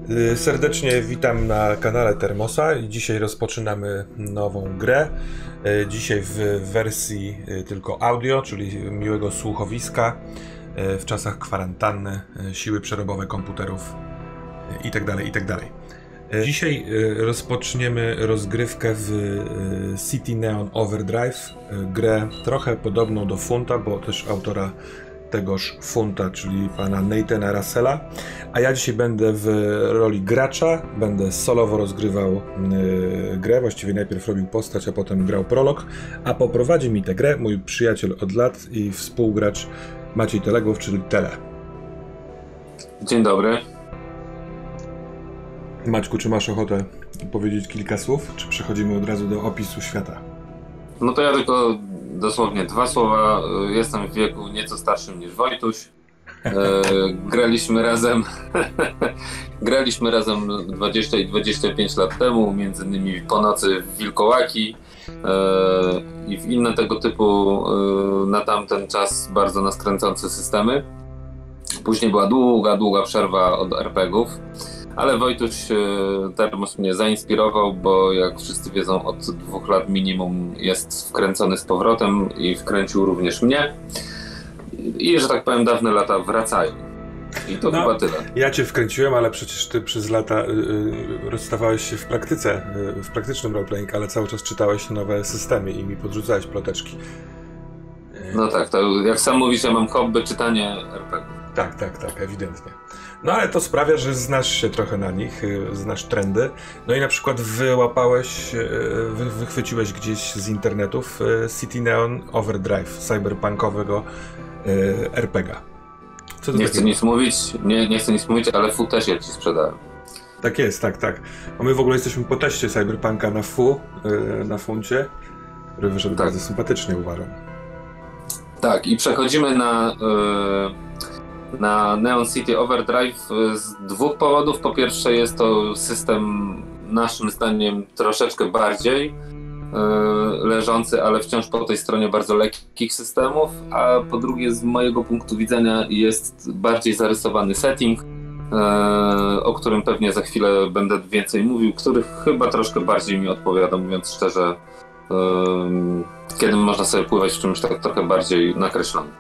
Serdecznie witam na kanale Termosa i dzisiaj rozpoczynamy nową grę. Dzisiaj w wersji tylko audio, czyli miłego słuchowiska w czasach kwarantanny, siły przerobowe komputerów itd., itd. Dzisiaj rozpoczniemy rozgrywkę w City Neon Overdrive, grę trochę podobną do Funta, bo też autora tegoż Funta, czyli pana Nathana Russella, a ja dzisiaj będę w roli gracza, będę solowo rozgrywał grę, właściwie najpierw robił postać, a potem grał prolog, a poprowadzi mi tę grę mój przyjaciel od lat i współgracz Maciej Telegów, czyli Tele. Dzień dobry. Maćku, czy masz ochotę powiedzieć kilka słów, czy przechodzimy od razu do opisu świata? No to ja tylko dosłownie dwa słowa. Jestem w wieku nieco starszym niż Wojtuś. Graliśmy razem 20 i 25 lat temu, między innymi po nocy w Wilkołaki i w inne tego typu na tamten czas bardzo nas kręcące systemy. Później była długa przerwa od RPG-ów. Ale Wojtuś Termos mnie zainspirował, bo jak wszyscy wiedzą, od 2 lat minimum jest wkręcony z powrotem i wkręcił również mnie. I że tak powiem, dawne lata wracają. I to chyba tyle. Ja cię wkręciłem, ale przecież ty przez lata rozstawałeś się w praktyce, w praktycznym roleplaying, ale cały czas czytałeś nowe systemy i mi podrzucałeś ploteczki. No tak, to jak sam mówisz, ja mam hobby czytanie RPG. Tak, ewidentnie. No ale to sprawia, że znasz się trochę na nich, znasz trendy. No i na przykład wychwyciłeś gdzieś z internetów City Neon Overdrive, cyberpunkowego RPG-a. Co to nie chcę nic mówić, nie chcę nic mówić, ale FU też ja ci sprzedałem. Tak jest, tak. A my w ogóle jesteśmy po teście cyberpunka na FU, na Funcie, który wyszedł bardzo sympatycznie, uważam. Tak, i przechodzimy na Neon City Overdrive z 2 powodów. Po pierwsze jest to system naszym zdaniem troszeczkę bardziej leżący, ale wciąż po tej stronie bardzo lekkich systemów, a po drugie z mojego punktu widzenia jest bardziej zarysowany setting, o którym pewnie za chwilę będę więcej mówił, który chyba troszkę bardziej mi odpowiada, mówiąc szczerze, kiedy można sobie pływać w czymś tak trochę bardziej nakreślonym.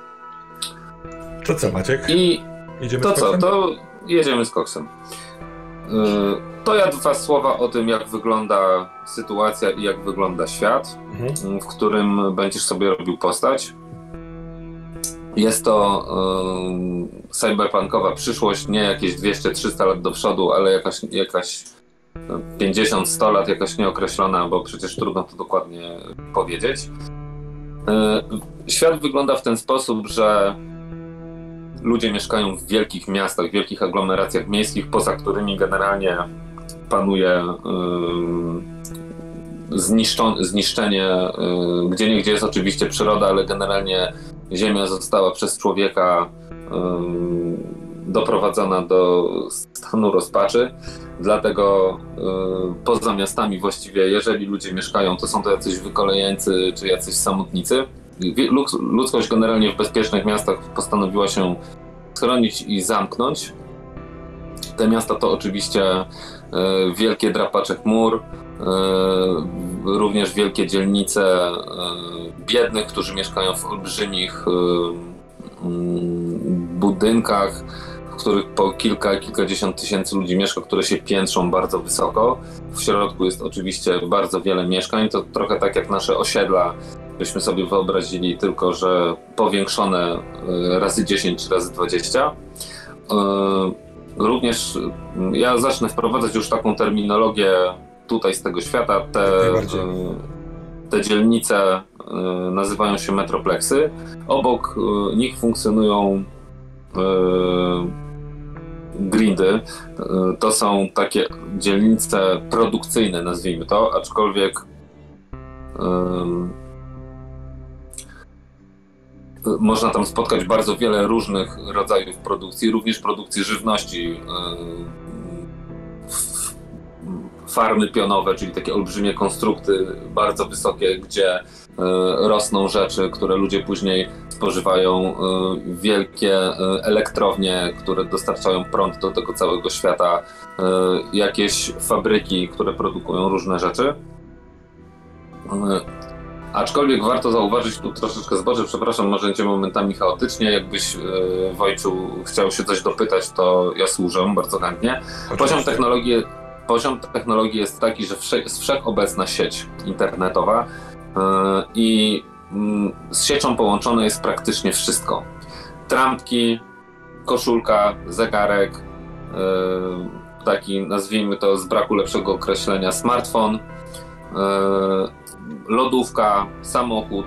To co, Maciek? Idziemy z koksem? To jedziemy z koksem. To ja 2 słowa o tym, jak wygląda sytuacja i jak wygląda świat, w którym będziesz sobie robił postać. Jest to cyberpunkowa przyszłość, nie jakieś 200-300 lat do przodu, ale jakaś 50-100 lat, jakaś nieokreślona, bo przecież trudno to dokładnie powiedzieć. Świat wygląda w ten sposób, że ludzie mieszkają w wielkich miastach, wielkich aglomeracjach miejskich, poza którymi generalnie panuje zniszczenie, gdzieniegdzie jest oczywiście przyroda, ale generalnie ziemia została przez człowieka doprowadzona do stanu rozpaczy. Dlatego poza miastami właściwie, jeżeli ludzie mieszkają, to są to jacyś wykolejeńcy czy jacyś samotnicy. Ludzkość generalnie w bezpiecznych miastach postanowiła się schronić i zamknąć. Te miasta to oczywiście wielkie drapacze chmur, również wielkie dzielnice biednych, którzy mieszkają w olbrzymich budynkach, w których po kilkadziesiąt tysięcy ludzi mieszka, które się piętrzą bardzo wysoko. W środku jest oczywiście bardzo wiele mieszkań, to trochę tak jak nasze osiedla, byśmy sobie wyobrazili, tylko że powiększone razy 10 czy razy 20. Również ja zacznę wprowadzać już taką terminologię tutaj z tego świata. Te dzielnice nazywają się metropleksy. Obok nich funkcjonują grindy. To są takie dzielnice produkcyjne, nazwijmy to, aczkolwiek można tam spotkać bardzo wiele różnych rodzajów produkcji, również produkcji żywności farmy pionowe, czyli takie olbrzymie konstrukty bardzo wysokie, gdzie rosną rzeczy, które ludzie później spożywają, wielkie elektrownie, które dostarczają prąd do tego całego świata, jakieś fabryki, które produkują różne rzeczy. Aczkolwiek warto zauważyć, tu troszeczkę zboczę, przepraszam, może będzie momentami chaotycznie, jakbyś Wojciu chciał się coś dopytać, to ja służę bardzo chętnie. Poziom technologii jest taki, że jest wszechobecna sieć internetowa i z siecią połączone jest praktycznie wszystko. Trampki, koszulka, zegarek, taki nazwijmy to z braku lepszego określenia smartfon, lodówka, samochód,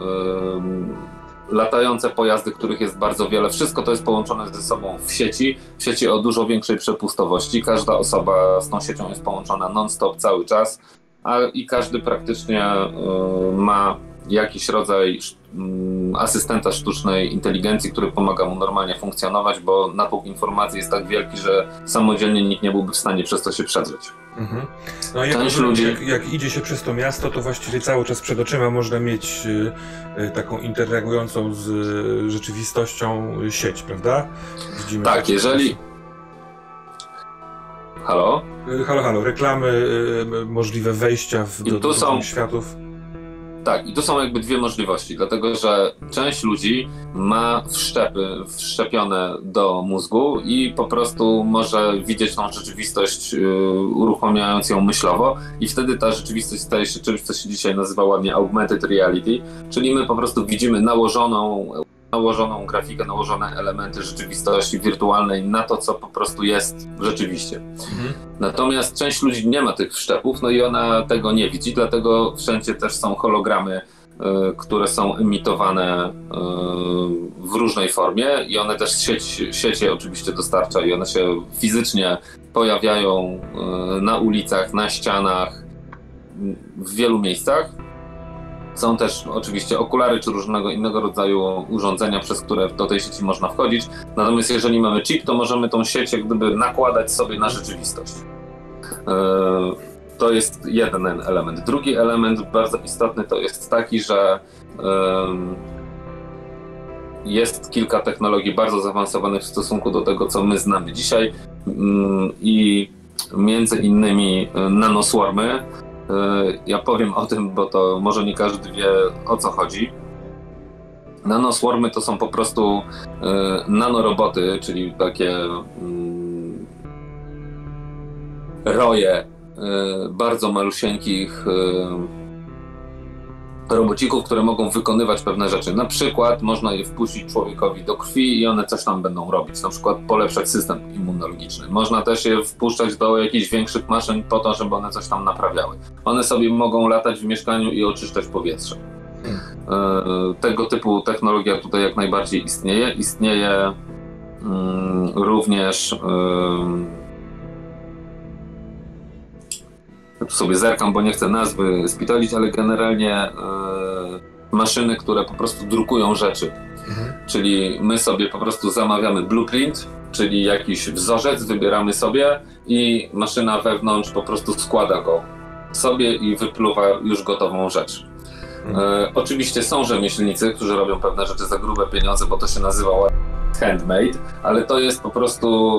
latające pojazdy, których jest bardzo wiele. Wszystko to jest połączone ze sobą w sieci o dużo większej przepustowości. Każda osoba z tą siecią jest połączona non-stop cały czas, i każdy praktycznie ma jakiś rodzaj asystenta sztucznej inteligencji, który pomaga mu normalnie funkcjonować, bo natłok informacji jest tak wielki, że samodzielnie nikt nie byłby w stanie przez to się przedrzeć. Mhm. No jak idzie się przez to miasto, to właściwie cały czas przed oczyma można mieć taką interagującą z rzeczywistością sieć, prawda? Widzimy tak, jeżeli... Halo? Halo, reklamy, możliwe wejścia do światów. Tak, i tu są jakby dwie możliwości, dlatego że część ludzi ma wszczepy wszczepione do mózgu i po prostu może widzieć tą rzeczywistość, uruchamiając ją myślowo, i wtedy ta rzeczywistość staje się czymś, co się dzisiaj nazywa ładnie augmented reality, czyli my po prostu widzimy nałożoną grafikę, nałożone elementy rzeczywistości wirtualnej na to, co po prostu jest rzeczywiście. Natomiast część ludzi nie ma tych wszczepów, no i ona tego nie widzi, dlatego wszędzie też są hologramy, które są emitowane w różnej formie i one też sieci oczywiście dostarcza i one się fizycznie pojawiają na ulicach, na ścianach, w wielu miejscach. Są też oczywiście okulary czy różnego innego rodzaju urządzenia, przez które do tej sieci można wchodzić. Natomiast jeżeli mamy chip, to możemy tą sieć jak gdyby nakładać sobie na rzeczywistość. To jest jeden element. Drugi element bardzo istotny to jest taki, że jest kilka technologii bardzo zaawansowanych w stosunku do tego, co my znamy dzisiaj, i między innymi nanoswarmy. Ja powiem o tym, bo to może nie każdy wie, o co chodzi. Nanoswarmy to są po prostu nanoroboty, czyli takie roje bardzo malusieńkich robocików, które mogą wykonywać pewne rzeczy. Na przykład można je wpuścić człowiekowi do krwi i one coś tam będą robić, na przykład polepszać system immunologiczny. Można też je wpuszczać do jakichś większych maszyn po to, żeby one coś tam naprawiały. One sobie mogą latać w mieszkaniu i oczyszczać powietrze. Tego typu technologia tutaj jak najbardziej istnieje. Istnieje również tu sobie zerkam, bo nie chcę nazwy spitolić, ale generalnie maszyny, które po prostu drukują rzeczy. Czyli my sobie po prostu zamawiamy blueprint, czyli jakiś wzorzec, wybieramy sobie i maszyna wewnątrz po prostu składa go sobie i wypluwa już gotową rzecz. Oczywiście są rzemieślnicy, którzy robią pewne rzeczy za grube pieniądze, bo to się nazywa handmade, ale to jest po prostu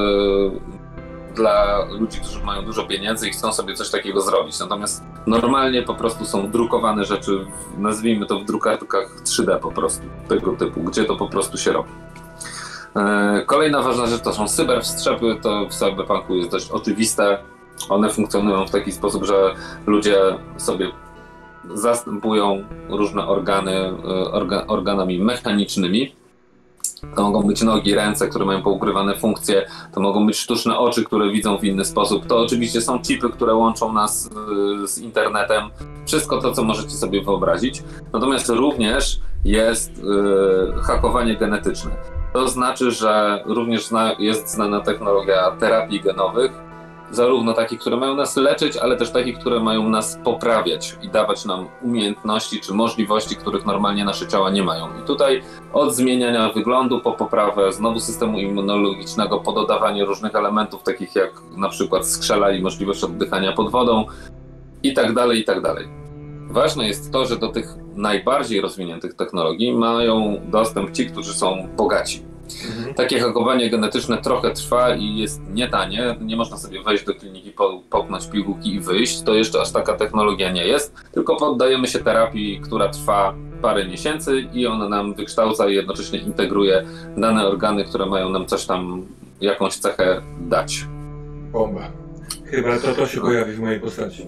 dla ludzi, którzy mają dużo pieniędzy i chcą sobie coś takiego zrobić. Natomiast normalnie po prostu są drukowane rzeczy, nazwijmy to w drukarkach 3D po prostu, tego typu, gdzie to po prostu się robi. Kolejna ważna rzecz to są cyberwstrzepy, to w cyberpunku jest dość oczywiste. One funkcjonują w taki sposób, że ludzie sobie zastępują różne organy organami mechanicznymi. To mogą być nogi, ręce, które mają poukrywane funkcje, to mogą być sztuczne oczy, które widzą w inny sposób. To oczywiście są chipy, które łączą nas z internetem. Wszystko to, co możecie sobie wyobrazić. Natomiast również jest hakowanie genetyczne. To znaczy, że również jest znana technologia terapii genowych, zarówno takich, które mają nas leczyć, ale też takich, które mają nas poprawiać i dawać nam umiejętności czy możliwości, których normalnie nasze ciała nie mają. I tutaj od zmieniania wyglądu po poprawę znowu systemu immunologicznego, po dodawanie różnych elementów, takich jak na przykład skrzela i możliwość oddychania pod wodą i tak dalej, i tak dalej. Ważne jest to, że do tych najbardziej rozwiniętych technologii mają dostęp ci, którzy są bogaci. Takie hakowanie genetyczne trochę trwa i jest nietanie. Nie można sobie wejść do kliniki, popchnąć pigułki i wyjść. To jeszcze aż taka technologia nie jest, tylko poddajemy się terapii, która trwa parę miesięcy i ona nam wykształca i jednocześnie integruje dane organy, które mają nam coś tam, jakąś cechę dać. Bomba. Chyba to się pojawi w mojej postaci.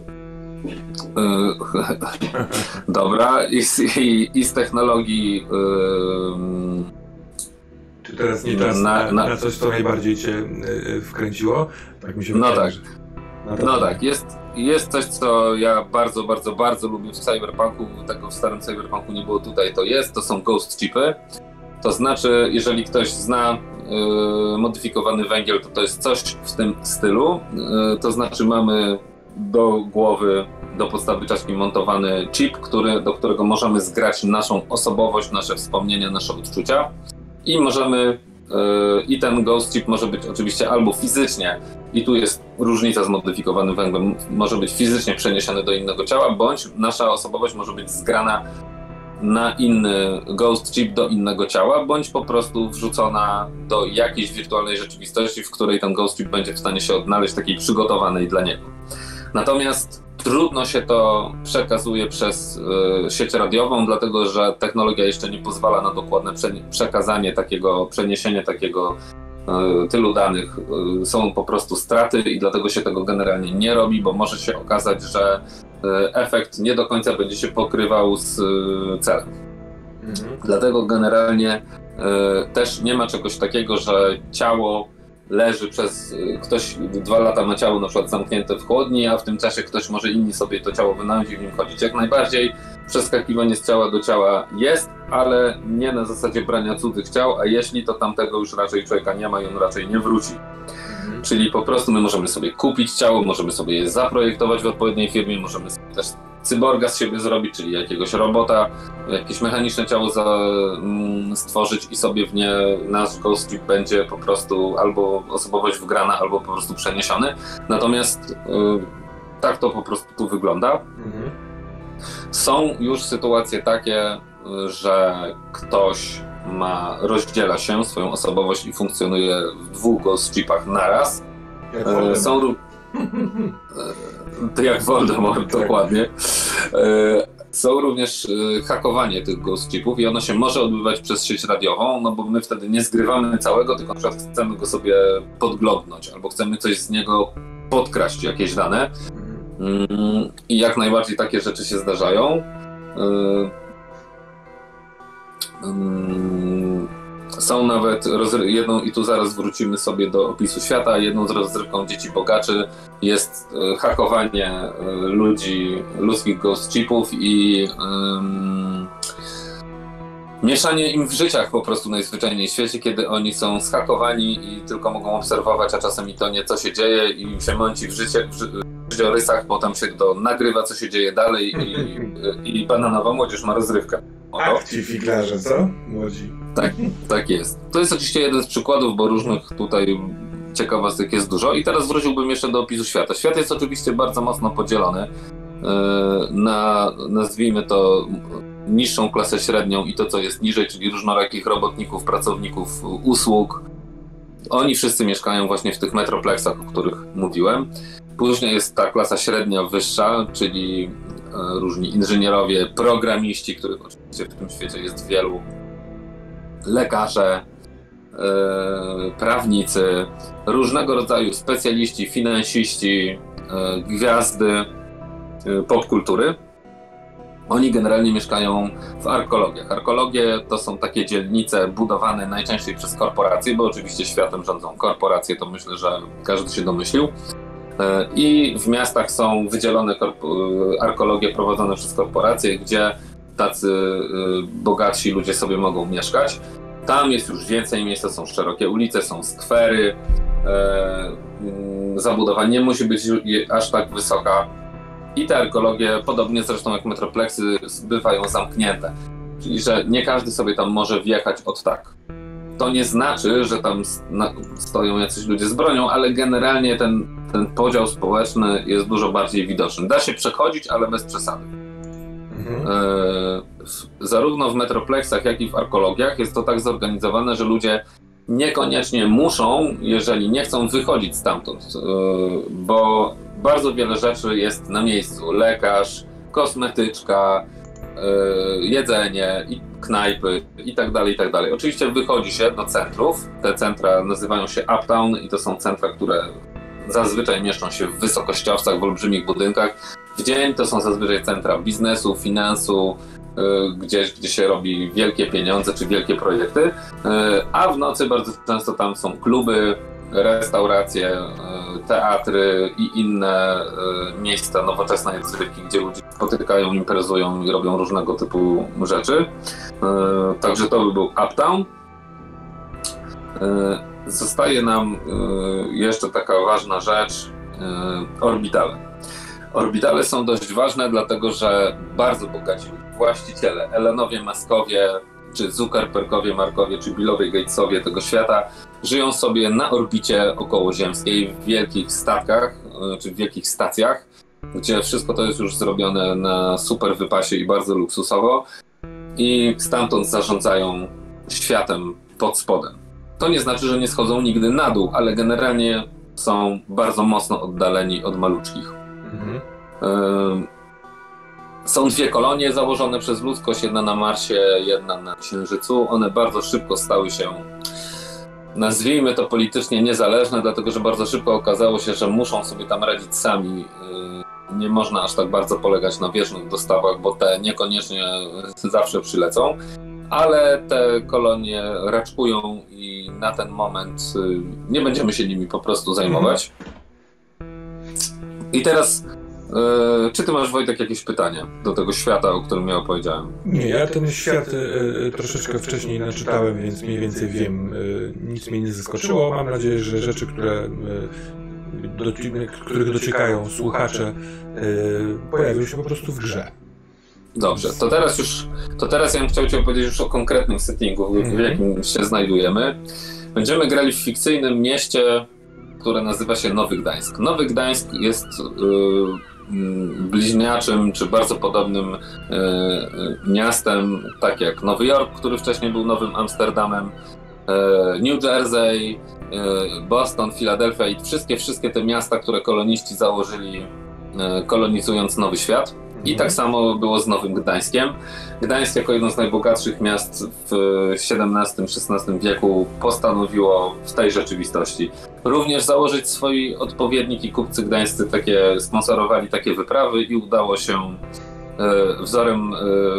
Dobra, i z technologii... Czy teraz nie czas na coś, co najbardziej cię wkręciło? Tak mi się wydaje. No tak, jest coś, co ja bardzo, bardzo, bardzo lubię w cyberpunku. Tego w starym cyberpunku nie było, tutaj to są ghost chipy. To znaczy, jeżeli ktoś zna modyfikowany węgiel, to jest coś w tym stylu. To znaczy mamy do głowy, do podstawy czaszki montowany chip, do którego możemy zgrać naszą osobowość, nasze wspomnienia, nasze odczucia. I możemy, i ten ghost chip może być oczywiście albo fizycznie, i tu jest różnica z modyfikowanym węglem, może być fizycznie przeniesiony do innego ciała, bądź nasza osobowość może być zgrana na inny ghost chip do innego ciała, bądź po prostu wrzucona do jakiejś wirtualnej rzeczywistości, w której ten ghost chip będzie w stanie się odnaleźć, takiej przygotowanej dla niego. Natomiast trudno się to przekazuje przez sieć radiową, dlatego że technologia jeszcze nie pozwala na dokładne przekazanie przeniesienie takiego tylu danych. Są po prostu straty i dlatego się tego generalnie nie robi, bo może się okazać, że efekt nie do końca będzie się pokrywał z celem. Dlatego generalnie też nie ma czegoś takiego, że ciało leży ktoś 2 lata ma ciało na przykład zamknięte w chłodni, a w tym czasie ktoś może inni sobie to ciało wynająć i w nim chodzić. Jak najbardziej przeskakiwanie z ciała do ciała jest, ale nie na zasadzie brania cudzych ciał, a jeśli, to tamtego już raczej człowieka nie ma i on raczej nie wróci. Czyli po prostu my możemy sobie kupić ciało, możemy sobie je zaprojektować w odpowiedniej firmie, możemy sobie też cyborga z siebie zrobić, czyli jakiegoś robota, jakieś mechaniczne ciało stworzyć i sobie w nie nasz ghost chip będzie po prostu albo osobowość wgrana, albo po prostu przeniesiony. Natomiast tak to po prostu tu wygląda. Są już sytuacje takie, że ktoś rozdziela się, swoją osobowość i funkcjonuje w 2 ghost chipach naraz. Jak Voldemort, dokładnie. Są również hakowanie tych ghost chipów i ono się może odbywać przez sieć radiową, no bo my wtedy nie zgrywamy całego, tylko na przykład chcemy go sobie podglądnąć albo chcemy coś z niego podkraść, jakieś dane. I jak najbardziej takie rzeczy się zdarzają. Są nawet jedną, i tu zaraz wrócimy sobie do opisu świata, jedną z rozrywką dzieci bogaczy jest hakowanie ludzkich ghost chipów i mieszanie im w życiach po prostu najzwyczajniej w świecie, kiedy oni są zhakowani i tylko mogą obserwować, a czasem i to nie, co się dzieje, i im się mąci w życiorysach, potem się nagrywa, co się dzieje dalej i bananowa młodzież ma rozrywkę. Ach, ci figlarze, co? Młodzi. Tak jest. To jest oczywiście jeden z przykładów, bo różnych tutaj ciekawostek jest dużo. I teraz wróciłbym jeszcze do opisu świata. Świat jest oczywiście bardzo mocno podzielony na, nazwijmy to, niższą klasę średnią i to, co jest niżej, czyli różnorakich robotników, pracowników usług. Oni wszyscy mieszkają właśnie w tych metroplexach, o których mówiłem. Później jest ta klasa średnia wyższa, czyli różni inżynierowie, programiści, których oczywiście w tym świecie jest wielu, lekarze, prawnicy, różnego rodzaju specjaliści, finansiści, gwiazdy popkultury. Oni generalnie mieszkają w arkologiach. Arkologie to są takie dzielnice budowane najczęściej przez korporacje, bo oczywiście światem rządzą korporacje, to myślę, że każdy się domyślił. I w miastach są wydzielone arkologie prowadzone przez korporacje, gdzie tacy bogatsi ludzie sobie mogą mieszkać. Tam jest już więcej miejsca, są szerokie ulice, są skwery, zabudowa nie musi być aż tak wysoka. I te arkeologie, podobnie zresztą jak metropleksy, bywają zamknięte. Czyli, że nie każdy sobie tam może wjechać od tak. To nie znaczy, że tam stoją jacyś ludzie z bronią, ale generalnie ten podział społeczny jest dużo bardziej widoczny. Da się przechodzić, ale bez przesady. Zarówno w metropleksach, jak i w arkeologiach jest to tak zorganizowane, że ludzie niekoniecznie muszą, jeżeli nie chcą, wychodzić stamtąd, bo bardzo wiele rzeczy jest na miejscu. Lekarz, kosmetyczka, jedzenie, knajpy i tak dalej, i tak dalej. Oczywiście wychodzi się do centrów. Te centra nazywają się uptown i to są centra, które zazwyczaj mieszczą się w wysokościowcach, w olbrzymich budynkach. W dzień to są zazwyczaj centra biznesu, finansu, gdzie się robi wielkie pieniądze czy wielkie projekty, a w nocy bardzo często tam są kluby, restauracje, teatry i inne miejsca nowoczesnej rozrywki, gdzie ludzie spotykają, imprezują i robią różnego typu rzeczy. Także to by był uptown. Zostaje nam jeszcze taka ważna rzecz, orbitale. Orbitale są dość ważne, dlatego że bardzo bogaci właściciele, Elonowie, Muskowie, czy Zuckerbergowie, Markowie, czy Billowie, Gatesowie tego świata żyją sobie na orbicie okołoziemskiej w wielkich statkach, czy w wielkich stacjach, gdzie wszystko to jest już zrobione na super wypasie i bardzo luksusowo i stamtąd zarządzają światem pod spodem. To nie znaczy, że nie schodzą nigdy na dół, ale generalnie są bardzo mocno oddaleni od maluczkich. Są dwie kolonie założone przez ludzkość, jedna na Marsie, jedna na Księżycu. One bardzo szybko stały się, nazwijmy to politycznie niezależne, dlatego że bardzo szybko okazało się, że muszą sobie tam radzić sami. Nie można aż tak bardzo polegać na bieżnych dostawach, bo te niekoniecznie zawsze przylecą. Ale te kolonie raczkują i na ten moment nie będziemy się nimi po prostu zajmować. I teraz, czy ty masz, Wojtek, jakieś pytania do tego świata, o którym ja opowiedziałem? Nie, ja ten świat troszeczkę wcześniej naczytałem, więc mniej więcej wiem. Nic mnie nie zaskoczyło. Mam nadzieję, że rzeczy, których dociekają słuchacze, pojawią się po prostu w grze. Dobrze, to teraz ja bym chciał ci opowiedzieć już o konkretnym settingu, w jakim się znajdujemy. Będziemy grali w fikcyjnym mieście, które nazywa się Nowy Gdańsk. Nowy Gdańsk jest bliźniaczym, czy bardzo podobnym miastem, tak jak Nowy Jork, który wcześniej był Nowym Amsterdamem, New Jersey, Boston, Filadelfia i wszystkie te miasta, które koloniści założyli, kolonizując Nowy Świat. I tak samo było z Nowym Gdańskiem. Gdańsk jako jedno z najbogatszych miast w XVII-XVI wieku postanowiło w tej rzeczywistości również założyć swój odpowiednik i kupcy gdańscy sponsorowali takie wyprawy i udało się wzorem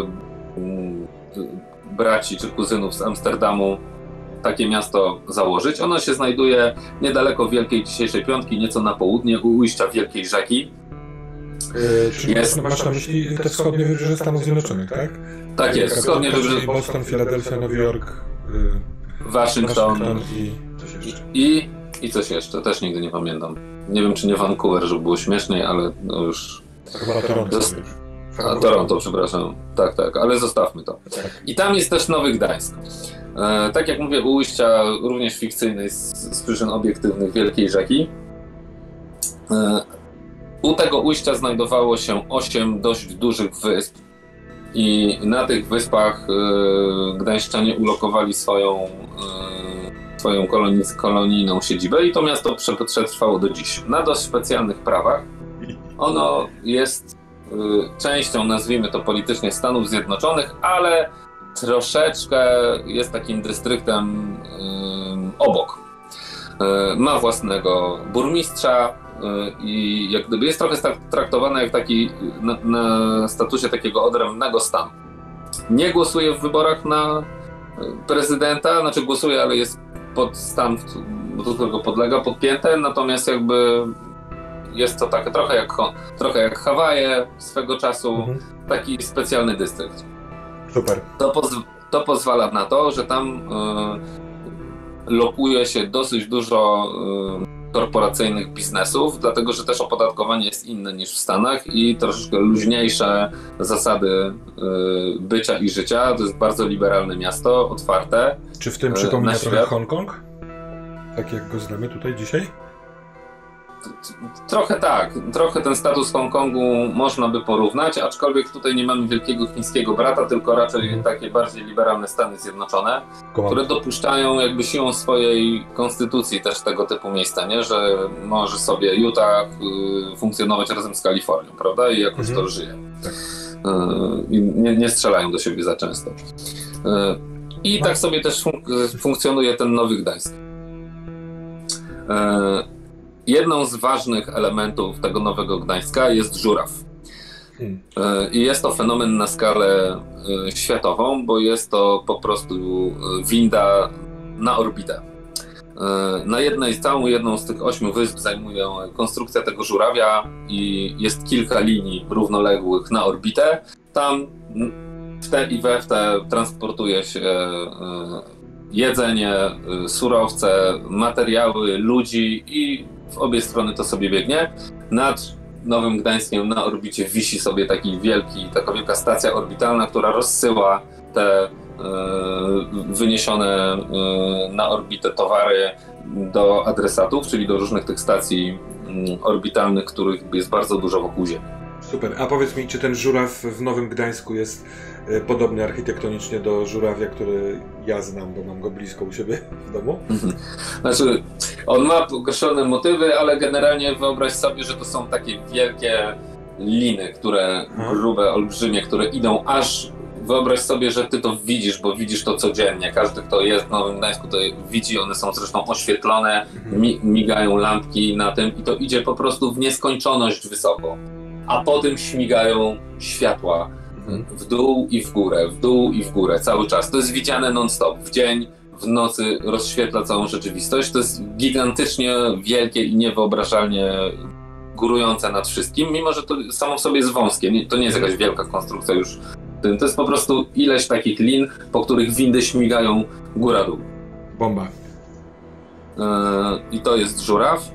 braci czy kuzynów z Amsterdamu takie miasto założyć. Ono się znajduje niedaleko Wielkiej dzisiejszej Piątki, nieco na południe, u ujścia Wielkiej Rzeki. Czyli masz na myśli te wschodnie wybrzeże Stanów Zjednoczonych, tak? Tak jest, wschodnie wybrzeże. Boston, Filadelfia, Nowy Jork, Waszyngton i coś jeszcze. I coś jeszcze, też nigdy nie pamiętam. Nie wiem, czy nie Vancouver, żeby było śmieszniej, ale no już... Chyba Toronto. Toronto, przepraszam. Tak, ale zostawmy to. Tak. I tam jest też Nowy Gdańsk. Tak jak mówię, u ujścia również fikcyjnej z przyczyn obiektywnych Wielkiej Rzeki. U tego ujścia znajdowało się 8 dość dużych wysp i na tych wyspach gdańszczanie ulokowali swoją kolonijną siedzibę i to miasto przetrwało do dziś. Na dość specjalnych prawach. Ono jest częścią, nazwijmy to politycznie, Stanów Zjednoczonych, ale troszeczkę jest takim dystryktem obok. Ma własnego burmistrza i jak gdyby jest trochę traktowane jak taki na statusie takiego odrębnego stanu. Nie głosuje w wyborach na prezydenta, znaczy głosuje, ale jest pod stan, do którego podlega, podpięte, natomiast jakby jest to takie trochę jak Hawaje swego czasu, taki specjalny dystrykt. Super. To pozwala na to, że tam lokuje się dosyć dużo korporacyjnych biznesów, dlatego że też opodatkowanie jest inne niż w Stanach i troszeczkę luźniejsze zasady bycia i życia. To jest bardzo liberalne miasto, otwarte. Czy w tym przypomina trochę Hongkong? Tak jak go znamy tutaj dzisiaj? Trochę tak. Trochę ten status Hongkongu można by porównać, aczkolwiek tutaj nie mamy wielkiego chińskiego brata, tylko raczej takie bardziej liberalne Stany Zjednoczone, które dopuszczają jakby siłą swojej konstytucji też tego typu miejsca, nie? Że może sobie Utah funkcjonować razem z Kalifornią, prawda? I jakoś to żyje. Tak. I nie strzelają do siebie za często. I tak sobie też funkcjonuje ten Nowy Gdańsk. Jedną z ważnych elementów tego Nowego Gdańska jest żuraw. I jest to fenomen na skalę światową, bo jest to po prostu winda na orbitę. Całą jedną z tych 8 wysp zajmuje konstrukcja tego żurawia i jest kilka linii równoległych na orbitę. Tam w te i we w te transportuje się jedzenie, surowce, materiały, ludzi i w obie strony to sobie biegnie. Nad Nowym Gdańskiem na orbicie wisi sobie taka wielka stacja orbitalna, która rozsyła te wyniesione na orbitę towary do adresatów, czyli do różnych tych stacji orbitalnych, których jest bardzo dużo wokół Ziemi. Super. A powiedz mi, czy ten żuraw w Nowym Gdańsku jest podobny architektonicznie do żurawia, który ja znam, bo mam go blisko u siebie w domu? Znaczy, on ma określone motywy, ale generalnie wyobraź sobie, że to są takie wielkie liny, grube, olbrzymie, które idą aż... Wyobraź sobie, że ty to widzisz, bo widzisz to codziennie. Każdy, kto jest w Nowym Gdańsku, to widzi, one są zresztą oświetlone, migają lampki na tym i to idzie po prostu w nieskończoność wysoko. A potem śmigają światła w dół i w górę, w dół i w górę cały czas. To jest widziane non-stop. W dzień, w nocy rozświetla całą rzeczywistość. To jest gigantycznie wielkie i niewyobrażalnie górujące nad wszystkim, mimo że to samo w sobie jest wąskie. To nie jest jakaś wielka konstrukcja już. To jest po prostu ileś takich lin, po których windy śmigają góra-dół. Bomba. I to jest żuraw.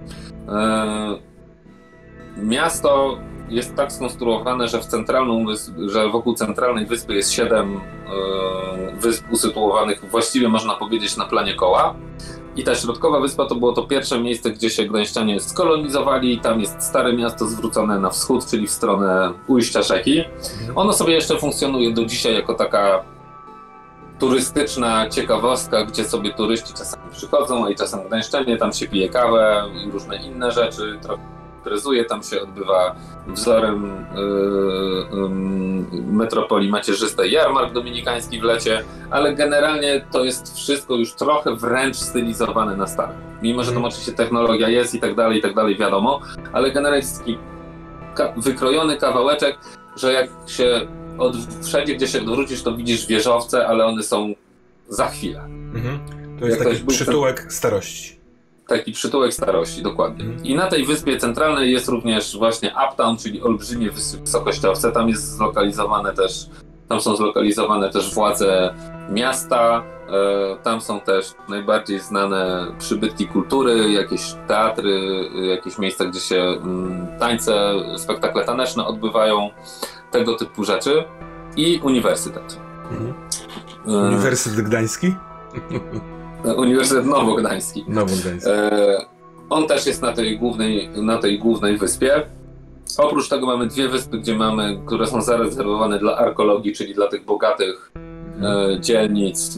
Miasto jest tak skonstruowane, że wokół centralnej wyspy jest 7 wysp usytuowanych właściwie można powiedzieć na planie koła. I ta środkowa wyspa to było to pierwsze miejsce, gdzie się gdańszczanie skolonizowali. Tam jest stare miasto zwrócone na wschód, czyli w stronę ujścia rzeki. Ono sobie jeszcze funkcjonuje do dzisiaj jako taka turystyczna ciekawostka, gdzie sobie turyści czasami przychodzą, a i czasem gdańszczanie, tam się pije kawę i różne inne rzeczy. Imprezuje, tam się odbywa wzorem metropolii macierzystej jarmark dominikański w lecie, ale generalnie to jest wszystko już trochę wręcz stylizowane na stare. Mimo, że tam oczywiście technologia jest i tak dalej, wiadomo, ale generalnie jest taki wykrojony kawałeczek, że jak się wszędzie, gdzie się odwrócisz, to widzisz wieżowce, ale one są za chwilę. To jest taki przytułek starości. Taki przytułek starości, dokładnie. I na tej wyspie centralnej jest również właśnie Uptown, czyli olbrzymie wysokościowce. Tam są zlokalizowane też władze miasta. Tam są też najbardziej znane przybytki kultury, jakieś teatry, jakieś miejsca, gdzie się tańce, spektakle taneczne odbywają, tego typu rzeczy. I uniwersytet. Uniwersytet Gdański? Uniwersytet Nowogdański. On też jest na tej głównej wyspie. Oprócz tego mamy 2 wyspy, które są zarezerwowane dla arkeologii, czyli dla tych bogatych dzielnic.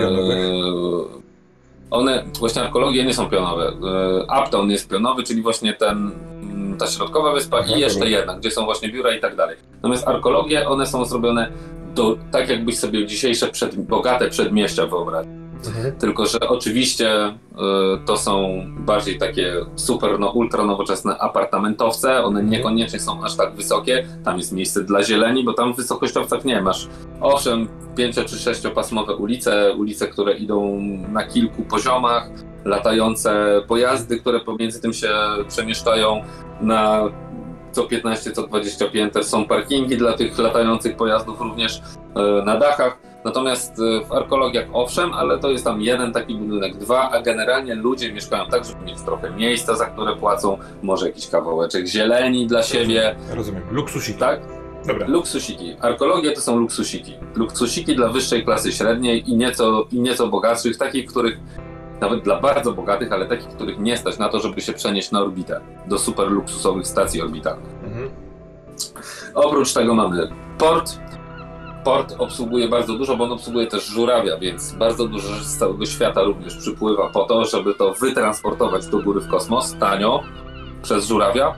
Właśnie arkeologie nie są pionowe. Uptown jest pionowy, czyli właśnie ta środkowa wyspa i jeszcze jedna, gdzie są właśnie biura i tak dalej. Natomiast arkeologie, one są zrobione tak jakbyś sobie dzisiejsze bogate przedmieścia wyobraził. Tylko że oczywiście to są bardziej takie super, ultra nowoczesne apartamentowce, one niekoniecznie są aż tak wysokie, tam jest miejsce dla zieleni, bo tam w wysokościowcach nie masz. Owszem, 5- czy 6-pasmowe ulice, które idą na kilku poziomach, latające pojazdy, które pomiędzy tym się przemieszczają na co 15, co 20 pięter, są parkingi dla tych latających pojazdów również na dachach. Natomiast w arkeologiach owszem, ale to jest tam jeden taki budynek, dwa, a generalnie ludzie mieszkają tak, żeby mieć trochę miejsca, za które płacą, może jakiś kawałeczek zieleni dla siebie. Rozumiem. Luksusiki. Tak? Dobra. Luksusiki. Arkeologia to są luksusiki. Luksusiki dla wyższej klasy średniej i nieco bogatszych, takich, których nawet dla bardzo bogatych, ale takich, których nie stać na to, żeby się przenieść na orbitę, do super luksusowych stacji orbitalnych. Oprócz tego mamy port. Port obsługuje bardzo dużo, bo on obsługuje też żurawia, więc bardzo dużo rzeczy z całego świata również przypływa po to, żeby to wytransportować do góry w kosmos tanio przez żurawia.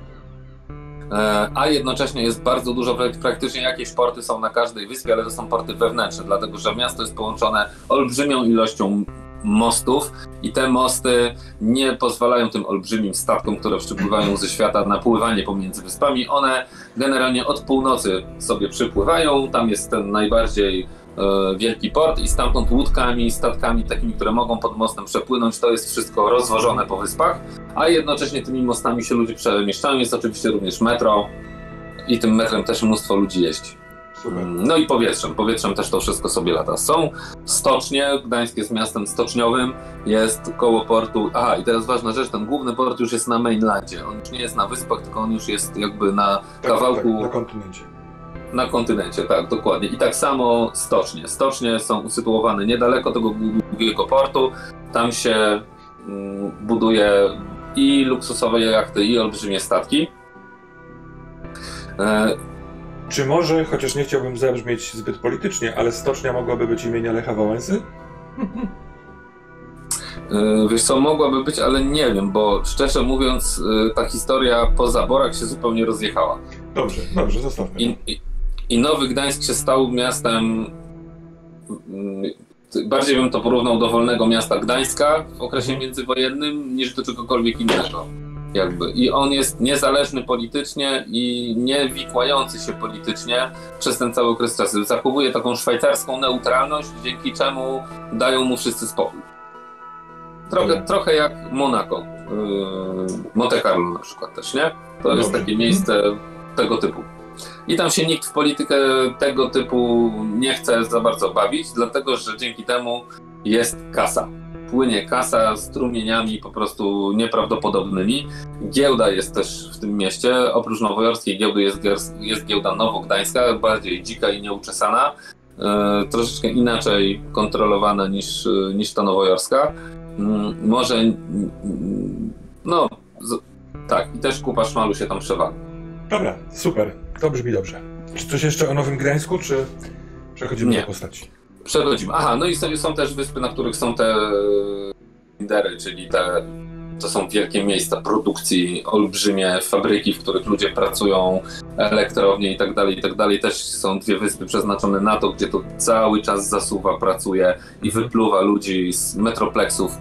A jednocześnie jest bardzo dużo, praktycznie jakieś porty są na każdej wyspie, ale to są porty wewnętrzne, dlatego że miasto jest połączone olbrzymią ilością mostów i te mosty nie pozwalają tym olbrzymim statkom, które przypływają ze świata, na pływanie pomiędzy wyspami. One generalnie od północy sobie przypływają, tam jest ten najbardziej wielki port i stamtąd łódkami, statkami takimi, które mogą pod mostem przepłynąć, to jest wszystko rozwożone po wyspach, a jednocześnie tymi mostami się ludzie przemieszczają. Jest oczywiście również metro i tym metrem też mnóstwo ludzi jeździ. Super. No i powietrzem też to wszystko sobie lata. Są stocznie, Gdańsk jest miastem stoczniowym, jest koło portu. Aha, i teraz ważna rzecz, ten główny port już jest na mainlandzie, on już nie jest na wyspach, tylko on już jest jakby na kawałku... Tak, na kontynencie. Na kontynencie, tak, dokładnie. I tak samo stocznie. Stocznie są usytuowane niedaleko tego długiego portu, tam się buduje i luksusowe jachty, i olbrzymie statki. Czy może, chociaż nie chciałbym zabrzmieć zbyt politycznie, ale stocznia mogłaby być imienia Lecha Wałęsy? Wiesz co, mogłaby być, ale nie wiem, bo szczerze mówiąc ta historia po zaborach się zupełnie rozjechała. Dobrze, zostawmy. I Nowy Gdańsk się stał miastem, bardziej bym to porównał do wolnego miasta Gdańska w okresie międzywojennym niż do czegokolwiek innego. Jakby. I on jest niezależny politycznie i nie wikłający się politycznie przez ten cały okres czasu. Zachowuje taką szwajcarską neutralność, dzięki czemu dają mu wszyscy spokój. Trochę jak Monako, Monte Carlo na przykład też, nie? To jest takie miejsce tego typu. I tam się nikt w politykę tego typu nie chce za bardzo bawić, dlatego że dzięki temu jest kasa. Płynie kasa strumieniami po prostu nieprawdopodobnymi. Giełda jest też w tym mieście. Oprócz nowojorskiej giełdy jest giełda nowogdańska, bardziej dzika i nieuczesana. Troszeczkę inaczej kontrolowana niż ta nowojorska. Może... No... Tak, i też kupa szmalu się tam przewala. Dobra, super. To brzmi dobrze. Czy coś jeszcze o Nowym Gdańsku, czy przechodzimy do postaci? Przechodzimy. Aha, no i są też wyspy, na których są te lindery, czyli to są wielkie miejsca produkcji, olbrzymie fabryki, w których ludzie pracują, elektrownie i tak dalej. Też są dwie wyspy przeznaczone na to, gdzie to cały czas zasuwa, pracuje i wypluwa ludzi z metropleksów,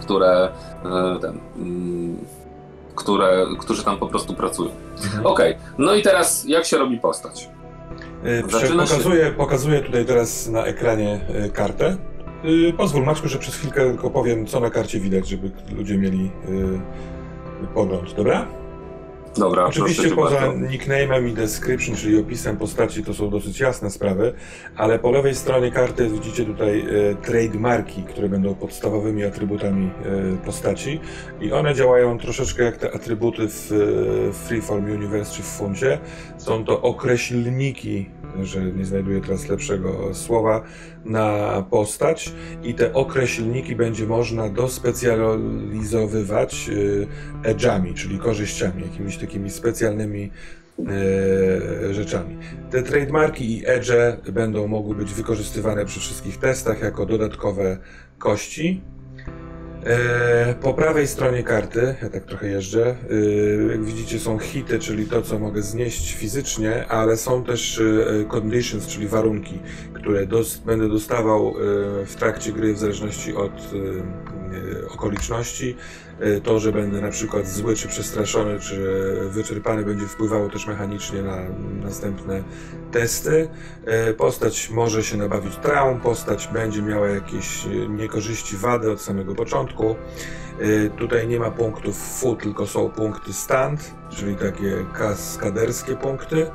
którzy tam po prostu pracują. Okej, no i teraz jak się robi postać? Pokazuję tutaj teraz na ekranie kartę. Pozwól, Maćku, że przez chwilkę tylko powiem, co na karcie widać, żeby ludzie mieli pogląd, dobra? Dobra, oczywiście poza nickname'em i description, czyli opisem postaci, to są dosyć jasne sprawy, ale po lewej stronie karty widzicie tutaj trademarki, które będą podstawowymi atrybutami postaci i one działają troszeczkę jak te atrybuty w Freeform Universe czy w Funcie. Są to określniki, że nie znajduję teraz lepszego słowa, na postać i te określniki będzie można dospecjalizowywać edge'ami, czyli korzyściami, jakimiś takimi specjalnymi rzeczami. Te trademarki i edge'e będą mogły być wykorzystywane przy wszystkich testach jako dodatkowe kości. Po prawej stronie karty, ja tak trochę jeżdżę, jak widzicie są hity, czyli to, co mogę znieść fizycznie, ale są też conditions, czyli warunki, które będę dostawał w trakcie gry w zależności od okoliczności. To, że będę na przykład zły, czy przestraszony, czy wyczerpany, będzie wpływało też mechanicznie na następne testy. Postać może się nabawić traum, postać będzie miała jakieś niekorzyści, wady od samego początku. Tutaj nie ma punktów FU, tylko są punkty stand, czyli takie kaskaderskie punkty.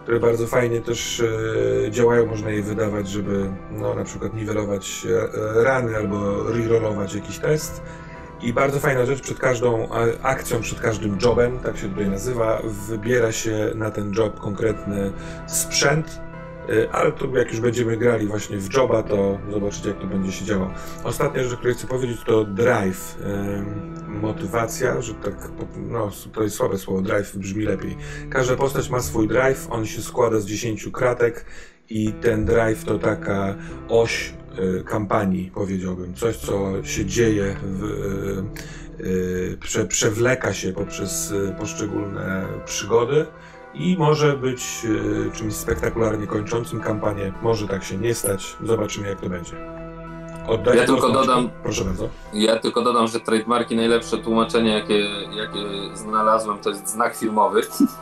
które bardzo fajnie też działają. Można je wydawać, żeby no, na przykład niwelować rany albo rerollować jakiś test. I bardzo fajna rzecz, przed każdą akcją, przed każdym jobem, tak się tutaj nazywa, wybiera się na ten job konkretny sprzęt, ale to jak już będziemy grali właśnie w joba, to zobaczycie, jak to będzie się działo. Ostatnia rzecz, o której chcę powiedzieć, to drive. Motywacja, że tak, no to jest słabe słowo, drive brzmi lepiej. Każda postać ma swój drive, on się składa z 10 kratek i ten drive to taka oś kampanii, powiedziałbym. Coś, co się dzieje, przewleka się poprzez poszczególne przygody i może być czymś spektakularnie kończącym kampanię. Może tak się nie stać. Zobaczymy, jak to będzie. Oddaję ja tylko dodam, proszę bardzo. Ja tylko dodam, że trademarki, najlepsze tłumaczenie, jakie znalazłem, to jest znak firmowy.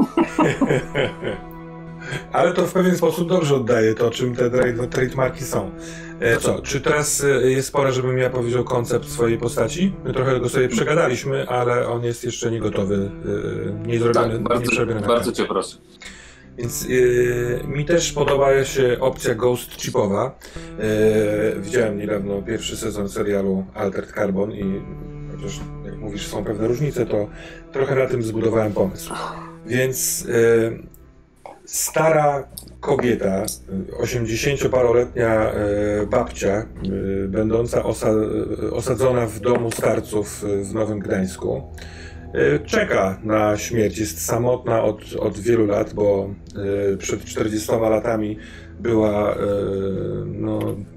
Ale to w pewien sposób dobrze oddaje to, czym te trademarki są. Co, czy teraz jest pora, żebym ja powiedział koncept swojej postaci? My trochę go sobie przegadaliśmy, ale on jest jeszcze nie gotowy, nie zrobiony. Tak, bardzo cię proszę. Więc mi też podoba się opcja Ghost Chipowa. Widziałem niedawno pierwszy sezon serialu Altered Carbon i chociaż jak mówisz, są pewne różnice, to trochę na tym zbudowałem pomysł. Więc stara kobieta, 80-paroletnia babcia, będąca osadzona w domu starców w Nowym Gdańsku, czeka na śmierć, jest samotna od wielu lat, bo przed 40 latami była no,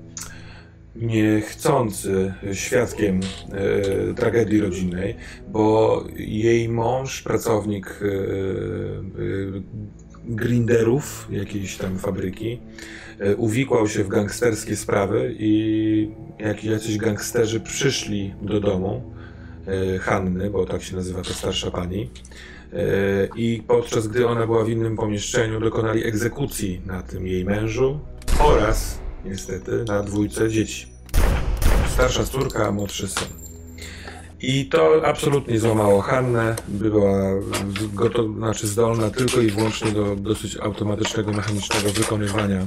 niechcący świadkiem tragedii rodzinnej, bo jej mąż, pracownik grinderów jakiejś tam fabryki, uwikłał się w gangsterskie sprawy i jacyś gangsterzy przyszli do domu Hanny, bo tak się nazywa ta starsza pani, i podczas gdy ona była w innym pomieszczeniu, dokonali egzekucji na tym jej mężu oraz niestety na dwójce dzieci. Starsza córka, a młodszy syn. I to absolutnie złamało Hannę, była zdolna tylko i wyłącznie do dosyć automatycznego, mechanicznego wykonywania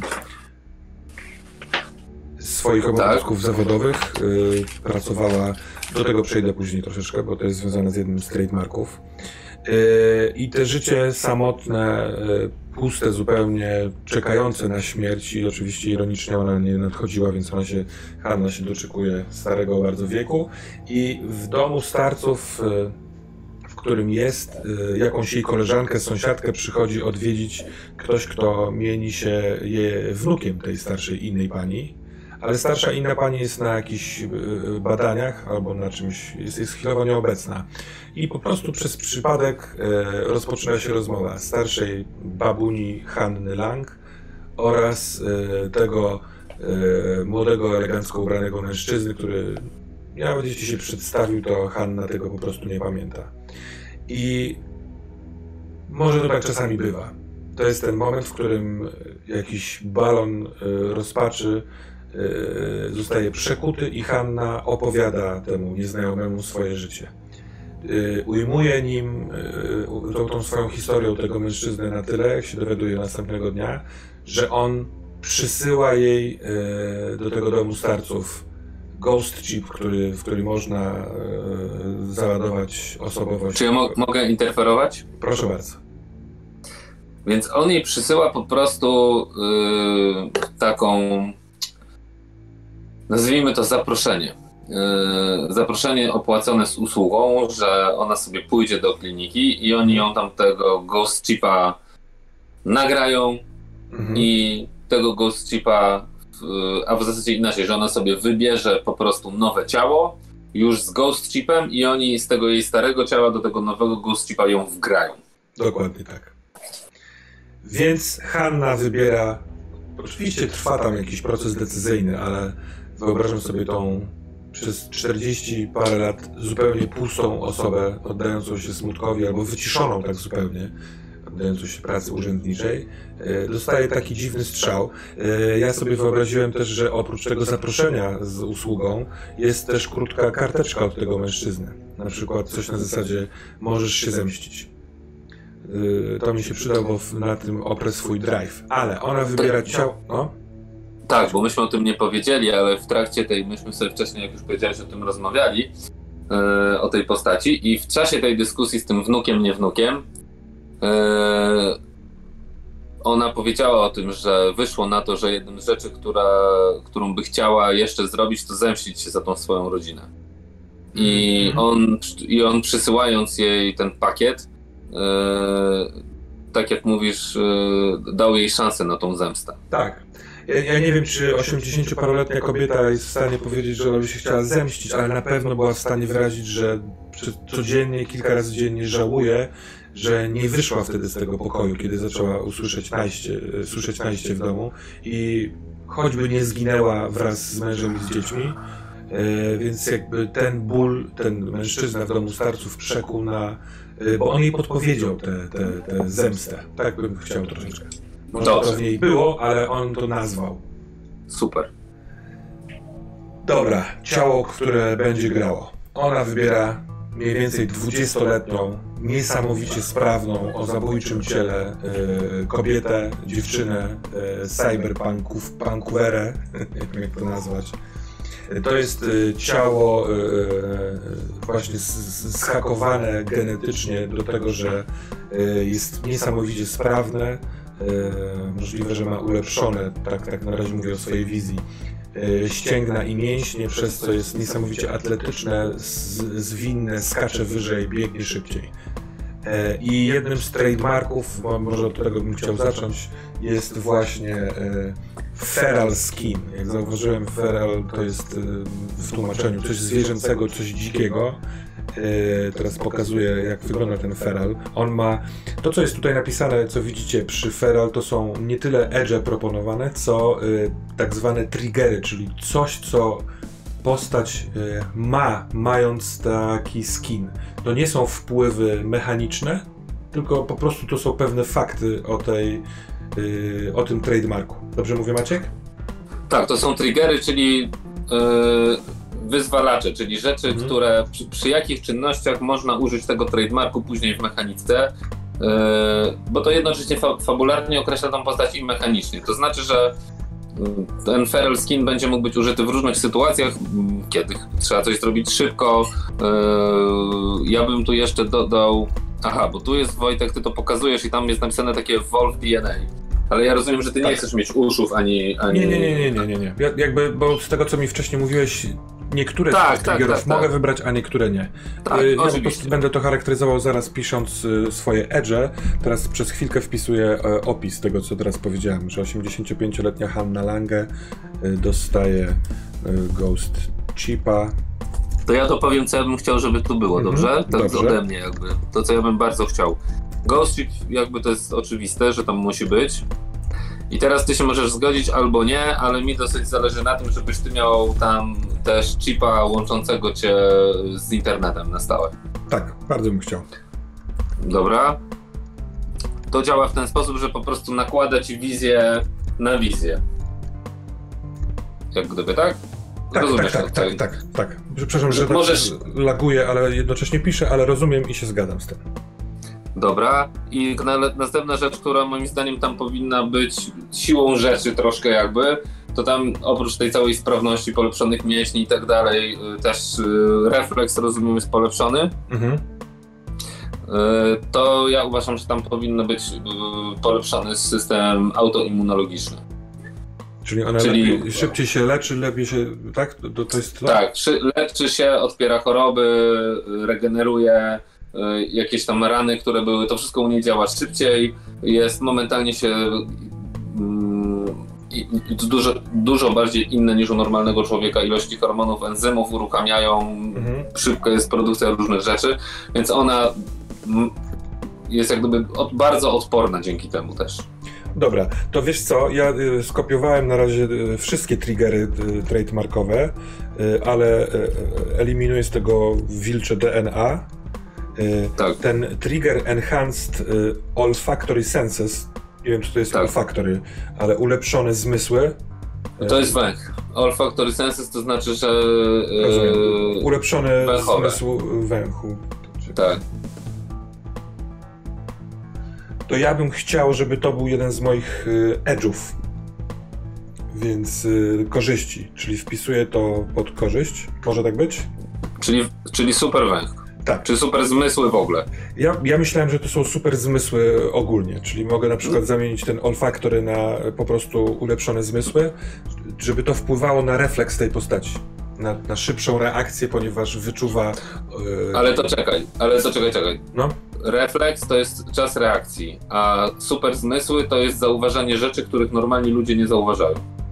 swoich obowiązków zawodowych. Pracowała, do tego przejdę później troszeczkę, bo to jest związane z jednym z trademarków. I te życie samotne, puste zupełnie, czekające na śmierć i oczywiście ironicznie ona nie nadchodziła, więc Hanna się doczekuje starego bardzo wieku i w domu starców, w którym jest, jakąś jej koleżankę, sąsiadkę przychodzi odwiedzić ktoś, kto mieni się wnukiem tej starszej innej pani. Ale starsza inna pani jest na jakichś badaniach albo na czymś, jest chwilowo nieobecna. I po prostu przez przypadek rozpoczyna się rozmowa starszej babuni Hanny Lang oraz tego młodego, elegancko ubranego mężczyzny, który nawet jeśli się przedstawił, to Hanna tego po prostu nie pamięta. I może to tak czasami bywa. To jest ten moment, w którym jakiś balon rozpaczy zostaje przekuty i Hanna opowiada temu nieznajomemu swoje życie. Ujmuje nim tą swoją historią tego mężczyznę na tyle, jak się dowiaduje następnego dnia, że on przysyła jej do tego domu starców ghost chip, w który można załadować osobowość. Czy ja mogę interferować? Proszę bardzo. Więc on jej przysyła po prostu taką, nazwijmy to zaproszenie. Zaproszenie opłacone z usługą, że ona sobie pójdzie do kliniki i oni ją tam tego ghost chipa nagrają i tego ghost chipa, a w zasadzie inaczej, że ona sobie wybierze po prostu nowe ciało już z ghost chipem i oni z tego jej starego ciała do tego nowego ghost chipa ją wgrają. Dokładnie tak. Więc Hanna wybiera, oczywiście trwa tam jakiś proces decyzyjny, ale wyobrażam sobie tą przez 40 parę lat zupełnie pustą osobę, oddającą się smutkowi albo wyciszoną tak zupełnie, oddającą się pracy urzędniczej, dostaje taki dziwny strzał. Ja sobie wyobraziłem też, że oprócz tego zaproszenia z usługą jest też krótka karteczka od tego mężczyzny. Na przykład coś na zasadzie możesz się zemścić. to mi się przydało, bo na tym oprę swój drive. Ale ona wybiera ciało... No? Tak, bo myśmy o tym nie powiedzieli, ale w trakcie myśmy sobie wcześniej, jak już powiedziałeś, o tym rozmawiali, o tej postaci, i w czasie tej dyskusji z tym wnukiem, nie wnukiem, ona powiedziała o tym, że wyszło na to, że jedną z rzeczy, którą by chciała jeszcze zrobić, to zemścić się za tą swoją rodzinę. I on przysyłając jej ten pakiet, tak jak mówisz, dał jej szansę na tą zemstę. Tak. Ja nie wiem, czy 80-paroletnia kobieta jest w stanie powiedzieć, że ona by się chciała zemścić, ale na pewno była w stanie wyrazić, że codziennie, kilka razy dziennie żałuje, że nie wyszła wtedy z tego pokoju, kiedy zaczęła słyszeć najście w domu i choćby nie zginęła wraz z mężem i z dziećmi, więc jakby ten ból, ten mężczyzna w domu starców przekuł na... bo on jej podpowiedział tę zemstę. Tak bym chciał troszeczkę. Może to w niej było, ale on to nazwał. Super. Dobra, ciało, które będzie grało. Ona wybiera mniej więcej 20-letnią, niesamowicie sprawną, o zabójczym ciele kobietę, dziewczynę, cyberpunkerę, nie wiem jak to nazwać. To jest ciało właśnie zhakowane genetycznie do tego, że jest niesamowicie sprawne. Możliwe, że ma ulepszone, tak na razie mówię o swojej wizji, ścięgna i mięśnie, przez co jest niesamowicie atletyczne, zwinne, skacze wyżej, biegnie szybciej. I jednym z trademarków, bo może od tego bym chciał zacząć, jest właśnie feral skin. Jak zauważyłem, feral to jest w tłumaczeniu coś zwierzęcego, coś dzikiego. Teraz pokazuję, jak wygląda ten feral. On ma... To, co jest tutaj napisane, co widzicie przy feral, to są nie tyle edge proponowane, co tak zwane triggery, czyli coś, co postać mając taki skin. To nie są wpływy mechaniczne, tylko po prostu to są pewne fakty o tym trademarku. Dobrze mówię, Maciek? Tak, to są triggery, czyli wyzwalacze, czyli rzeczy, które przy jakich czynnościach można użyć tego trademarku później w mechanice, bo to jednocześnie fabularnie określa tą postać i mechanicznie. To znaczy, że ten feral skin będzie mógł być użyty w różnych sytuacjach, kiedy trzeba coś zrobić szybko. Ja bym tu jeszcze dodał... Aha, bo tu jest, Wojtek, ty to pokazujesz i tam jest napisane takie Wolf DNA. Ale ja rozumiem, że ty nie chcesz mieć uszów ani... Nie. Jakby, bo z tego, co mi wcześniej mówiłeś, niektóre z triggerów mogę wybrać, a niektóre nie. Ja po prostu będę to charakteryzował zaraz, pisząc swoje edge. Teraz przez chwilkę wpisuję opis tego, co teraz powiedziałem, że 85-letnia Hanna Lange dostaje Ghost Chipa. To ja to powiem, co ja bym chciał, żeby tu było, dobrze? Tak dobrze. Ode mnie jakby. To, co ja bym bardzo chciał. Ghost Chip jakby to jest oczywiste, że tam musi być. I teraz ty się możesz zgodzić albo nie, ale mi dosyć zależy na tym, żebyś ty miał tam też chipa łączącego cię z internetem na stałe. Tak, bardzo bym chciał. Dobra. To działa w ten sposób, że po prostu nakłada ci wizję na wizję. Jak gdyby, tak? Tak. Przepraszam, że możesz... laguję, ale jednocześnie piszę, ale rozumiem i się zgadzam z tym. Dobra. I następna rzecz, która moim zdaniem tam powinna być siłą rzeczy troszkę jakby, to tam oprócz tej całej sprawności, polepszonych mięśni i tak dalej, też refleks, rozumiem, jest polepszony. To ja uważam, że tam powinien być polepszony system autoimmunologiczny. Czyli ona szybciej się leczy, lepiej się, tak? To jest to? Tak, leczy się, odpiera choroby, regeneruje jakieś tam rany, które były, to wszystko u niej działa szybciej, jest momentalnie się dużo bardziej inne niż u normalnego człowieka, ilości hormonów, enzymów uruchamiają, szybko jest produkcja różnych rzeczy, więc ona jest jak gdyby bardzo odporna dzięki temu też. Dobra, to wiesz co, ja skopiowałem na razie wszystkie triggery trademarkowe, ale eliminuję z tego wilcze DNA. Tak. Ten trigger Enhanced Olfactory Senses, nie wiem, czy to jest olfactory, ale ulepszone zmysły. To jest węch. Olfactory Senses to znaczy, że ulepszony zmysł węchu. Tak. to ja bym chciał, żeby to był jeden z moich edge'ów. Więc korzyści, czyli wpisuję to pod korzyść. Może tak być? Czyli super węch. Tak. Czy super zmysły w ogóle? Ja myślałem, że to są super zmysły ogólnie, czyli mogę na przykład zamienić ten olfaktory na po prostu ulepszone zmysły, żeby to wpływało na refleks tej postaci. Na szybszą reakcję, ponieważ wyczuwa... Ale to czekaj. No. Refleks to jest czas reakcji, a super zmysły to jest zauważanie rzeczy, których normalni ludzie nie zauważają.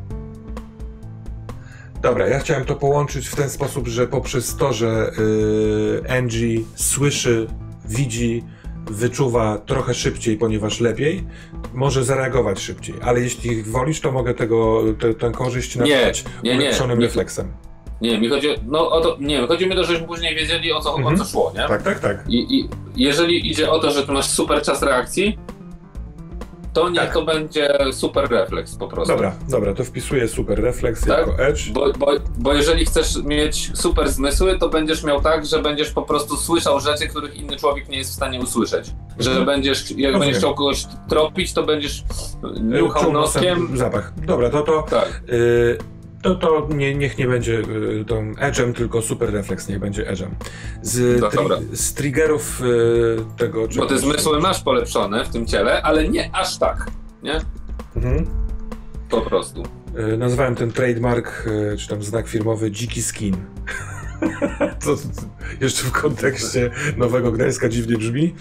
Dobra, ja chciałem to połączyć w ten sposób, że poprzez to, że Angie słyszy, widzi, wyczuwa trochę szybciej, ponieważ lepiej, może zareagować szybciej. Ale jeśli wolisz, to mogę tę korzyść nazwać ulepszonym refleksem. Nie, mi chodzi o to, chodzi mi o to, żebyśmy później wiedzieli o co szło, nie? Tak. I jeżeli idzie o to, że ty masz super czas reakcji, to niech to będzie super refleks po prostu. Dobra, to wpisuję super refleks jako edge. Bo jeżeli chcesz mieć super zmysły, to będziesz miał tak, że będziesz po prostu słyszał rzeczy, których inny człowiek nie jest w stanie usłyszeć. Że będziesz chciał kogoś tropić, to będziesz niuchał noskiem. Zapach. Dobra, Tak. To niech nie będzie tą edge'em, tylko super refleks niech będzie edge'em. Z triggerów tego... Bo te zmysły masz polepszone w tym ciele, ale nie aż tak, nie? Po prostu. Nazwałem ten trademark, czy tam znak firmowy dziki skin. To jeszcze w kontekście Nowego Gdańska dziwnie brzmi.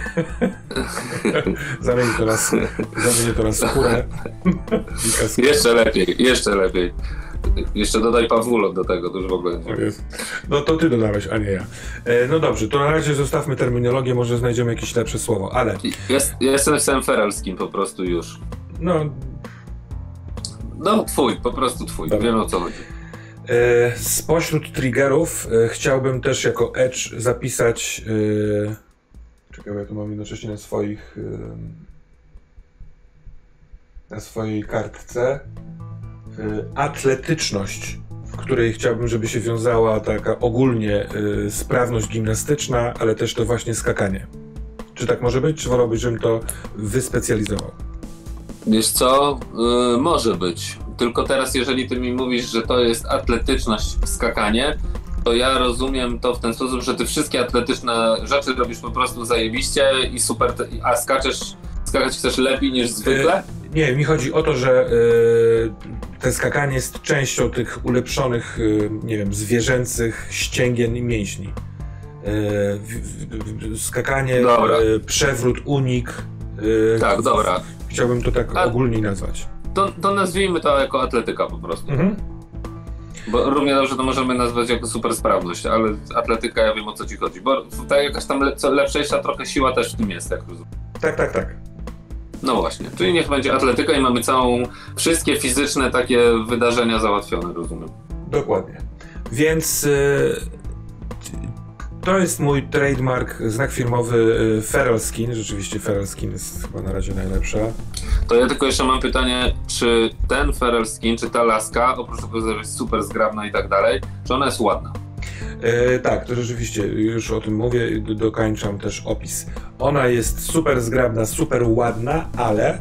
Zamienię to na skórę. Jeszcze lepiej. Jeszcze dodaj Pawulo do tego, to już w ogóle nie. No to ty dodałeś, a nie ja. No dobrze, to na razie zostawmy terminologię, może znajdziemy jakieś lepsze słowo, ale... Ja jestem Sam Ferelskim po prostu już. No po prostu twój, dobra. Wiem o co chodzi. Spośród triggerów chciałbym też jako edge zapisać... Czekaj, ja tu mam jednocześnie na swojej kartce atletyczność, w której chciałbym, żeby się wiązała taka ogólnie sprawność gimnastyczna, ale też to właśnie skakanie. Czy tak może być? Czy wolałbyś, żebym to wyspecjalizował? Wiesz co? Może być. Tylko teraz, jeżeli ty mi mówisz, że to jest atletyczność, skakanie, to ja rozumiem to w ten sposób, że ty wszystkie atletyczne rzeczy robisz po prostu zajebiście i super, a skakać chcesz lepiej niż zwykle? Nie, mi chodzi o to, że te skakanie jest częścią tych ulepszonych, nie wiem, zwierzęcych ścięgien i mięśni. Skakanie, przewrót, unik. Tak, dobra. Chciałbym to tak ogólnie nazwać. To nazwijmy to jako atletyka po prostu. Bo równie dobrze to możemy nazwać jako super sprawność, ale atletyka, ja wiem o co ci chodzi. Bo tutaj jakaś tam lepsza trochę siła też w tym jest, jak rozumiem. Tak. No właśnie, czyli niech będzie atletyka i mamy wszystkie fizyczne takie wydarzenia załatwione, rozumiem. Dokładnie. Więc to jest mój trademark, znak firmowy Feral Skin. Rzeczywiście Feral Skin jest chyba na razie najlepsza. To ja tylko jeszcze mam pytanie, czy ten Feral Skin, czy ta laska, oprócz tego, że jest super zgrabna i tak dalej, czy ona jest ładna? Tak, to rzeczywiście, już o tym mówię, dokończam też opis. Ona jest super zgrabna, super ładna, ale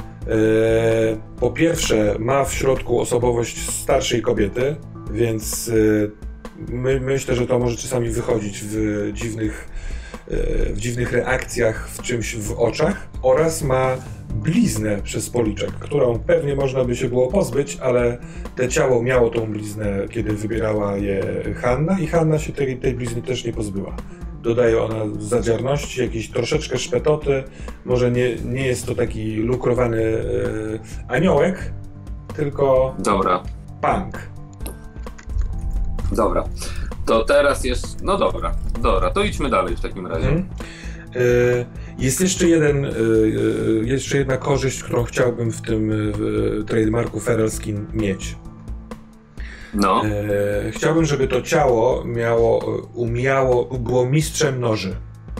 po pierwsze ma w środku osobowość starszej kobiety, więc myślę, że to może czasami wychodzić w dziwnych reakcjach, w czymś w oczach, oraz ma bliznę przez policzek, którą pewnie można by się było pozbyć, ale te ciało miało tą bliznę, kiedy wybierała je Hanna i Hanna się tej blizny też nie pozbyła. Dodaje ona zadziarności, jakieś troszeczkę szpetoty, może nie jest to taki lukrowany aniołek, tylko punk. Dobra, to teraz jest, no dobra, to idźmy dalej w takim razie. Jest jeszcze jedna korzyść, którą chciałbym w tym trademarku Feral Skin mieć. No. Chciałbym, żeby to ciało było mistrzem noży.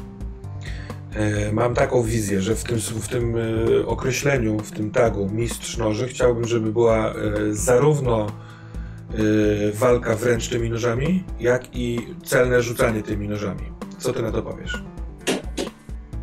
Mam taką wizję, że w tym określeniu, w tym tagu mistrz noży chciałbym, żeby była zarówno walka wręcz tymi nożami, jak i celne rzucanie tymi nożami. Co ty na to powiesz?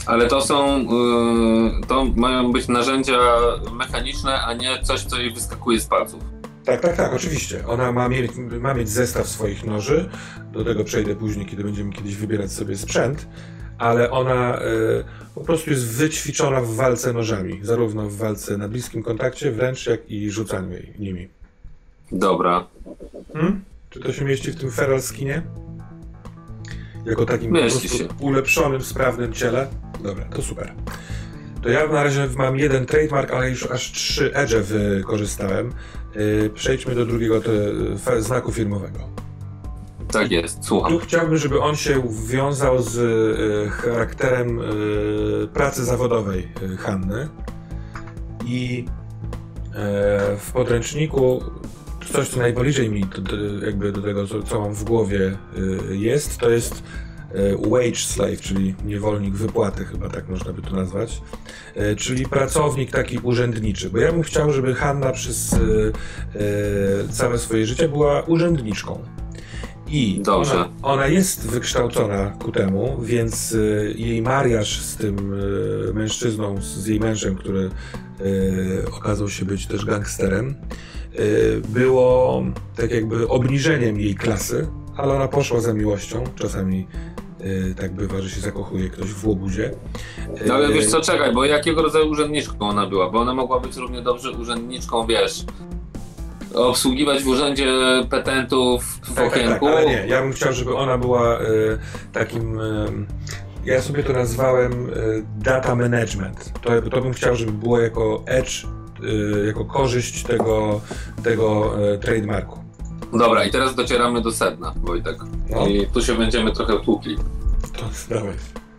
Ale to mają być narzędzia mechaniczne, a nie coś, co jej wyskakuje z palców. Tak, oczywiście. Ona ma mieć zestaw swoich noży, do tego przejdę później, kiedy będziemy kiedyś wybierać sobie sprzęt, ale ona po prostu jest wyćwiczona w walce nożami, zarówno w walce na bliskim kontakcie wręcz, jak i rzucaniu nimi. Dobra. Czy to się mieści w tym feral skinie? Jako takim Mieści po prostu się. ulepszonym, sprawnym ciele? Dobra, to super. To ja na razie mam jeden trademark, ale już aż 3 edge'e wykorzystałem. Przejdźmy do drugiego znaku firmowego. Tak jest, słucham. Tu chciałbym, żeby on się wiązał z charakterem pracy zawodowej Hanny. I w podręczniku coś, co najbliżej mi jakby do tego, co mam w głowie jest, to jest wage slave, czyli niewolnik wypłaty, chyba tak można by to nazwać, czyli pracownik taki urzędniczy, bo ja bym chciał, żeby Hanna przez całe swoje życie była urzędniczką. I ona jest wykształcona ku temu, więc jej mariaż z tym mężczyzną, z jej mężem, który okazał się być też gangsterem, było tak jakby obniżeniem jej klasy, ale ona poszła za miłością. Czasami tak bywa, że się zakochuje ktoś w łobuzie. No ale wiesz co, czekaj, bo jakiego rodzaju urzędniczką ona była? Bo ona mogła być równie dobrze urzędniczką, wiesz, obsługiwać w urzędzie petentów w okienku. Ale nie, ja bym chciał, żeby ona była takim... ja sobie to nazwałem data management. To bym chciał, żeby było jako edge, jako korzyść tego trademarku. Dobra, i teraz docieramy do sedna, Wojtek. No. I tu się będziemy trochę tłukli. To dawaj.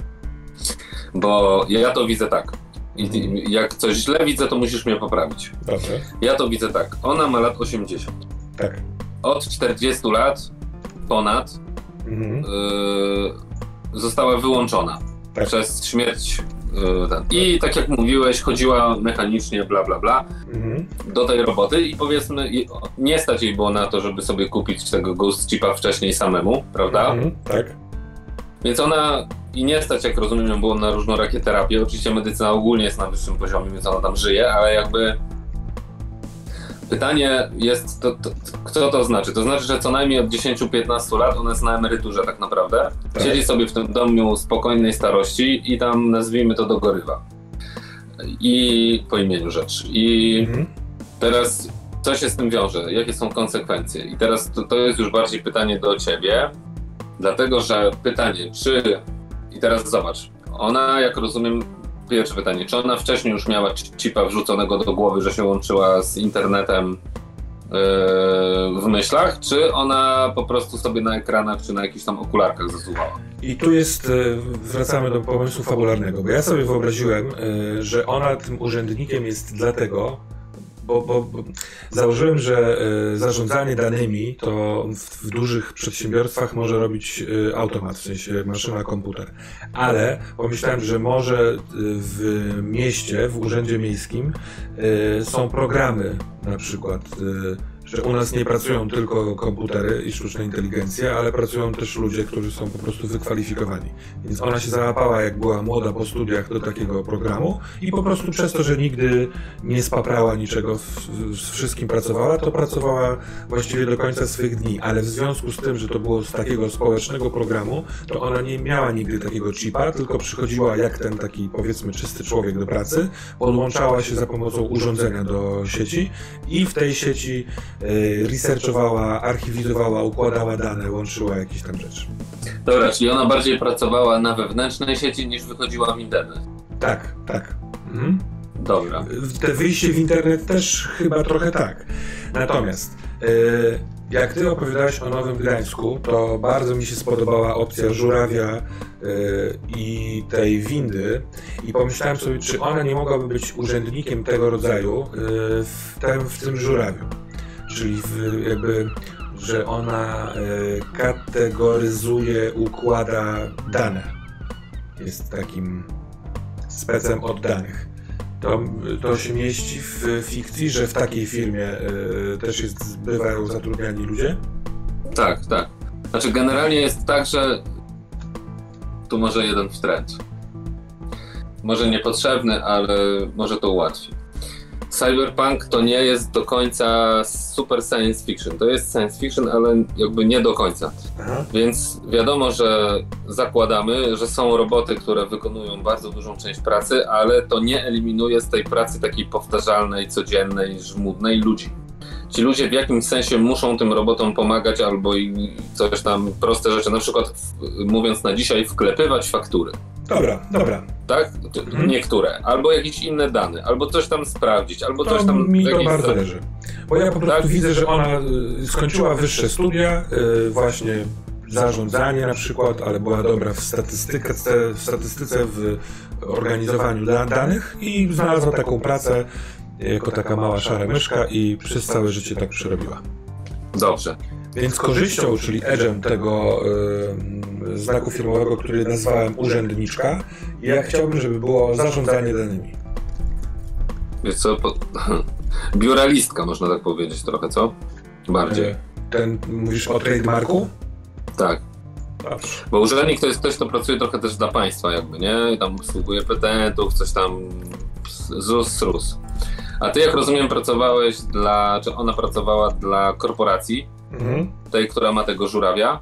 Bo ja to widzę tak. I jak coś źle widzę, to musisz mnie poprawić. Dobrze. Ja to widzę tak. Ona ma lat 80. Tak. Od 40 lat ponad została wyłączona przez śmierć. I tak jak mówiłeś, chodziła mechanicznie, bla bla bla, do tej roboty i powiedzmy, nie stać jej było na to, żeby sobie kupić tego Ghost Chipa wcześniej samemu, prawda? Tak. Więc ona i nie stać, jak rozumiem, było na różnorakie terapie. Oczywiście medycyna ogólnie jest na wyższym poziomie, więc ona tam żyje, ale jakby pytanie jest, co to znaczy? To znaczy, że co najmniej od 10-15 lat ona jest na emeryturze tak naprawdę. Tak. Siedzi sobie w tym domu spokojnej starości i tam, nazwijmy to, dogorywa. I po imieniu rzecz. I teraz co się z tym wiąże? Jakie są konsekwencje? I teraz to jest już bardziej pytanie do ciebie, dlatego że pytanie, czy... I teraz zobacz, ona, jak rozumiem, pierwsze pytanie, czy ona wcześniej już miała chipa wrzuconego do głowy, że się łączyła z internetem w myślach, czy ona po prostu sobie na ekranach czy na jakichś tam okularkach zasuwała? I tu jest, wracamy do pomysłu fabularnego, bo ja sobie wyobraziłem, że ona tym urzędnikiem jest dlatego, bo założyłem, że zarządzanie danymi to w dużych przedsiębiorstwach może robić automat, w sensie maszyna, komputer. Ale pomyślałem, że może w mieście, w urzędzie miejskim są programy, na przykład, że u nas nie pracują tylko komputery i sztuczna inteligencja, ale pracują też ludzie, którzy są po prostu wykwalifikowani. Więc ona się załapała, jak była młoda po studiach, do takiego programu i po prostu przez to, że nigdy nie spaprała niczego, z wszystkim pracowała, to pracowała właściwie do końca swych dni. Ale w związku z tym, że to było z takiego społecznego programu, to ona nie miała nigdy takiego chipa, tylko przychodziła jak ten taki, powiedzmy, czysty człowiek do pracy, podłączała się za pomocą urządzenia do sieci i w tej sieci researchowała, archiwizowała, układała dane, łączyła jakieś tam rzeczy. Dobra, czyli ona bardziej pracowała na wewnętrznej sieci niż wychodziła w internet. Tak. Dobra. Te wyjście w internet też chyba trochę tak. Natomiast jak ty opowiadałeś o Nowym Gdańsku, to bardzo mi się spodobała opcja żurawia i tej windy i pomyślałem sobie, czy ona nie mogłaby być urzędnikiem tego rodzaju w tym żurawiu. Czyli jakby, że ona kategoryzuje, układa dane. Jest takim specem od danych. To się mieści w fikcji, że w takiej firmie też bywają zatrudniani ludzie? Tak. Znaczy generalnie jest tak, że tu może jeden wtręt. może niepotrzebny, ale może to ułatwi. Cyberpunk to nie jest do końca super science fiction. To jest science fiction, ale jakby nie do końca. Aha. Więc wiadomo, że zakładamy, że są roboty, które wykonują bardzo dużą część pracy, ale to nie eliminuje z tej pracy takiej powtarzalnej, codziennej, żmudnej ludzi. Ci ludzie w jakimś sensie muszą tym robotom pomagać albo i coś tam, proste rzeczy, na przykład mówiąc na dzisiaj, wklepywać faktury. Dobra. Tak? Niektóre. Albo jakieś inne dane, albo coś tam sprawdzić, albo coś tam... Mi to bardzo leży. Bo ja po prostu widzę, że ona skończyła wyższe studia, właśnie zarządzanie na przykład, ale była dobra w statystyce, w organizowaniu danych i znalazła taką pracę jako taka mała szara myszka i przez całe życie tak przerobiła. Dobrze. Więc korzyścią, czyli edge'em tego znaku firmowego, który nazwałem urzędniczka, ja chciałbym, żeby było zarządzanie danymi. Wiesz co, biuralistka można tak powiedzieć trochę, co? Bardziej. Mówisz o trademarku? Tak. Dobrze. Bo urzędnik to jest ktoś, kto pracuje trochę też dla państwa jakby, nie? I tam obsługuje petentów, coś tam ZUS. A ty, jak rozumiem, czy ona pracowała dla korporacji, tej, która ma tego żurawia.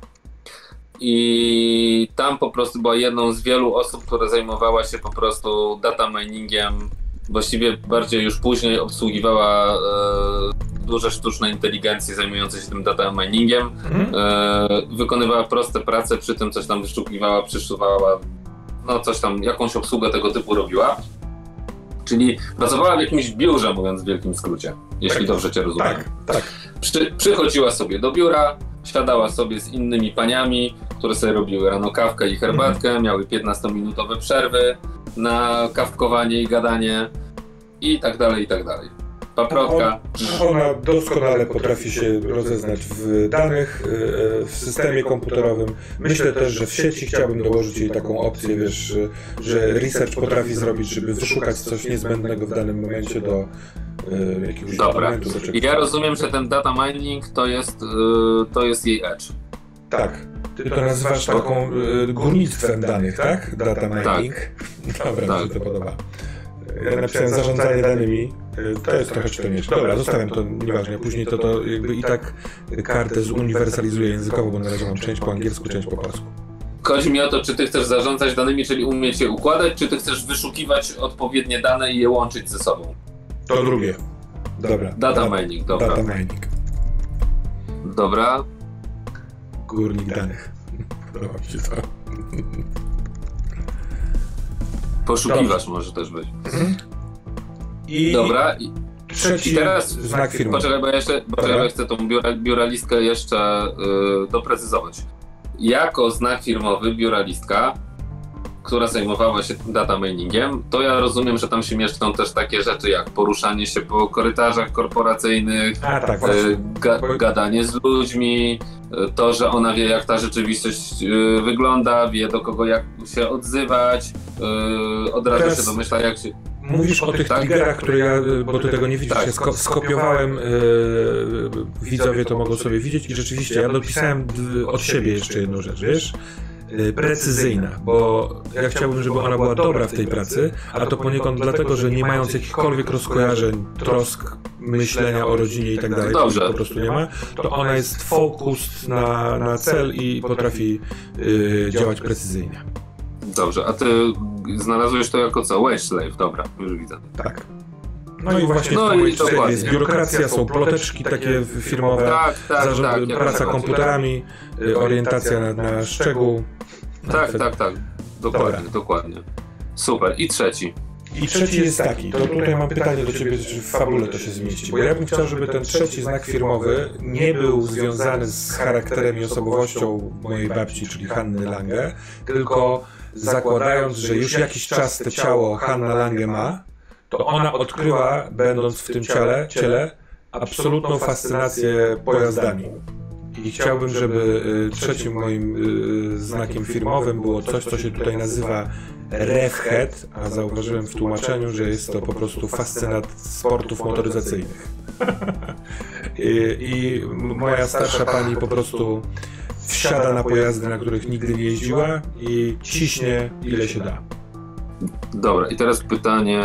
I tam po prostu była jedną z wielu osób, która zajmowała się po prostu data miningiem. Właściwie bardziej już później obsługiwała duże sztuczne inteligencje zajmujące się tym data miningiem. Wykonywała proste prace, przy tym coś tam wyszukiwała, przyszuwała, no coś tam, jakąś obsługę tego typu robiła. Czyli pracowała w jakimś biurze, mówiąc w wielkim skrócie, jeśli dobrze cię rozumiem. Tak. Przychodziła sobie do biura, siadała sobie z innymi paniami, które sobie robiły rano kawkę i herbatkę, miały 15-minutowe przerwy na kawkowanie i gadanie i tak dalej. Paprotka. Ona doskonale potrafi się rozeznać w danych, w systemie komputerowym. Myślę też, że w sieci chciałbym dołożyć jej taką opcję, wiesz, że research potrafi zrobić, żeby wyszukać coś niezbędnego w danym momencie do jakiegoś dokumentu. Ja rozumiem, że ten data mining to jest jej edge. Tak. Ty to nazywasz taką górnictwem danych, tak? Data mining. Tak. Dobra, mi się to podoba. Ja napisałem zarządzanie danymi, to jest trochę czytelniejsze. Dobra, zostawiam to, nieważne. Później to jakby i tak kartę zuniwersalizuję językowo, bo na razie mam część po angielsku, część po polsku. Chodzi mi o to, czy ty chcesz zarządzać danymi, czyli umieć je układać, czy ty chcesz wyszukiwać odpowiednie dane i je łączyć ze sobą? To drugie. Dobra. Data mining, dobra. Data mining. Dobra. Górnik danych. Podoba mi się to. Poszukiwacz może też być. Dobra. I trzeci teraz znak firmy. Poczekaj, bo ja chcę tą biuralistkę jeszcze doprecyzować. Jako znak firmowy biuralistka, która zajmowała się data miningiem, to ja rozumiem, że tam się mieszczą też takie rzeczy jak poruszanie się po korytarzach korporacyjnych, gadanie z ludźmi, to, że ona wie, jak ta rzeczywistość wygląda, wie, do kogo jak się odzywać, od razu teraz się domyśla, jak się... Mówisz o tych triggerach, które ja, bo ty tego nie widzisz, ja skopiowałem, widzowie to mogą sobie widzieć i rzeczywiście ja dopisałem od siebie jeszcze jedną rzecz, wiesz? Precyzyjna, bo ja chciałbym, żeby ona była dobra w tej pracy, a to poniekąd dlatego, że nie mając jakichkolwiek rozkojarzeń, trosk, myślenia o rodzinie i tak dalej, po prostu nie ma, to ona jest focused na cel i potrafi działać precyzyjnie. Dobrze, a ty znalazłeś to jako co? Wage slave, dobra, już widzę. Tak. No i właśnie jest biurokracja, są ploteczki takie firmowe, praca komputerami, orientacja na szczegół. Tak. Dokładnie. Super. I trzeci jest taki, to tutaj mam pytanie do ciebie, czy w fabule to się zmieści, bo ja bym chciał, żeby ten trzeci znak firmowy nie był związany z charakterem i osobowością mojej babci, czyli Hanny Lange, tylko zakładając, że już jakiś czas to ciało Hanna Lange ma, to ona odkryła, będąc w tym ciele, absolutną fascynację pojazdami. I chciałbym, żeby trzecim moim znakiem firmowym było coś, co się tutaj nazywa RevHead, a zauważyłem w tłumaczeniu, że jest to po prostu fascynat sportów motoryzacyjnych. I moja starsza pani po prostu wsiada na pojazdy, na których nigdy nie jeździła i ciśnie ile się da. Dobra, i teraz pytanie,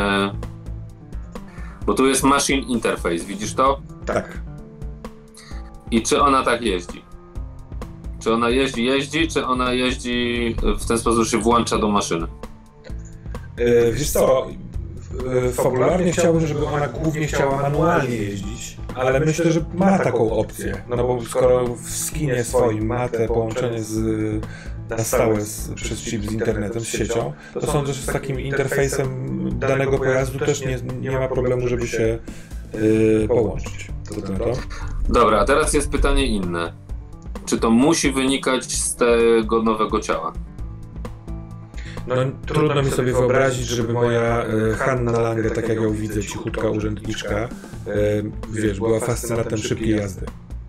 bo tu jest machine interface, widzisz to? Tak. I czy ona tak jeździ? Czy ona jeździ, czy ona jeździ w ten sposób, że się włącza do maszyny? Wiesz co, fabularnie chciałbym, żeby ona głównie chciała manualnie jeździć, ale myślę, że ma taką opcję, no bo skoro w skinie swoim ma te połączenie na stałe przez chip z internetem, z siecią, to sądzę, że z takim interfejsem danego pojazdu też nie ma problemu, żeby się połączyć. To? Dobra, a teraz jest pytanie inne. Czy to musi wynikać z tego nowego ciała? No, trudno mi sobie wyobrazić, żeby moja Hanna Lange, tak jak ją widzę, cichutka urzędniczka, wiesz, była fascynatem szybkiej jazdy.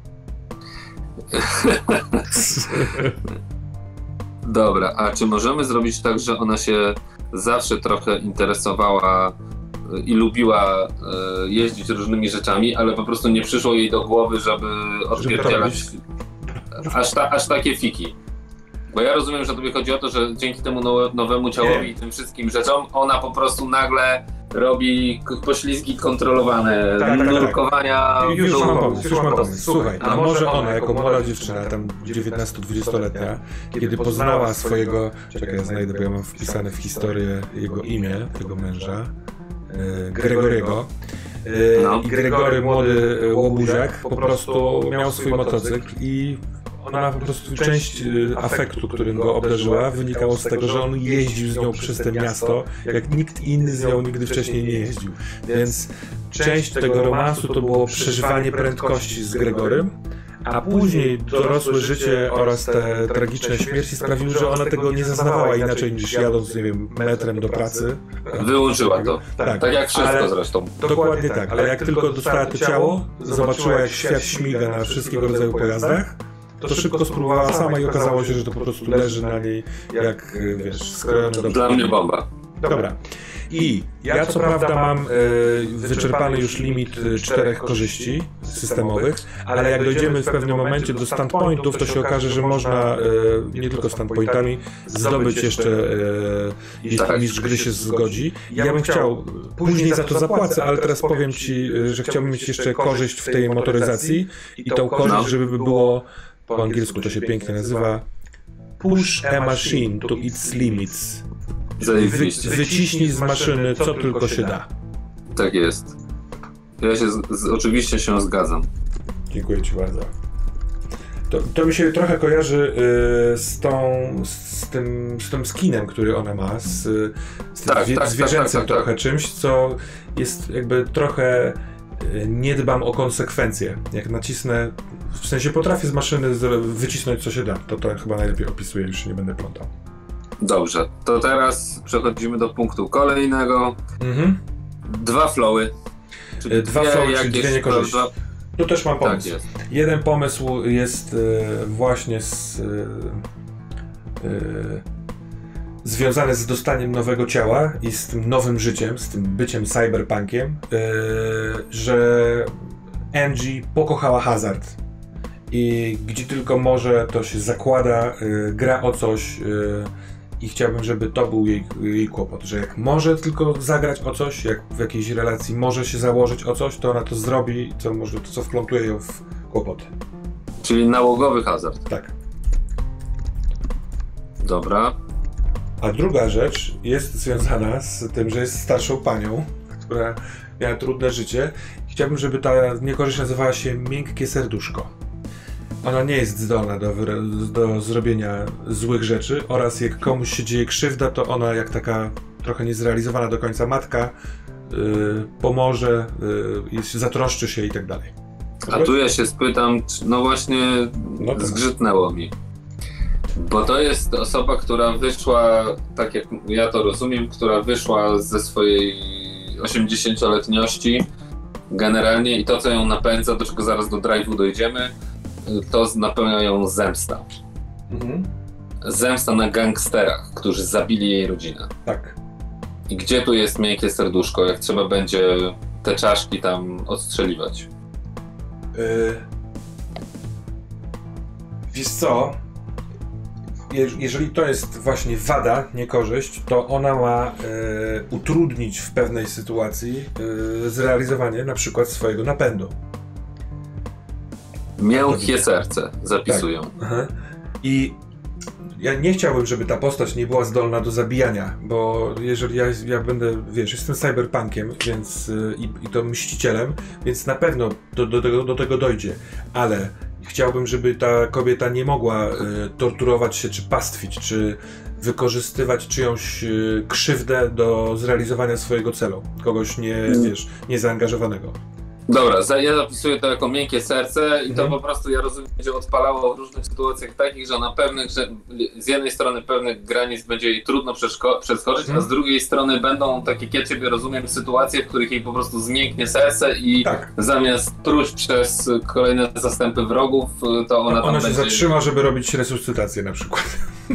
Dobra, a czy możemy zrobić tak, że ona się zawsze trochę interesowała i lubiła jeździć różnymi rzeczami, ale po prostu nie przyszło jej do głowy, żeby odpierdzielać aż takie fiki? Bo ja rozumiem, że tobie chodzi o to, że dzięki temu nowemu ciałowi i tym wszystkim rzeczom ona po prostu nagle robi poślizgi kontrolowane, nurkowania. Tak. Już mam pomysł. Słuchaj, a może ona jako młoda dziewczyna, tam 19-20-letnia, kiedy poznała swojego, czekaj, ja znajdę, bo ja mam wpisane w historię jego imię, tego męża, Gregoriego. I Gregory, młody łobuziak, po prostu miał swój motocykl i ona po prostu część afektu, którym go obdarzyła, wynikało z tego, że on jeździł z nią przez to miasto, jak nikt inny z nią nigdy wcześniej nie jeździł. Więc część tego romansu to było przeżywanie prędkości z Gregorym, a później dorosłe życie oraz te tragiczne śmierci sprawiły, że ona tego nie zaznawała inaczej niż jadąc, nie wiem, metrem do pracy. Wyłączyła to. Tak jak wszystko zresztą. Dokładnie tak, ale jak tylko dostała to ciało, zobaczyła jak świat śmiga na wszystkiego rodzaju pojazdach, to szybko spróbowała sama i okazało się, że to po prostu leży na niej jak, wiesz, skrojone do... Dla mnie bomba. Dobra. I ja co prawda mam wyczerpany już limit 4 korzyści systemowych, ale jak dojdziemy w pewnym momencie do standpointów, to się okaże, że można nie tylko standpointami zdobyć jeszcze, jeśli mistrz gry się zgodzi. Ja bym chciał, później za to zapłacę, ale teraz powiem ci, że chciałbym mieć jeszcze korzyść w tej motoryzacji i tą korzyść, żeby było, po angielsku to się pięknie nazywa, push a machine to its limits. Wyciśnij z maszyny co tylko się da. Tak jest. Ja się oczywiście się zgadzam. Dziękuję ci bardzo. To mi się trochę kojarzy z tym skinem, który ona ma, z tym zwierzęcym trochę czymś, co jest jakby trochę nie dbam o konsekwencje. Jak nacisnę, w sensie potrafię z maszyny wycisnąć co się da. To chyba najlepiej opisuje, już się nie będę plątał. Dobrze, to teraz przechodzimy do punktu kolejnego. 2 flowy. Czyli 2 flowy, czyli 2 niekorzyści. Tu też mam pomysł. Tak jest. Jeden pomysł jest właśnie związany z dostaniem nowego ciała i z tym nowym życiem, z tym byciem cyberpunkiem, że Angie pokochała hazard. I gdzie tylko może, to się zakłada, gra o coś i chciałbym, żeby to był jej kłopot, że jak może tylko zagrać o coś, jak w jakiejś relacji może się założyć o coś, to ona to zrobi, co wplątuje ją w kłopoty. Czyli nałogowy hazard. Tak. Dobra. A druga rzecz jest związana z tym, że jest starszą panią, która miała trudne życie. Chciałbym, żeby ta niekorzyść nazywała się miękkie serduszko. Ona nie jest zdolna do zrobienia złych rzeczy oraz jak komuś się dzieje krzywda, to ona jak taka trochę niezrealizowana do końca matka pomoże, zatroszczy się i tak dalej. A tu ja się spytam, no właśnie zgrzytnęło mi. Bo to jest osoba, która wyszła, tak jak ja to rozumiem, która wyszła ze swojej 80-letniości generalnie i to, co ją napędza, do czego zaraz do drive'u dojdziemy, to napełnia ją zemsta. Zemsta na gangsterach, którzy zabili jej rodzinę. Tak. I gdzie tu jest miękkie serduszko, jak trzeba będzie te czaszki tam odstrzeliwać? Wiesz co? jeżeli to jest właśnie wada, niekorzyść, to ona ma utrudnić w pewnej sytuacji zrealizowanie na przykład swojego napędu. Miękkie serce zapisują. Tak. I ja nie chciałbym, żeby ta postać nie była zdolna do zabijania, bo jeżeli ja będę, wiesz, jestem cyberpunkiem, więc i to mścicielem, więc na pewno do tego dojdzie, ale chciałbym, żeby ta kobieta nie mogła torturować się, czy pastwić, czy wykorzystywać czyjąś krzywdę do zrealizowania swojego celu. Kogoś niezaangażowanego. Dobra, ja zapisuję to jako miękkie serce i to po prostu, ja rozumiem, będzie odpalało w różnych sytuacjach takich, że na pewnych, że z jednej strony pewnych granic będzie jej trudno przeskoczyć, a z drugiej strony będą takie, jak ja ciebie rozumiem, sytuacje, w których jej po prostu zmięknie serce i zamiast truć przez kolejne zastępy wrogów, to ona tam się będzie... zatrzyma, żeby robić resuscytację na przykład.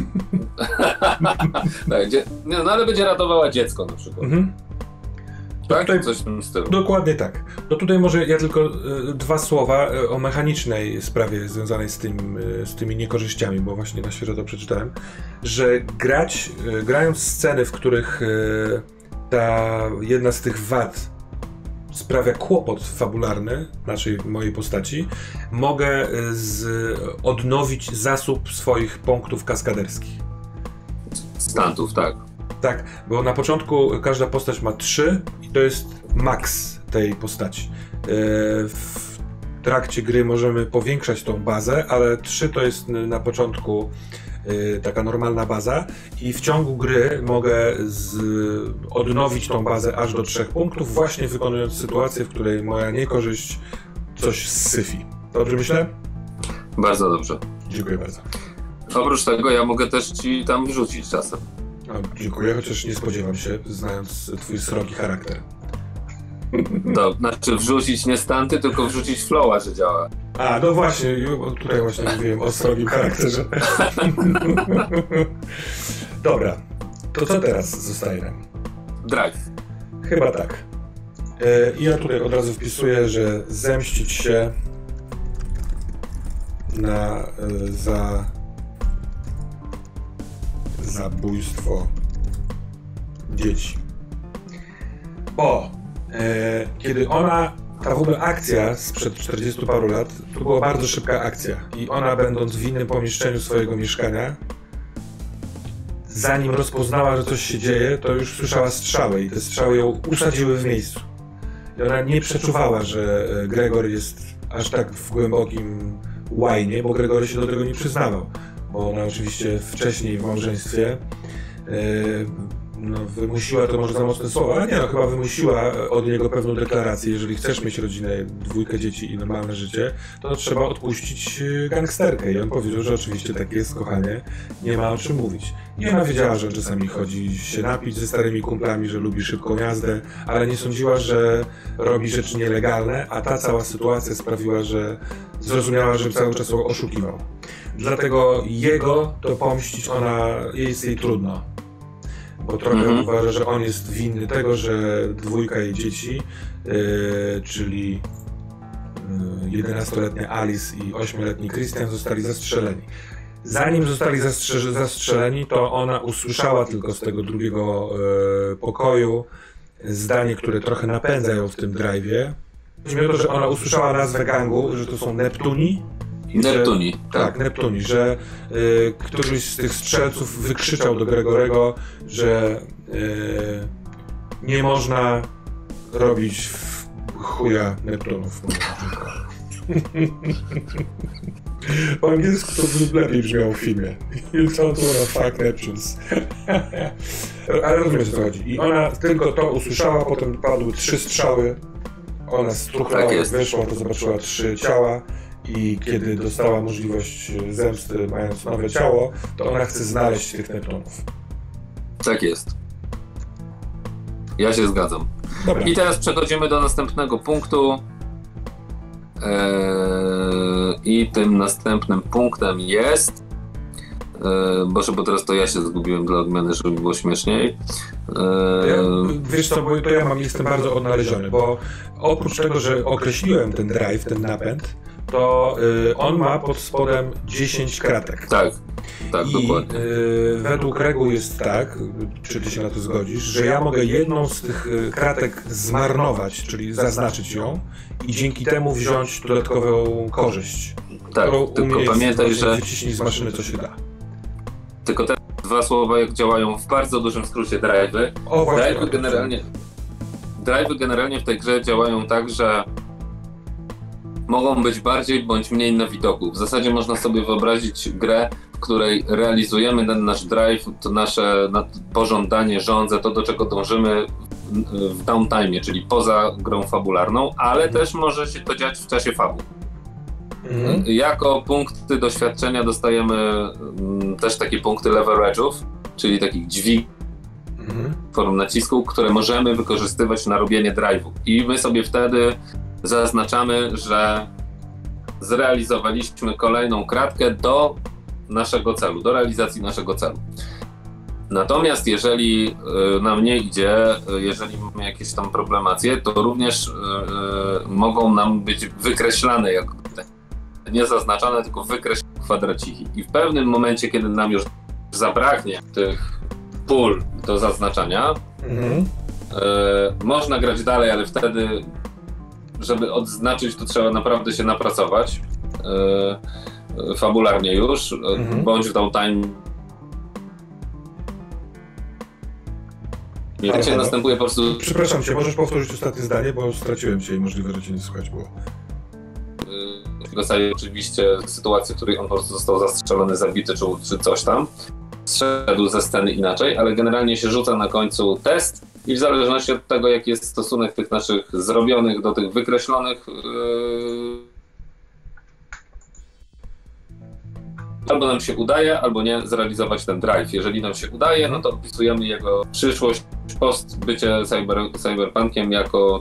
Tak, no ale będzie ratowała dziecko na przykład. Tak? Tutaj, coś w tym stylu. Dokładnie tak. To tutaj może ja tylko dwa słowa o mechanicznej sprawie związanej z tymi niekorzyściami, bo właśnie na świeżo to przeczytałem, że grając sceny, w których ta jedna z tych wad sprawia kłopot fabularny mojej postaci, mogę odnowić zasób swoich punktów kaskaderskich. Stantów, tak. Tak, bo na początku każda postać ma 3 i to jest maks tej postaci. W trakcie gry możemy powiększać tą bazę, ale 3 to jest na początku taka normalna baza i w ciągu gry mogę odnowić tą bazę aż do 3 punktów, właśnie wykonując sytuację, w której moja niekorzyść coś zsyfi. Dobrze myślę? Bardzo dobrze. Dziękuję bardzo. Oprócz tego ja mogę też ci tam wrzucić czasem. No, dziękuję, chociaż nie spodziewam się, znając twój srogi charakter. To znaczy wrzucić nie stanty, tylko wrzucić flowa, że działa. A, no właśnie, tutaj właśnie mówiłem o srogim charakterze. Dobra, to co teraz zostaje nam? Drive. Chyba tak. I ja tutaj od razu wpisuję, że zemścić się za zabójstwo dzieci. Bo kiedy ta w ogóle akcja sprzed 40 paru lat, to była bardzo szybka akcja i ona, będąc w innym pomieszczeniu swojego mieszkania, zanim rozpoznała, że coś się dzieje, to już słyszała strzały i te strzały ją usadziły w miejscu. I ona nie przeczuwała, że Gregor jest aż tak w głębokim łajnie, bo Gregory się do tego nie przyznawał. Bo ona oczywiście wcześniej w małżeństwie wymusiła, to może za mocne słowa, ale nie, chyba wymusiła od niego pewną deklarację: jeżeli chcesz mieć rodzinę, 2 dzieci i normalne życie, to trzeba odpuścić gangsterkę. I on powiedział, że oczywiście tak jest, kochanie, nie ma o czym mówić. I ona wiedziała, że czasami chodzi się napić ze starymi kumplami, że lubi szybką jazdę, ale nie sądziła, że robi rzeczy nielegalne, a ta cała sytuacja sprawiła, że zrozumiała, że cały czas ją oszukiwał. Dlatego jego to pomścić jest jej trudno. Bo trochę uważa, że on jest winny tego, że 2 jej dzieci, czyli 11-letnia Alice i 8-letni Christian, zostali zastrzeleni. Zanim zostali zastrzeleni, to ona usłyszała tylko z tego drugiego pokoju zdanie, które trochę napędza ją w tym drive'ie. Chodzi mi o to, że ona usłyszała nazwę gangu, że to są Neptuni. Neptuni, tak, Neptuni, że któryś z tych strzelców wykrzyczał do Gregorego, że nie można robić chuja Neptunów. Po angielsku to lepiej brzmiało w filmie. You don't wanna fuck Neptunes. Ale rozumiesz, o co chodzi. I ona tylko to usłyszała, potem padły 3 strzały. Ona struchlała, jak weszła, to zobaczyła 3 ciała. I kiedy dostała możliwość zemsty, mając nowe ciało, to ona chce znaleźć tych Neptunów. Tak jest. Ja się zgadzam. Dobra. I teraz przechodzimy do następnego punktu. I tym następnym punktem jest... bo teraz to ja się zgubiłem dla odmiany, żeby było śmieszniej. Wiesz co, bo to jestem bardzo odnaleziony, bo oprócz tego, że określiłem ten drive, ten napęd, to on ma pod spodem 10 kratek. Tak, I dokładnie. Według reguł jest tak, czy ty się na to zgodzisz, że ja mogę jedną z tych kratek zmarnować, czyli zaznaczyć ją i dzięki temu wziąć dodatkową korzyść. Tak, tylko pamiętaj, że wyciśnij z maszyny, co się da. tylko te dwa słowa, jak działają w bardzo dużym skrócie drive'y. Drive'y generalnie w tej grze działają tak, że mogą być bardziej bądź mniej na widoku. W zasadzie można sobie wyobrazić grę, w której realizujemy ten nasz drive, to nasze pożądanie, żądze, to do czego dążymy w downtime, czyli poza grą fabularną, ale też może się to dziać w czasie fabuł. Jako punkty doświadczenia dostajemy też takie punkty leverage'ów, czyli takich dźwigni, form nacisku, które możemy wykorzystywać na robienie drive'u. I my sobie wtedy zaznaczamy, że zrealizowaliśmy kolejną kratkę do naszego celu, do realizacji naszego celu. Natomiast jeżeli nam nie idzie, jeżeli mamy jakieś tam problemacje, to również mogą nam być wykreślane, jak nie zaznaczane, tylko wykreślone kwadraciki. I w pewnym momencie, kiedy nam już zabraknie tych pól do zaznaczania, można grać dalej, ale wtedy, żeby odznaczyć, to trzeba naprawdę się napracować fabularnie już, bądź w downtime. Wiecie, następuje po prostu... Przepraszam cię, możesz powtórzyć ostatnie zdanie, bo straciłem cię i możliwe, że cię nie słychać było. Dostaje oczywiście sytuację, w której on po prostu został zastrzelony, zabity czy coś tam. Zszedł ze sceny inaczej, ale generalnie się rzuca na końcu test i w zależności od tego, jaki jest stosunek tych naszych zrobionych do tych wykreślonych, albo nam się udaje, albo nie zrealizować ten drive. Jeżeli nam się udaje, no to opisujemy jego przyszłość post bycie cyberpunkiem jako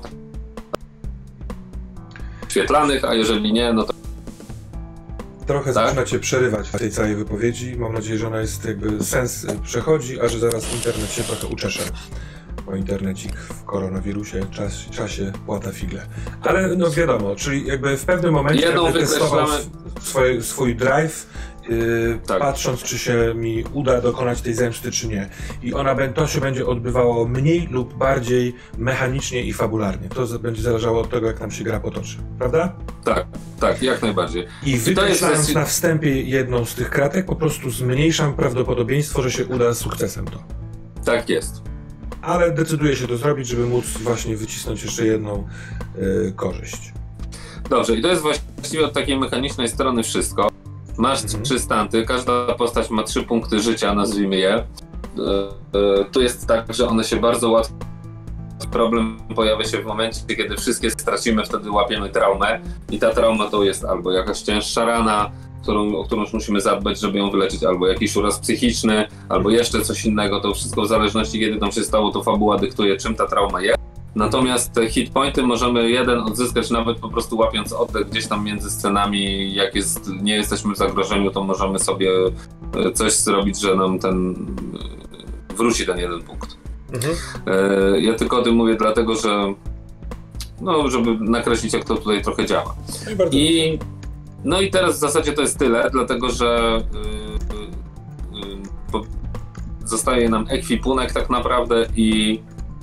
świetlanych, a jeżeli nie, no to... Trochę zaczyna cię przerywać w tej całej wypowiedzi. Mam nadzieję, że ona jest jakby sens przechodzi, a że zaraz internet się trochę uczesze. Bo internecik w koronawirusie, czasie płata figle. Ale no wiadomo, czyli jakby w pewnym momencie testował swój drive, patrząc, czy się mi uda dokonać tej zemsty, czy nie. I to się będzie odbywało mniej lub bardziej mechanicznie i fabularnie. To będzie zależało od tego, jak nam się gra potoczy. Prawda? Tak, jak najbardziej. I wykreślając na wstępie jedną z tych kratek, po prostu zmniejszam prawdopodobieństwo, że się uda z sukcesem to. Tak jest. Ale decyduję się to zrobić, żeby móc właśnie wycisnąć jeszcze jedną korzyść. Dobrze, i to jest właściwie od takiej mechanicznej strony wszystko. Masz 3 stanty, każda postać ma 3 punkty życia, nazwijmy je. Tu jest tak, że one się bardzo łatwo... Problem pojawia się w momencie, kiedy wszystkie stracimy, wtedy łapiemy traumę. I ta trauma to jest albo jakaś cięższa rana, o którą już musimy zadbać, żeby ją wyleczyć, albo jakiś uraz psychiczny, albo jeszcze coś innego. To wszystko w zależności, kiedy tam się stało, to fabuła dyktuje, czym ta trauma jest. Natomiast te hit pointy możemy jeden odzyskać nawet po prostu łapiąc oddech gdzieś tam między scenami. Jak nie jesteśmy w zagrożeniu, to możemy sobie coś zrobić, że nam wróci ten jeden punkt. Ja tylko o tym mówię dlatego, że żeby nakreślić, jak to tutaj trochę działa. No i teraz w zasadzie to jest tyle, dlatego że zostaje nam ekwipunek tak naprawdę i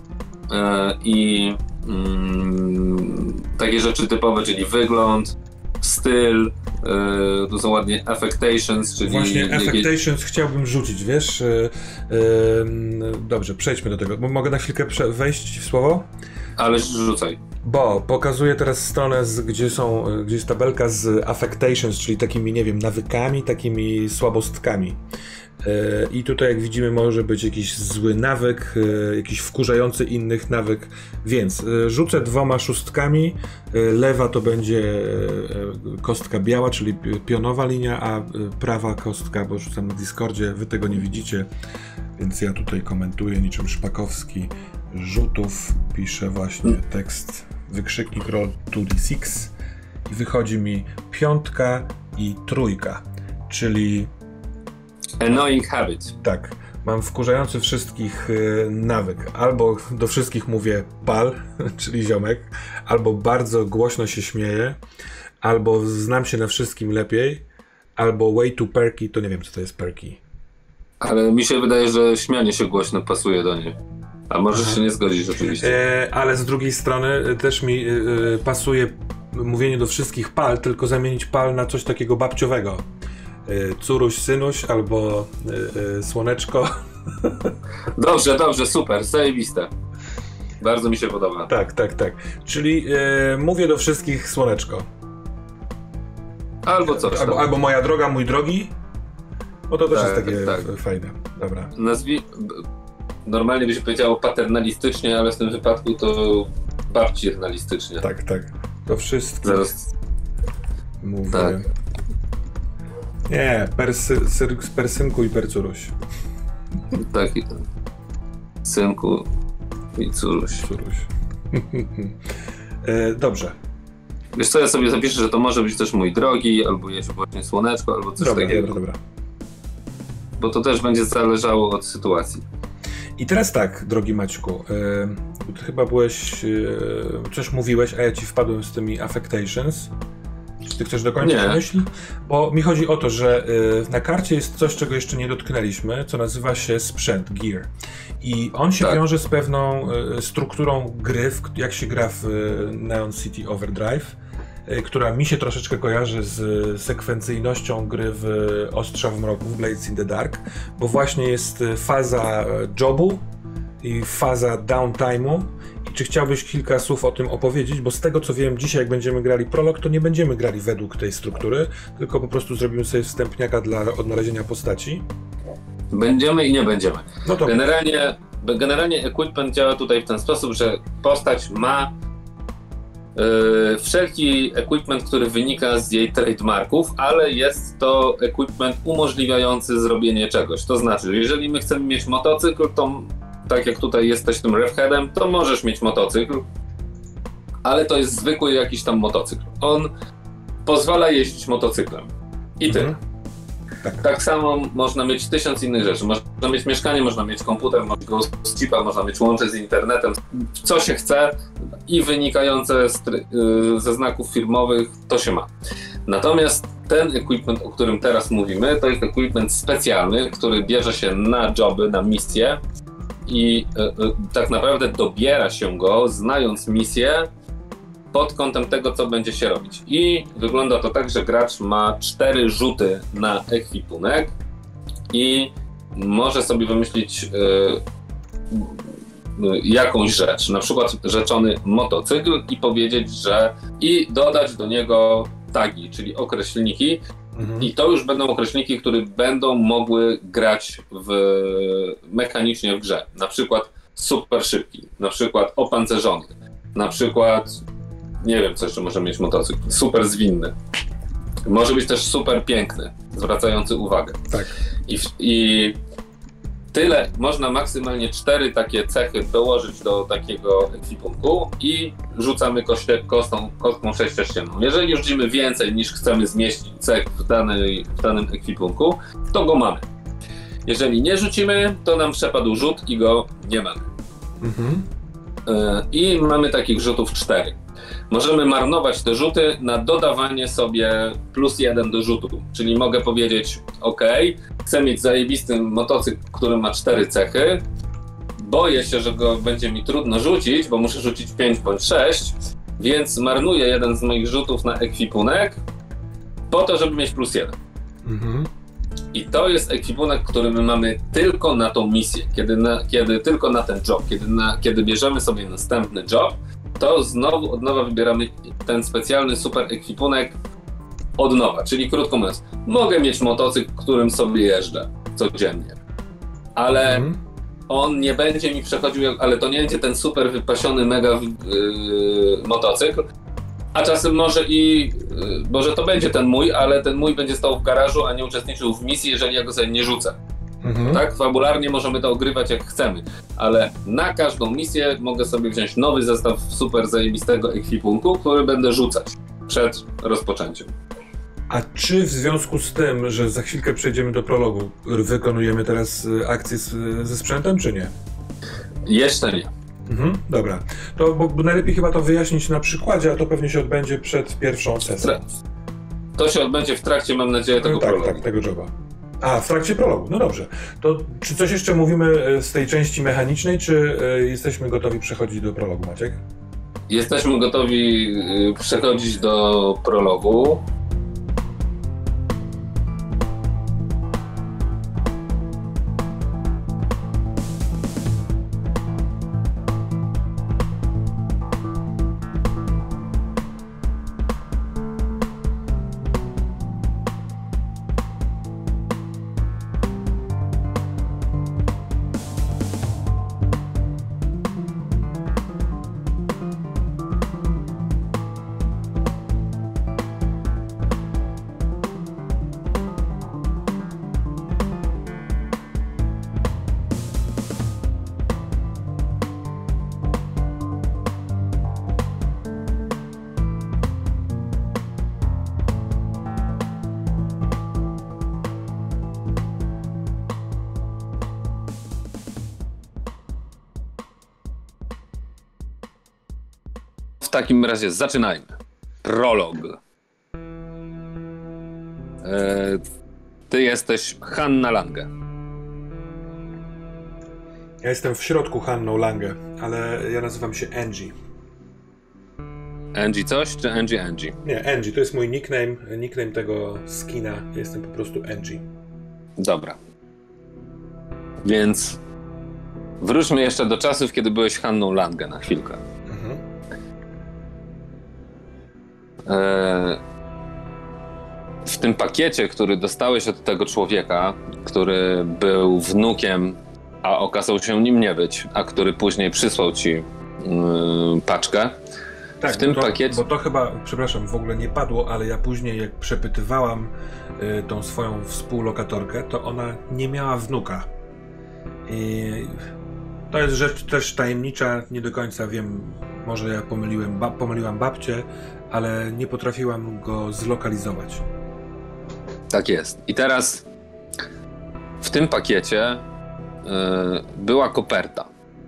takie rzeczy typowe, czyli wygląd, styl, tu są ładnie affectations, czyli... Właśnie affectations chciałbym rzucić, wiesz? Dobrze, przejdźmy do tego. Mogę na chwilkę wejść w słowo? Ale rzucaj. Bo pokazuję teraz stronę, gdzie jest tabelka z affectations, czyli takimi, nie wiem, nawykami, takimi słabostkami. I tutaj, jak widzimy, może być jakiś zły nawyk, jakiś wkurzający innych nawyk, więc rzucę 2 szóstkami. Lewa to będzie kostka biała, czyli pionowa linia, a prawa kostka, bo rzucam na Discordzie, wy tego nie widzicie, więc ja tutaj komentuję niczym Szpakowski rzutów, piszę właśnie tekst wykrzyknik roll 2d6 i wychodzi mi 5 i 3, czyli annoying habit. Tak, mam wkurzający wszystkich nawyk. Albo do wszystkich mówię pal, czyli ziomek, albo bardzo głośno się śmieję, albo znam się na wszystkim lepiej, albo way too perky, to nie wiem, co to jest perky. Ale mi się wydaje, że śmianie się głośno pasuje do niej. A możesz się nie zgodzić oczywiście. Ale z drugiej strony też mi pasuje mówienie do wszystkich pal, tylko zamienić pal na coś takiego babciowego. Curuś, synuś albo słoneczko. Dobrze, super, zajebiste. Bardzo mi się podoba. Tak. Czyli mówię do wszystkich słoneczko. Albo coś tam. Albo moja droga, mój drogi. Bo to też jest takie fajne. Dobra. Normalnie by się powiedziało paternalistycznie, ale w tym wypadku to babcirnalistycznie. Tak. To wszystko. Zaraz. Mówię. Tak. Nie, persynku i percuruś. Taki ten. Synku i curuś. Dobrze. Wiesz co, ja sobie zapiszę, że to może być też mój drogi, albo jest właśnie słoneczko, albo coś takiego. Dobra. Bo to też będzie zależało od sytuacji. I teraz tak, drogi Maćku, ty chyba coś mówiłeś, a ja ci wpadłem z tymi affectations. Czy ty chcesz dokończyć myśli? Bo mi chodzi o to, że na karcie jest coś, czego jeszcze nie dotknęliśmy, co nazywa się sprzęt, gear. I on się wiąże z pewną strukturą gry, jak się gra w Neon City Overdrive, która mi się troszeczkę kojarzy z sekwencyjnością gry w Ostrza w mroku, w Blades in the Dark, bo właśnie jest faza jobu i faza downtime'u. I czy chciałbyś kilka słów o tym opowiedzieć? Bo z tego co wiem, dzisiaj jak będziemy grali prolog, to nie będziemy grali według tej struktury, tylko po prostu zrobimy sobie wstępniaka dla odnalezienia postaci. Będziemy i nie będziemy. No to... Generalnie equipment działa tutaj w ten sposób, że postać ma wszelki equipment, który wynika z jej trademarków, ale jest to equipment umożliwiający zrobienie czegoś. To znaczy, jeżeli my chcemy mieć motocykl, to tak jak tutaj jesteś tym Revheadem, to możesz mieć motocykl, ale to jest zwykły jakiś tam motocykl. On pozwala jeździć motocyklem. I tyle. Tak samo można mieć 1000 innych rzeczy. Można mieć mieszkanie, można mieć komputer, można mieć chipa, można mieć łącze z internetem. Co się chce i wynikające ze znaków firmowych, to się ma. Natomiast ten equipment, o którym teraz mówimy, to jest equipment specjalny, który bierze się na joby, na misje i tak naprawdę dobiera się go, znając misję, pod kątem tego, co będzie się robić. I wygląda to tak, że gracz ma 4 rzuty na ekwipunek i może sobie wymyślić jakąś rzecz, na przykład rzeczony motocykl i powiedzieć, że i dodać do niego tagi, czyli określniki. I to już będą określniki, które będą mogły grać mechanicznie w grze. Na przykład super szybki, na przykład opancerzony, na przykład nie wiem, co jeszcze może mieć motocykl. Super zwinny. Może być też super piękny, zwracający uwagę. Tak. I tyle, można maksymalnie 4 takie cechy dołożyć do takiego ekwipunku i rzucamy kostką sześciościenną. Jeżeli rzucimy więcej niż chcemy zmieścić cech w danym ekwipunku, to go mamy. Jeżeli nie rzucimy, to nam przepadł rzut i go nie mamy. I mamy takich rzutów 4. Możemy marnować te rzuty na dodawanie sobie +1 do rzutu. Czyli mogę powiedzieć, ok, chcę mieć zajebisty motocykl, który ma 4 cechy. Boję się, że go będzie mi trudno rzucić, bo muszę rzucić 5 bądź 6, więc marnuję jeden z moich rzutów na ekwipunek po to, żeby mieć +1. I to jest ekwipunek, który my mamy tylko na tą misję, kiedy tylko na ten job, kiedy bierzemy sobie następny job, to znowu od nowa wybieramy ten specjalny super ekwipunek od nowa, czyli krótko mówiąc, mogę mieć motocykl, którym sobie jeżdżę codziennie, ale on nie będzie mi przechodził, ale to nie będzie ten super wypasiony mega motocykl, a czasem może to będzie ten mój, ale ten mój będzie stał w garażu, a nie uczestniczył w misji, jeżeli ja go sobie nie rzucę. Tak, fabularnie możemy to ogrywać jak chcemy, ale na każdą misję mogę sobie wziąć nowy zestaw super zajebistego ekwipunku, który będę rzucać przed rozpoczęciem. A czy w związku z tym, że za chwilkę przejdziemy do prologu, wykonujemy teraz akcję ze sprzętem, czy nie? Jeszcze nie. Dobra. To bo najlepiej chyba to wyjaśnić na przykładzie, a to pewnie się odbędzie przed pierwszą sesją. To się odbędzie w trakcie, mam nadzieję, tego prologu. Tak, tego joba. A, w trakcie prologu, no dobrze. To czy coś jeszcze mówimy z tej części mechanicznej, czy jesteśmy gotowi przechodzić do prologu, Maciek? Jesteśmy gotowi przechodzić do prologu. W takim razie zaczynajmy. Prolog. Ty jesteś Hanna Lange. Ja jestem w środku Hanną Lange, ale ja nazywam się Angie. Angie coś, czy Angie? Nie, Angie, to jest mój nickname tego skina. Ja jestem po prostu Angie. Dobra. Więc wróćmy jeszcze do czasów, kiedy byłeś Hanną Lange na chwilkę. W tym pakiecie, który dostałeś od tego człowieka, który był wnukiem, a okazał się nim nie być, a który później przysłał ci paczkę. Tak, w tym pakiecie... Bo to chyba, przepraszam, w ogóle nie padło, ale ja później jak przepytywałam tą swoją współlokatorkę, to ona nie miała wnuka. I to jest rzecz też tajemnicza, nie do końca wiem, może ja pomyliłam babcię, ale nie potrafiłam go zlokalizować. Tak jest. I teraz w tym pakiecie była koperta.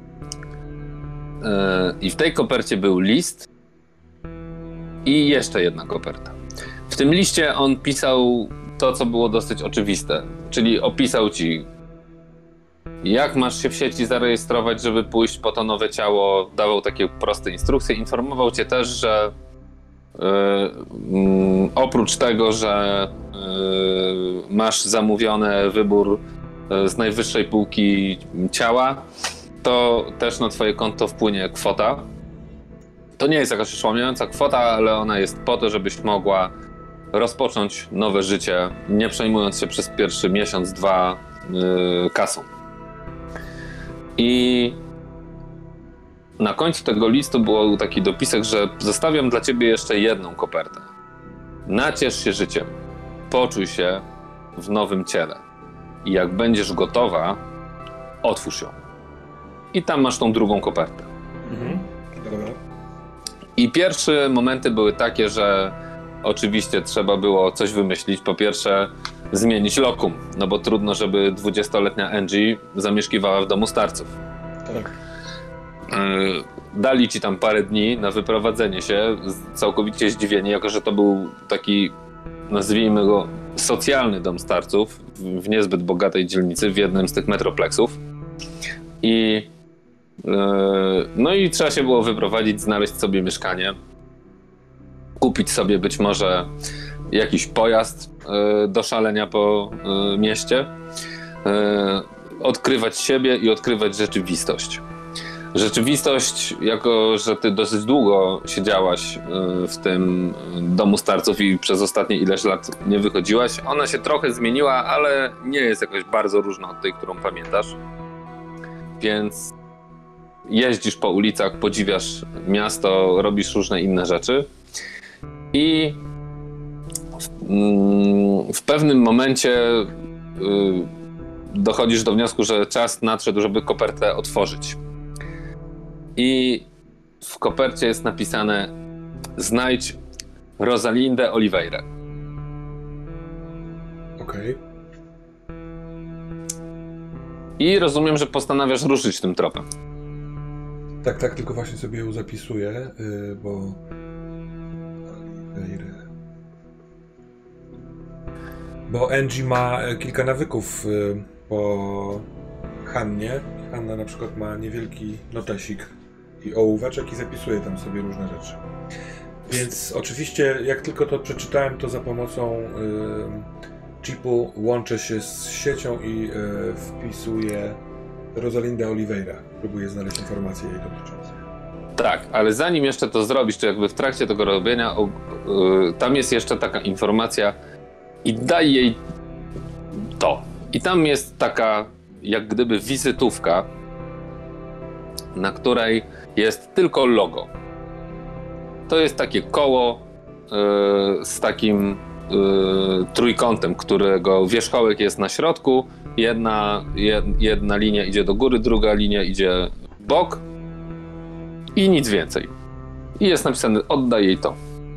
I w tej kopercie był list i jeszcze jedna koperta. W tym liście on pisał to, co było dosyć oczywiste, czyli opisał ci, jak masz się w sieci zarejestrować, żeby pójść po to nowe ciało, dawał takie proste instrukcje, informował cię też, że oprócz tego, że masz zamówiony wybór z najwyższej półki ciała, to też na twoje konto wpłynie kwota. To nie jest jakaś oszałamiająca kwota, ale ona jest po to, żebyś mogła rozpocząć nowe życie, nie przejmując się przez pierwszy miesiąc, dwa kasą. I na końcu tego listu był taki dopisek, że zostawiam dla ciebie jeszcze jedną kopertę. Naciesz się życiem. Poczuj się w nowym ciele. I jak będziesz gotowa, otwórz ją. I tam masz tą drugą kopertę. Dobra. I pierwsze momenty były takie, że oczywiście trzeba było coś wymyślić. Po pierwsze, zmienić lokum, no bo trudno, żeby 20-letnia Angie zamieszkiwała w domu starców. Tak. Dali ci tam parę dni na wyprowadzenie się, całkowicie zdziwieni, jako że to był taki, nazwijmy go, socjalny dom starców w niezbyt bogatej dzielnicy, w jednym z tych metroplexów. No i trzeba się było wyprowadzić, znaleźć sobie mieszkanie, kupić sobie być może jakiś pojazd do szalenia po mieście, odkrywać siebie i odkrywać rzeczywistość. Rzeczywistość, jako że ty dosyć długo siedziałaś w tym domu starców i przez ostatnie ileś lat nie wychodziłaś, ona się trochę zmieniła, ale nie jest jakoś bardzo różna od tej, którą pamiętasz. Więc jeździsz po ulicach, podziwiasz miasto, robisz różne inne rzeczy i w pewnym momencie dochodzisz do wniosku, że czas nadszedł, żeby kopertę otworzyć. I w kopercie jest napisane: znajdź Rosalindę Oliveira. Okej. I rozumiem, że postanawiasz ruszyć tym tropem. Tak, tylko właśnie sobie ją zapisuję, bo... Bo Angie ma kilka nawyków po Hannie. Hanna na przykład ma niewielki notesik i ołóweczek i zapisuje tam sobie różne rzeczy. Więc oczywiście jak tylko to przeczytałem, to za pomocą chipu łączę się z siecią i wpisuję Rosalindę Oliveira. Próbuję znaleźć informacje jej dotyczące. Tak, ale zanim jeszcze to zrobisz, czy jakby w trakcie tego robienia, tam jest jeszcze taka informacja i daj jej to. I tam jest taka jak gdyby wizytówka, na której jest tylko logo. To jest takie koło z takim trójkątem, którego wierzchołek jest na środku. Jedna linia idzie do góry, druga linia idzie w bok i nic więcej. I jest napisane: oddaj jej to.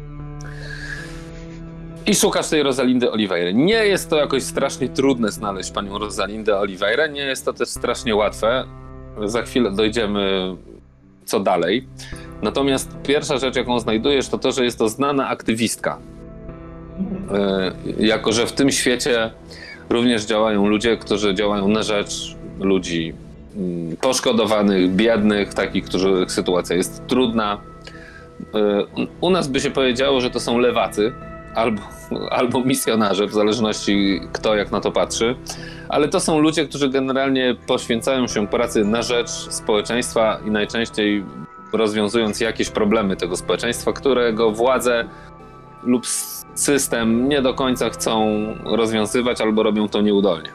I szukasz tej Rosalindy Oliveira. Nie jest to jakoś strasznie trudne znaleźć panią Rosalindę Oliveira, nie jest to też strasznie łatwe. Za chwilę dojdziemy co dalej. Natomiast pierwsza rzecz, jaką znajdujesz, to to, że jest to znana aktywistka. Jako że w tym świecie również działają ludzie, którzy działają na rzecz ludzi poszkodowanych, biednych, takich, których sytuacja jest trudna. U nas by się powiedziało, że to są lewacy albo misjonarze, w zależności kto jak na to patrzy. Ale to są ludzie, którzy generalnie poświęcają się pracy na rzecz społeczeństwa i najczęściej rozwiązując jakieś problemy tego społeczeństwa, którego władze lub system nie do końca chcą rozwiązywać albo robią to nieudolnie.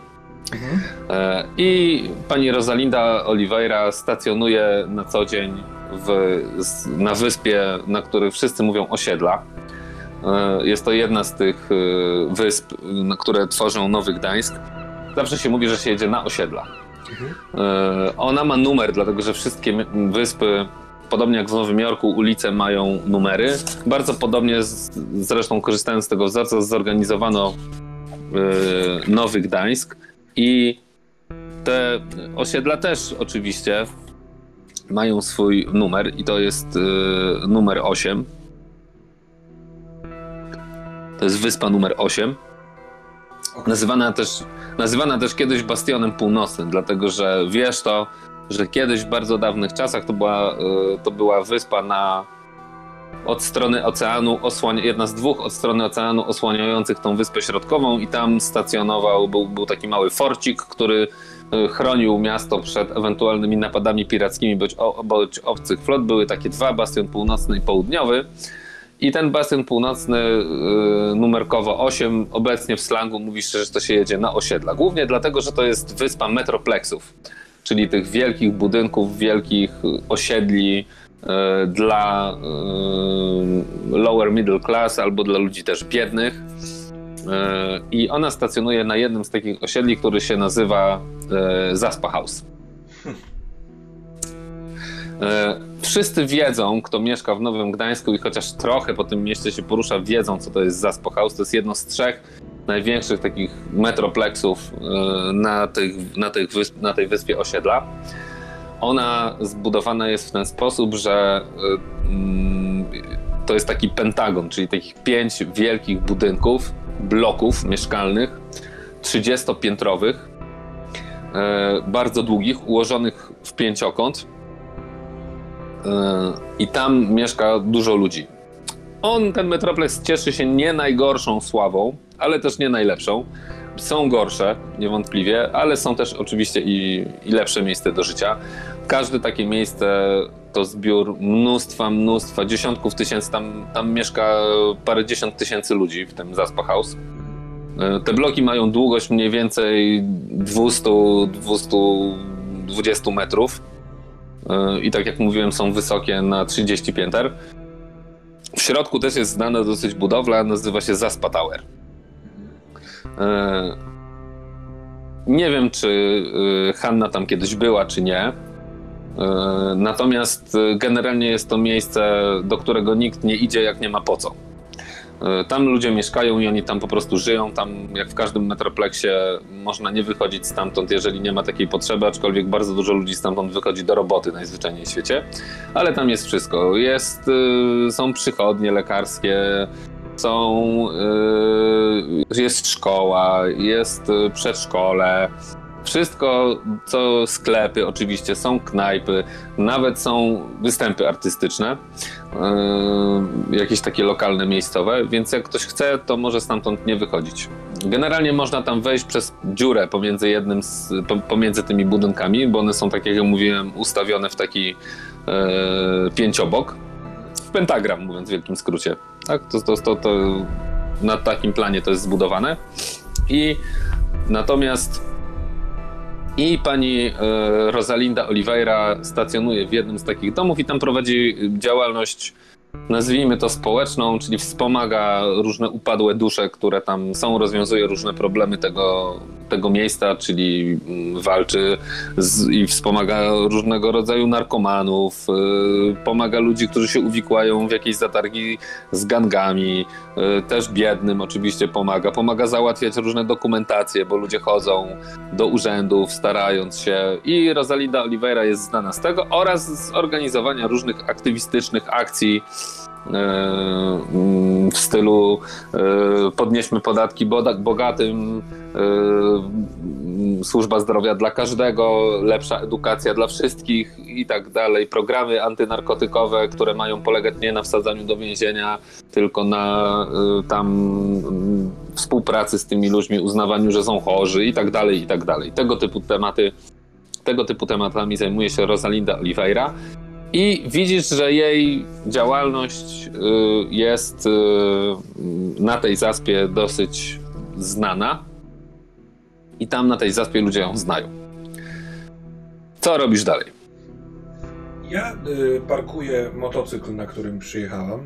I pani Rosalinda Oliveira stacjonuje na co dzień na wyspie, na której wszyscy mówią osiedla. Jest to jedna z tych wysp, które tworzą Nowy Gdańsk. Zawsze się mówi, że się jedzie na osiedla. Ona ma numer, dlatego że wszystkie wyspy, podobnie jak w Nowym Jorku, ulice mają numery. Bardzo podobnie, zresztą korzystając z tego wzorca, zorganizowano Nowy Gdańsk. I te osiedla też oczywiście mają swój numer i to jest numer 8. To jest wyspa numer 8. Nazywana też kiedyś Bastionem Północnym, dlatego że wiesz to, że kiedyś w bardzo dawnych czasach to była wyspa od strony oceanu, jedna z dwóch od strony oceanu osłaniających tą Wyspę Środkową i tam stacjonował, był taki mały forcik, który chronił miasto przed ewentualnymi napadami pirackimi bądź obcych flot. Były takie dwa, Bastion Północny i Południowy. I ten Bastion Północny, numerkowo 8, obecnie w slangu mówi się, że to się jedzie na osiedla. Głównie dlatego, że to jest wyspa metroplexów, czyli tych wielkich budynków, wielkich osiedli dla lower middle class albo dla ludzi też biednych. I ona stacjonuje na jednym z takich osiedli, który się nazywa Zaspa House. Wszyscy wiedzą, kto mieszka w Nowym Gdańsku i chociaż trochę po tym mieście się porusza, wiedzą, co to jest Zaspa House. To jest jedno z 3 największych takich metroplexów na tej wyspie osiedla. Ona zbudowana jest w ten sposób, że to jest taki pentagon, czyli takich 5 wielkich budynków, bloków mieszkalnych, 30-piętrowych, bardzo długich, ułożonych w pięciokąt. I tam mieszka dużo ludzi. Ten metroplex cieszy się nie najgorszą sławą, ale też nie najlepszą. Są gorsze, niewątpliwie, ale są też oczywiście i lepsze miejsca do życia. Każde takie miejsce to zbiór mnóstwa, dziesiątków tysięcy. Tam mieszka parędziesiąt tysięcy ludzi w tym Zaspa House. Te bloki mają długość mniej więcej 200-220 metrów. I tak jak mówiłem, są wysokie na 30 pięter. W środku też jest znana dosyć budowla, nazywa się Zaspa Tower. Nie wiem, czy Hanna tam kiedyś była, czy nie. Natomiast generalnie jest to miejsce, do którego nikt nie idzie, jak nie ma po co. Tam ludzie mieszkają i oni tam po prostu żyją. Tam jak w każdym metropleksie można nie wychodzić stamtąd, jeżeli nie ma takiej potrzeby, aczkolwiek bardzo dużo ludzi stamtąd wychodzi do roboty najzwyczajniej w świecie. Ale tam jest wszystko. Są przychodnie lekarskie, jest szkoła, jest przedszkole. Wszystko, co sklepy oczywiście, są knajpy, nawet są występy artystyczne, jakieś takie lokalne, miejscowe, więc jak ktoś chce, to może stamtąd nie wychodzić. Generalnie można tam wejść przez dziurę pomiędzy tymi budynkami, bo one są, tak jak mówiłem, ustawione w taki pięciobok, w pentagram, mówiąc w wielkim skrócie. Tak? To na takim planie to jest zbudowane. Natomiast pani Rosalinda Oliveira stacjonuje w jednym z takich domów i tam prowadzi działalność, nazwijmy to społeczną, czyli wspomaga różne upadłe dusze, które tam są, rozwiązuje różne problemy tego miejsca, czyli walczy i wspomaga różnego rodzaju narkomanów, pomaga ludzi, którzy się uwikłają w jakieś zatargi z gangami, też biednym oczywiście pomaga załatwiać różne dokumentacje, bo ludzie chodzą do urzędów starając się, i Rosalinda Oliveira jest znana z tego oraz z organizowania różnych aktywistycznych akcji w stylu podnieśmy podatki bogatym, służba zdrowia dla każdego, lepsza edukacja dla wszystkich i tak dalej. Programy antynarkotykowe, które mają polegać nie na wsadzaniu do więzienia, tylko na współpracy z tymi ludźmi, uznawaniu, że są chorzy i tak dalej, i tak dalej. Tego typu tematami zajmuje się Rosalinda Oliveira. I widzisz, że jej działalność jest na tej zaspie dosyć znana i tam na tej zaspie ludzie ją znają. Co robisz dalej? Ja parkuję motocykl, na którym przyjechałam,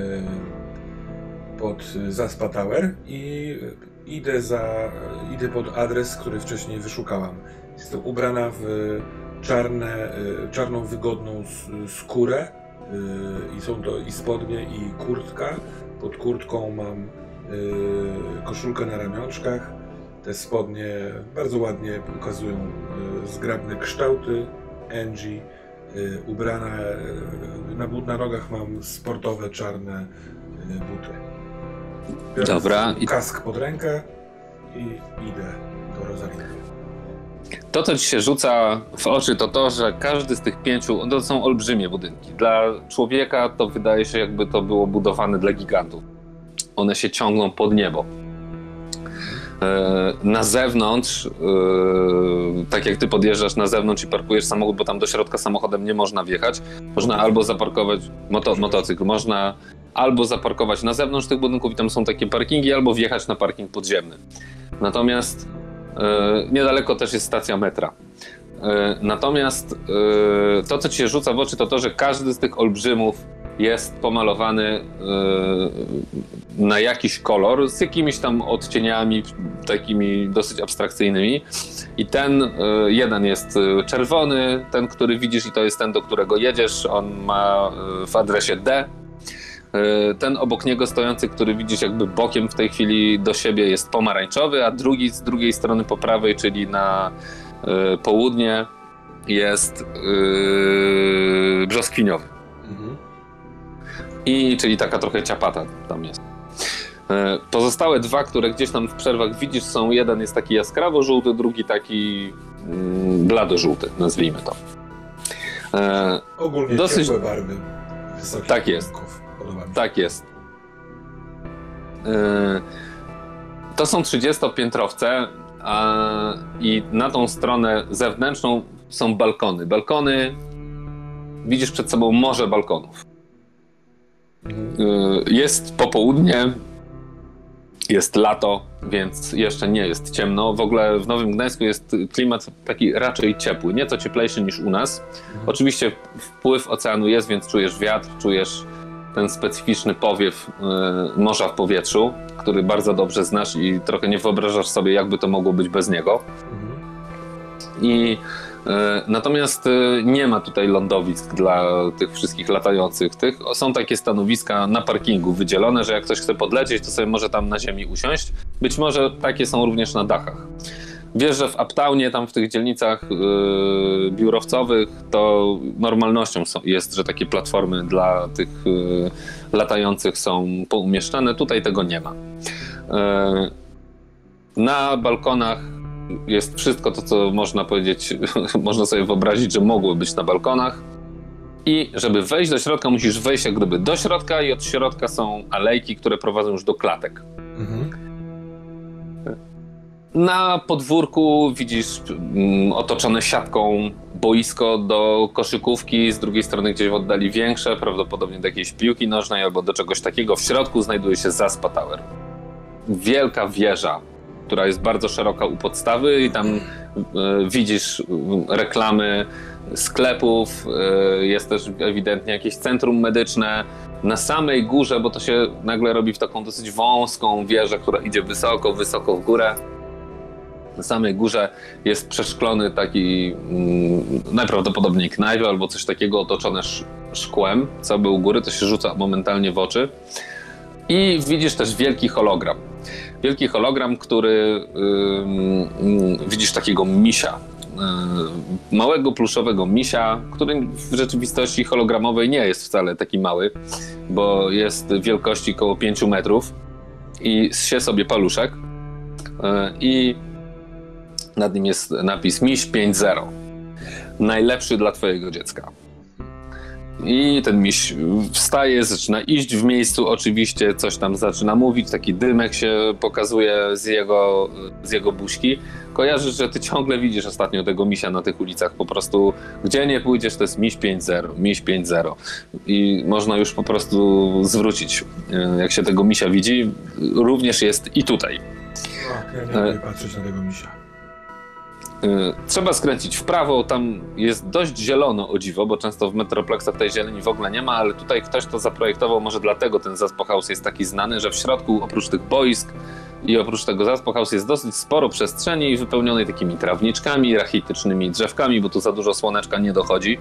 pod Zaspa Tower i idę pod adres, który wcześniej wyszukałam. Jestem ubrana w czarną, wygodną skórę i są to i spodnie, i kurtka. Pod kurtką mam koszulkę na ramionczkach. Te spodnie bardzo ładnie pokazują zgrabne kształty. Angie, ubrana, na nogach mam sportowe, czarne buty. Biorę Dobra. Kask pod rękę i idę do Rosalindy. To, co ci się rzuca w oczy, to, że każdy z tych 5, to są olbrzymie budynki. Dla człowieka to wydaje się, jakby to było budowane dla gigantów. One się ciągną pod niebo. Na zewnątrz, tak jak ty podjeżdżasz na zewnątrz i parkujesz samochód, bo tam do środka samochodem nie można wjechać, można albo zaparkować motocykl, można albo zaparkować na zewnątrz tych budynków i tam są takie parkingi, albo wjechać na parking podziemny. Natomiast niedaleko też jest stacja metra. Natomiast to, co ci się rzuca w oczy, to, że każdy z tych olbrzymów jest pomalowany na jakiś kolor z jakimiś tam odcieniami takimi dosyć abstrakcyjnymi. I ten jeden jest czerwony, ten, który widzisz, i to jest ten, do którego jedziesz. On ma w adresie D. Ten obok niego stojący, który widzisz jakby bokiem w tej chwili do siebie, jest pomarańczowy, a drugi z drugiej strony po prawej, czyli na południe, jest brzoskwiniowy. Czyli taka trochę ciapata tam jest. Pozostałe dwa, które gdzieś tam w przerwach widzisz, jeden jest taki jaskrawo-żółty, drugi taki blado-żółty, nazwijmy to. Ogólnie dosyć ciepłe barwy. Tak jest. Tak jest. To są 30-piętrowce i na tą stronę zewnętrzną są balkony. Balkony, widzisz przed sobą morze balkonów. Jest popołudnie, jest lato, więc jeszcze nie jest ciemno. W ogóle w Nowym Gdańsku jest klimat taki raczej ciepły, nieco cieplejszy niż u nas. Oczywiście wpływ oceanu jest, więc czujesz wiatr, czujesz ten specyficzny powiew morza w powietrzu, który bardzo dobrze znasz i trochę nie wyobrażasz sobie, jakby to mogło być bez niego. I Natomiast nie ma tutaj lądowisk dla tych wszystkich latających. Są takie stanowiska na parkingu wydzielone, że jak ktoś chce podlecieć, to sobie może tam na ziemi usiąść. Być może takie są również na dachach. Wiesz, że w Uptownie, tam w tych dzielnicach biurowcowych, to normalnością jest, że takie platformy dla tych latających są poumieszczane. Tutaj tego nie ma. Na balkonach jest wszystko to, co można powiedzieć, można sobie wyobrazić, że mogło być na balkonach. I żeby wejść do środka, musisz wejść jak gdyby do środka i od środka są alejki, które prowadzą już do klatek. Na podwórku widzisz otoczone siatką boisko do koszykówki, z drugiej strony gdzieś w oddali większe, prawdopodobnie do jakiejś piłki nożnej albo do czegoś takiego. W środku znajduje się Zaspa Tower. Wielka wieża, która jest bardzo szeroka u podstawy i tam widzisz reklamy sklepów, jest też ewidentnie jakieś centrum medyczne. Na samej górze, bo to się nagle robi w taką dosyć wąską wieżę, która idzie wysoko, wysoko w górę. Na samej górze jest przeszklony taki najprawdopodobniej knajp albo coś takiego otoczone szkłem, co był u góry, to się rzuca momentalnie w oczy. I widzisz też wielki hologram. Wielki hologram, który widzisz takiego misia. Małego pluszowego misia, który w rzeczywistości hologramowej nie jest wcale taki mały, bo jest wielkości około 5 metrów i zsie sobie paluszek i nad nim jest napis Miś 5.0. Najlepszy dla twojego dziecka. I ten miś wstaje, zaczyna iść w miejscu, oczywiście coś tam zaczyna mówić, taki dymek się pokazuje z jego buźki. Kojarzysz, że ty ciągle widzisz ostatnio tego misia na tych ulicach, po prostu gdzie nie pójdziesz, to jest Miś 5.0, Miś 5.0 i można już po prostu zwrócić, jak się tego misia widzi, również jest i tutaj. Ja nie lubię patrzeć na tego misia. Trzeba skręcić w prawo, tam jest dość zielono, o dziwo, bo często w Metroplexach tej zieleni w ogóle nie ma, ale tutaj ktoś to zaprojektował, może dlatego ten Zaspa House jest taki znany, że w środku oprócz tych boisk i oprócz tego Zaspa House jest dosyć sporo przestrzeni wypełnionej takimi trawniczkami, rachitycznymi drzewkami, bo tu za dużo słoneczka nie dochodzi,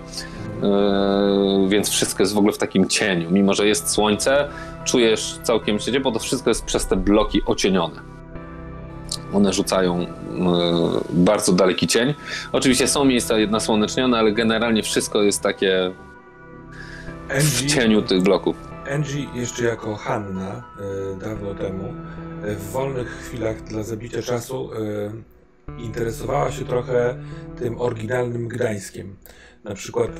więc wszystko jest w ogóle w takim cieniu. Mimo że jest słońce, czujesz całkiem się, bo to wszystko jest przez te bloki ocienione. One rzucają bardzo daleki cień. Oczywiście są miejsca nasłonecznione, ale generalnie wszystko jest takie w cieniu tych bloków. Angie jeszcze jako Hanna dawno temu w wolnych chwilach dla zabicia czasu interesowała się trochę tym oryginalnym Gdańskiem. Na przykład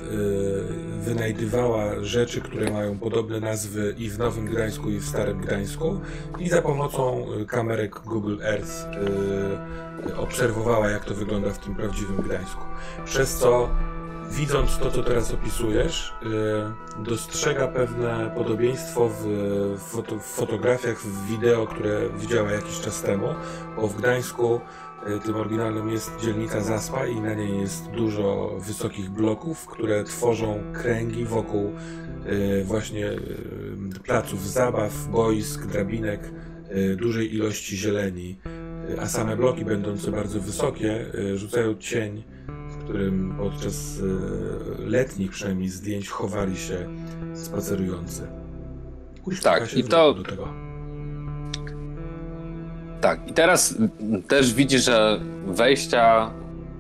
wynajdywała rzeczy, które mają podobne nazwy i w Nowym Gdańsku, i w Starym Gdańsku i za pomocą kamerek Google Earth obserwowała, jak to wygląda w tym prawdziwym Gdańsku. Przez co, widząc to, co teraz opisujesz, dostrzega pewne podobieństwo w fotografiach, w wideo, które widziała jakiś czas temu, bo w Gdańsku tym oryginalnym jest dzielnica Zaspa i na niej jest dużo wysokich bloków, które tworzą kręgi wokół właśnie placów zabaw, boisk, drabinek, dużej ilości zieleni, a same bloki będące bardzo wysokie rzucają cień, w którym podczas letnich przynajmniej zdjęć chowali się spacerujący. Tak, i to... Do tego. Tak, i teraz też widzisz, że wejścia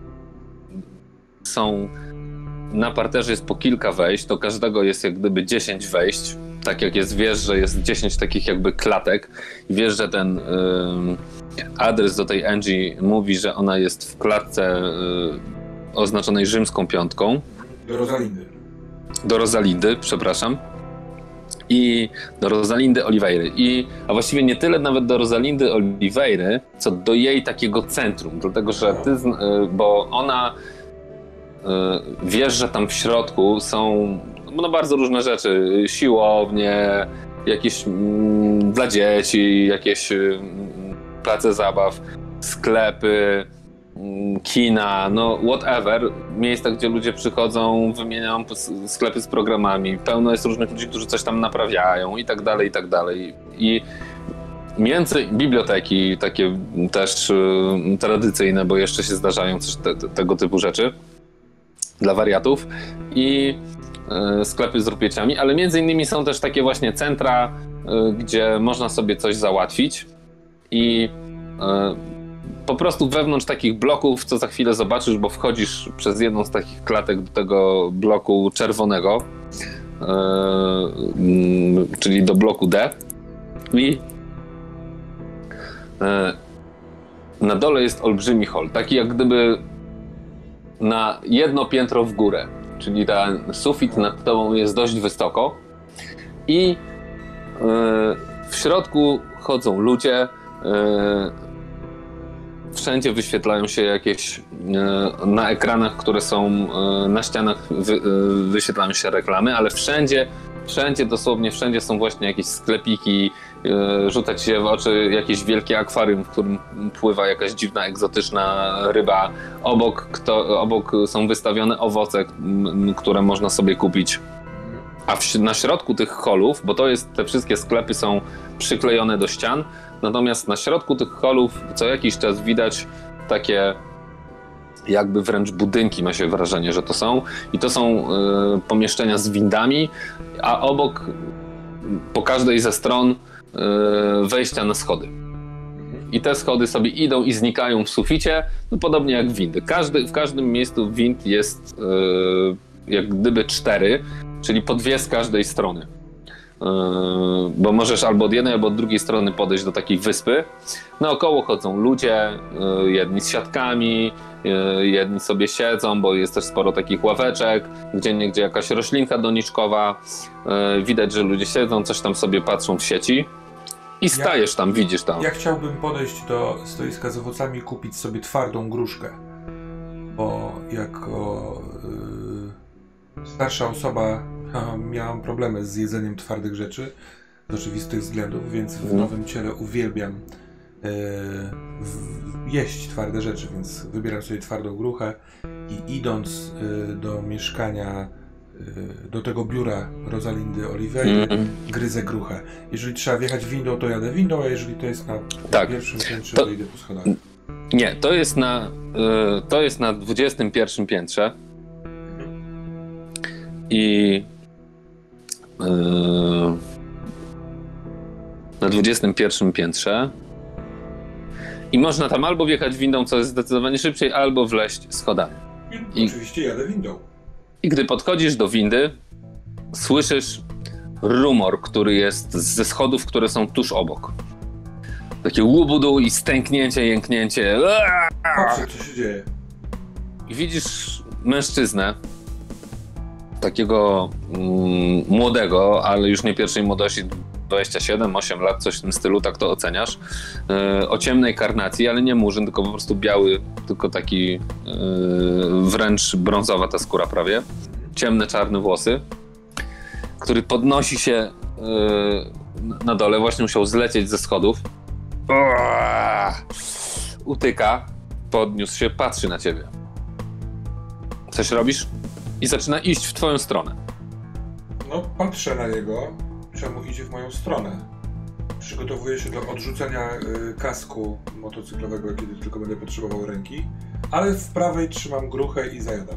są na parterze, jest po kilka wejść, do każdego jest jak gdyby 10 wejść, tak jak jest, wiesz, że jest 10 takich jakby klatek i wiesz, że ten adres do tej Angie mówi, że ona jest w klatce oznaczonej rzymską piątką. Do Rosalindy, przepraszam. I do Rosalindy Oliveiry. A właściwie nie tyle nawet do Rosalindy Oliveiry, co do jej takiego centrum. Dlatego, że bo ona wiesz, że tam w środku są bardzo różne rzeczy. Siłownie, jakieś dla dzieci, jakieś place zabaw, sklepy, kina, whatever, miejsca, gdzie ludzie przychodzą, wymieniają sklepy z programami, pełno jest różnych ludzi, którzy coś tam naprawiają i tak dalej, i tak dalej. I między biblioteki, takie też tradycyjne, bo jeszcze się zdarzają tego typu rzeczy, dla wariatów i sklepy z rupieciami, ale między innymi są też takie właśnie centra, gdzie można sobie coś załatwić i po prostu wewnątrz takich bloków, co za chwilę zobaczysz, bo wchodzisz przez jedną z takich klatek do tego bloku czerwonego, czyli do bloku D i na dole jest olbrzymi hol, taki jak gdyby na jedno piętro w górę, czyli ten sufit nad tobą jest dość wysoko i w środku chodzą ludzie, wszędzie wyświetlają się jakieś, na ekranach, które są na ścianach wyświetlają się reklamy, ale wszędzie, dosłownie wszędzie są właśnie jakieś sklepiki, rzuca ci się w oczy jakieś wielkie akwarium, w którym pływa jakaś dziwna, egzotyczna ryba. Obok są wystawione owoce, które można sobie kupić. A na środku tych holów, bo te wszystkie sklepy są przyklejone do ścian, natomiast na środku tych holów co jakiś czas widać takie jakby wręcz budynki, ma się wrażenie, że to są. I to są pomieszczenia z windami, a obok po każdej ze stron wejścia na schody. I te schody sobie idą i znikają w suficie, no podobnie jak windy. W każdym miejscu wind jest jak gdyby 4, czyli po 2 z każdej strony. Bo możesz albo od jednej, albo od drugiej strony podejść do takiej wyspy. Naokoło chodzą ludzie, jedni z siatkami, jedni sobie siedzą, bo jest też sporo takich ławeczek, gdzieniegdzie jakaś roślinka doniczkowa. Widać, że ludzie siedzą, coś tam sobie patrzą w sieci i stajesz tam, widzisz tam. Ja chciałbym podejść do stoiska z owocami i kupić sobie twardą gruszkę, bo jako starsza osoba miałam problemy z jedzeniem twardych rzeczy z oczywistych względów, więc w nowym ciele uwielbiam jeść twarde rzeczy, więc wybieram sobie twardą gruchę i idąc do mieszkania, do tego biura Rosalindy Oliveira, gryzę gruchę. Jeżeli trzeba wjechać windą, to jadę windą, a jeżeli to jest na pierwszym piętrze, to idę po schodach. Nie, to jest na 21 piętrze i na 21 piętrze i można tam albo wjechać windą, co jest zdecydowanie szybciej, albo wleźć schodami. I oczywiście jadę windą. I gdy podchodzisz do windy, słyszysz rumor, który jest ze schodów, które są tuż obok. Takie łubudu i stęknięcie, jęknięcie. Patrzę, co się dzieje. I widzisz mężczyznę, takiego młodego, ale już nie pierwszej młodości, 27-8 lat, coś w tym stylu, tak to oceniasz. O ciemnej karnacji, ale nie murzyn, tylko po prostu biały, tylko taki wręcz brązowa ta skóra prawie. Ciemne, czarne włosy, który podnosi się na dole, właśnie musiał zlecieć ze schodów. Utyka, podniósł się, patrzy na ciebie. Coś robisz? I zaczyna iść w twoją stronę. No, patrzę na niego, czemu idzie w moją stronę. Przygotowuję się do odrzucenia kasku motocyklowego, kiedy tylko będę potrzebował ręki, ale w prawej trzymam gruchę i zajadam.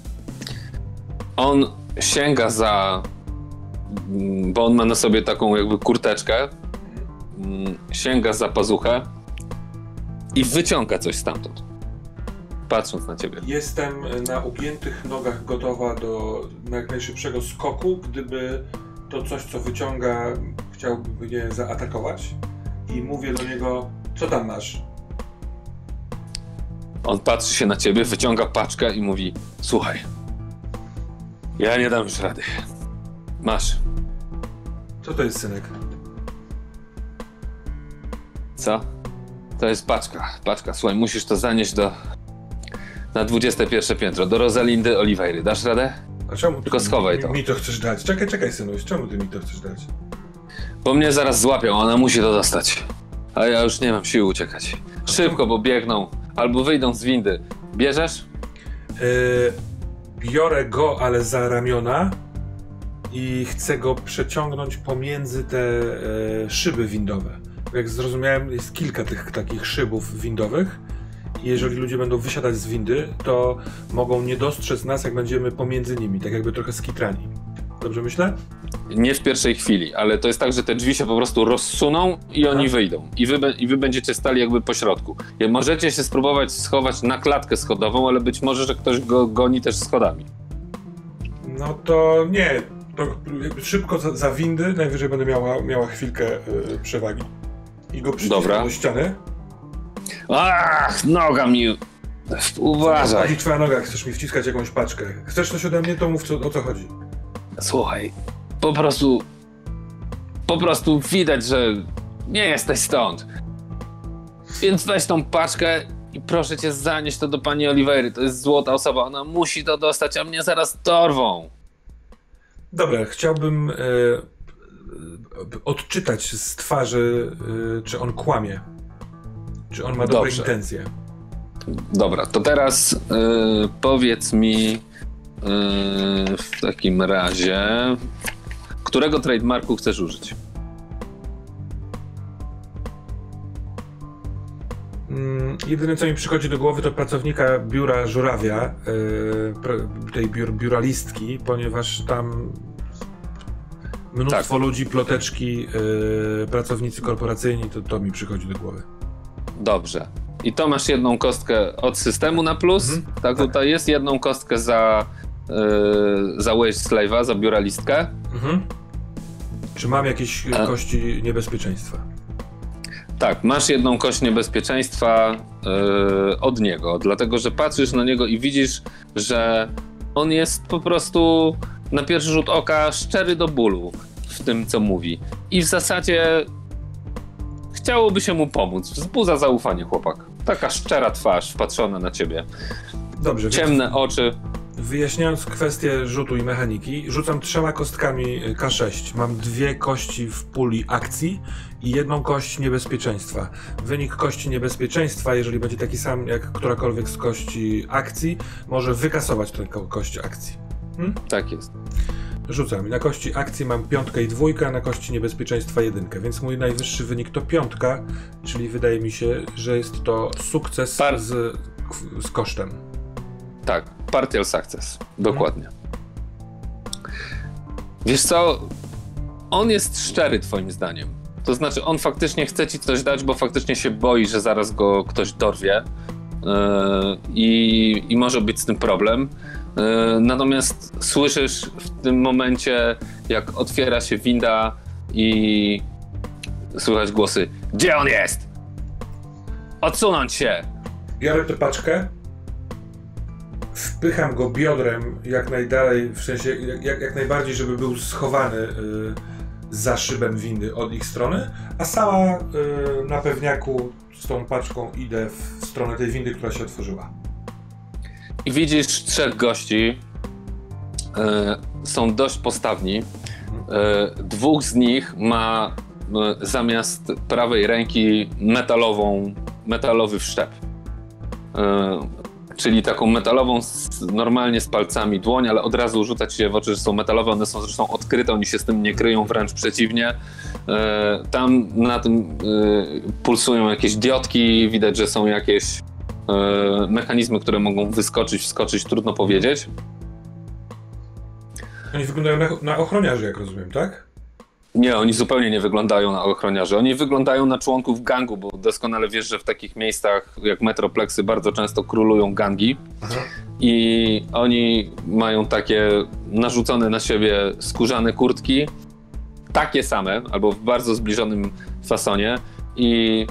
On sięga bo on ma na sobie taką jakby kurteczkę, sięga za pazuchę i wyciąga coś stamtąd, patrząc na ciebie. Jestem na ugiętych nogach gotowa do jak najszybszego skoku, gdyby to coś, co wyciąga, chciałby mnie zaatakować i mówię do niego, co tam masz? On patrzy się na ciebie, wyciąga paczkę i mówi, słuchaj, ja nie dam już rady. Masz. Co to jest, synek? Co? To jest paczka. Słuchaj, musisz to zanieść na 21 piętro, do Rosalindy Oliveiry. Dasz radę? A czemu tylko schowaj to. Mi to chcesz dać? Czekaj, synuś, czemu ty mi to chcesz dać? Bo mnie zaraz złapią, ona musi to dostać. A ja już nie mam siły uciekać. Szybko, bo biegną, albo wyjdą z windy. Bierzesz? Biorę go, ale za ramiona i chcę go przeciągnąć pomiędzy te szyby windowe. Jak zrozumiałem, jest kilka tych takich szybów windowych jeżeli ludzie będą wysiadać z windy, to mogą nie dostrzec nas, jak będziemy pomiędzy nimi, tak jakby trochę skitrani. Dobrze myślę? Nie w pierwszej chwili, ale to jest tak, że te drzwi się po prostu rozsuną i oni wyjdą. I wy będziecie stali jakby po środku. Możecie się spróbować schować na klatkę schodową, ale być może, że ktoś go goni też schodami. No to nie. To szybko za windy, najwyżej będę miała chwilkę przewagi. I go przyciskam do ściany. Ach, noga mi... Uważaj. Chodzi twoja noga, chcesz mi wciskać jakąś paczkę. Chcesz coś ode mnie, to mów o co chodzi. Słuchaj, po prostu widać, że nie jesteś stąd. Więc weź tą paczkę i proszę cię zanieść to do pani Olivery. To jest złota osoba, ona musi to dostać, a mnie zaraz dorwą. Dobra, chciałbym odczytać z twarzy, czy on kłamie. Czy on ma dobre intencje. Dobra, to teraz powiedz mi w takim razie, którego trademarku chcesz użyć? Jedyne, co mi przychodzi do głowy, to pracownika biura Żurawia, tej biuralistki, ponieważ tam mnóstwo ludzi, ploteczki, pracownicy korporacyjni, to mi przychodzi do głowy. Dobrze. I to masz jedną kostkę od systemu na plus. Tak, tutaj jest jedną kostkę za Waste Slave'a, za biuralistkę. Czy mam jakieś kości niebezpieczeństwa? Tak, masz jedną kość niebezpieczeństwa od niego, dlatego że patrzysz na niego i widzisz, że on jest po prostu na pierwszy rzut oka szczery do bólu w tym, co mówi. I w zasadzie chciałoby się mu pomóc. Wzbudza zaufanie chłopak. Taka szczera twarz wpatrzona na ciebie. Dobrze. Ciemne oczy. Wyjaśniając kwestię rzutu i mechaniki, rzucam 3 kostkami K6. Mam 2 kości w puli akcji i 1 kość niebezpieczeństwa. Wynik kości niebezpieczeństwa, jeżeli będzie taki sam jak którakolwiek z kości akcji, może wykasować tę kość akcji. Tak jest. Rzucam. Na kości akcji mam 5 i 2, a na kości niebezpieczeństwa 1, więc mój najwyższy wynik to 5, czyli wydaje mi się, że jest to sukces z kosztem. Tak, partial success. Dokładnie. Wiesz co? On jest szczery twoim zdaniem. To znaczy, on faktycznie chce ci coś dać, bo faktycznie się boi, że zaraz go ktoś dorwie i może być z tym problem. Natomiast słyszysz w tym momencie, jak otwiera się winda i słychać głosy: gdzie on jest? Odsunąć się! Biorę tę paczkę, wpycham go biodrem jak najdalej, w sensie jak najbardziej, żeby był schowany za szybem windy od ich strony, a sama na pewniaku z tą paczką idę w stronę tej windy, która się otworzyła. I widzisz 3 gości, są dość postawni. 2 z nich ma zamiast prawej ręki metalowy wszczep. Czyli taką metalową, normalnie z palcami dłoń, ale od razu rzuca ci się w oczy, że są metalowe, one są zresztą odkryte, oni się z tym nie kryją, wręcz przeciwnie. Tam na tym pulsują jakieś diodki, widać, że są jakieś mechanizmy, które mogą wyskoczyć, wskoczyć, trudno powiedzieć. Oni wyglądają na ochroniarzy, jak rozumiem, tak? Nie, oni zupełnie nie wyglądają na ochroniarzy. Oni wyglądają na członków gangu, bo doskonale wiesz, że w takich miejscach jak Metropleksy bardzo często królują gangi. Aha. I oni mają takie narzucone na siebie skórzane kurtki, takie same, albo w bardzo zbliżonym fasonie i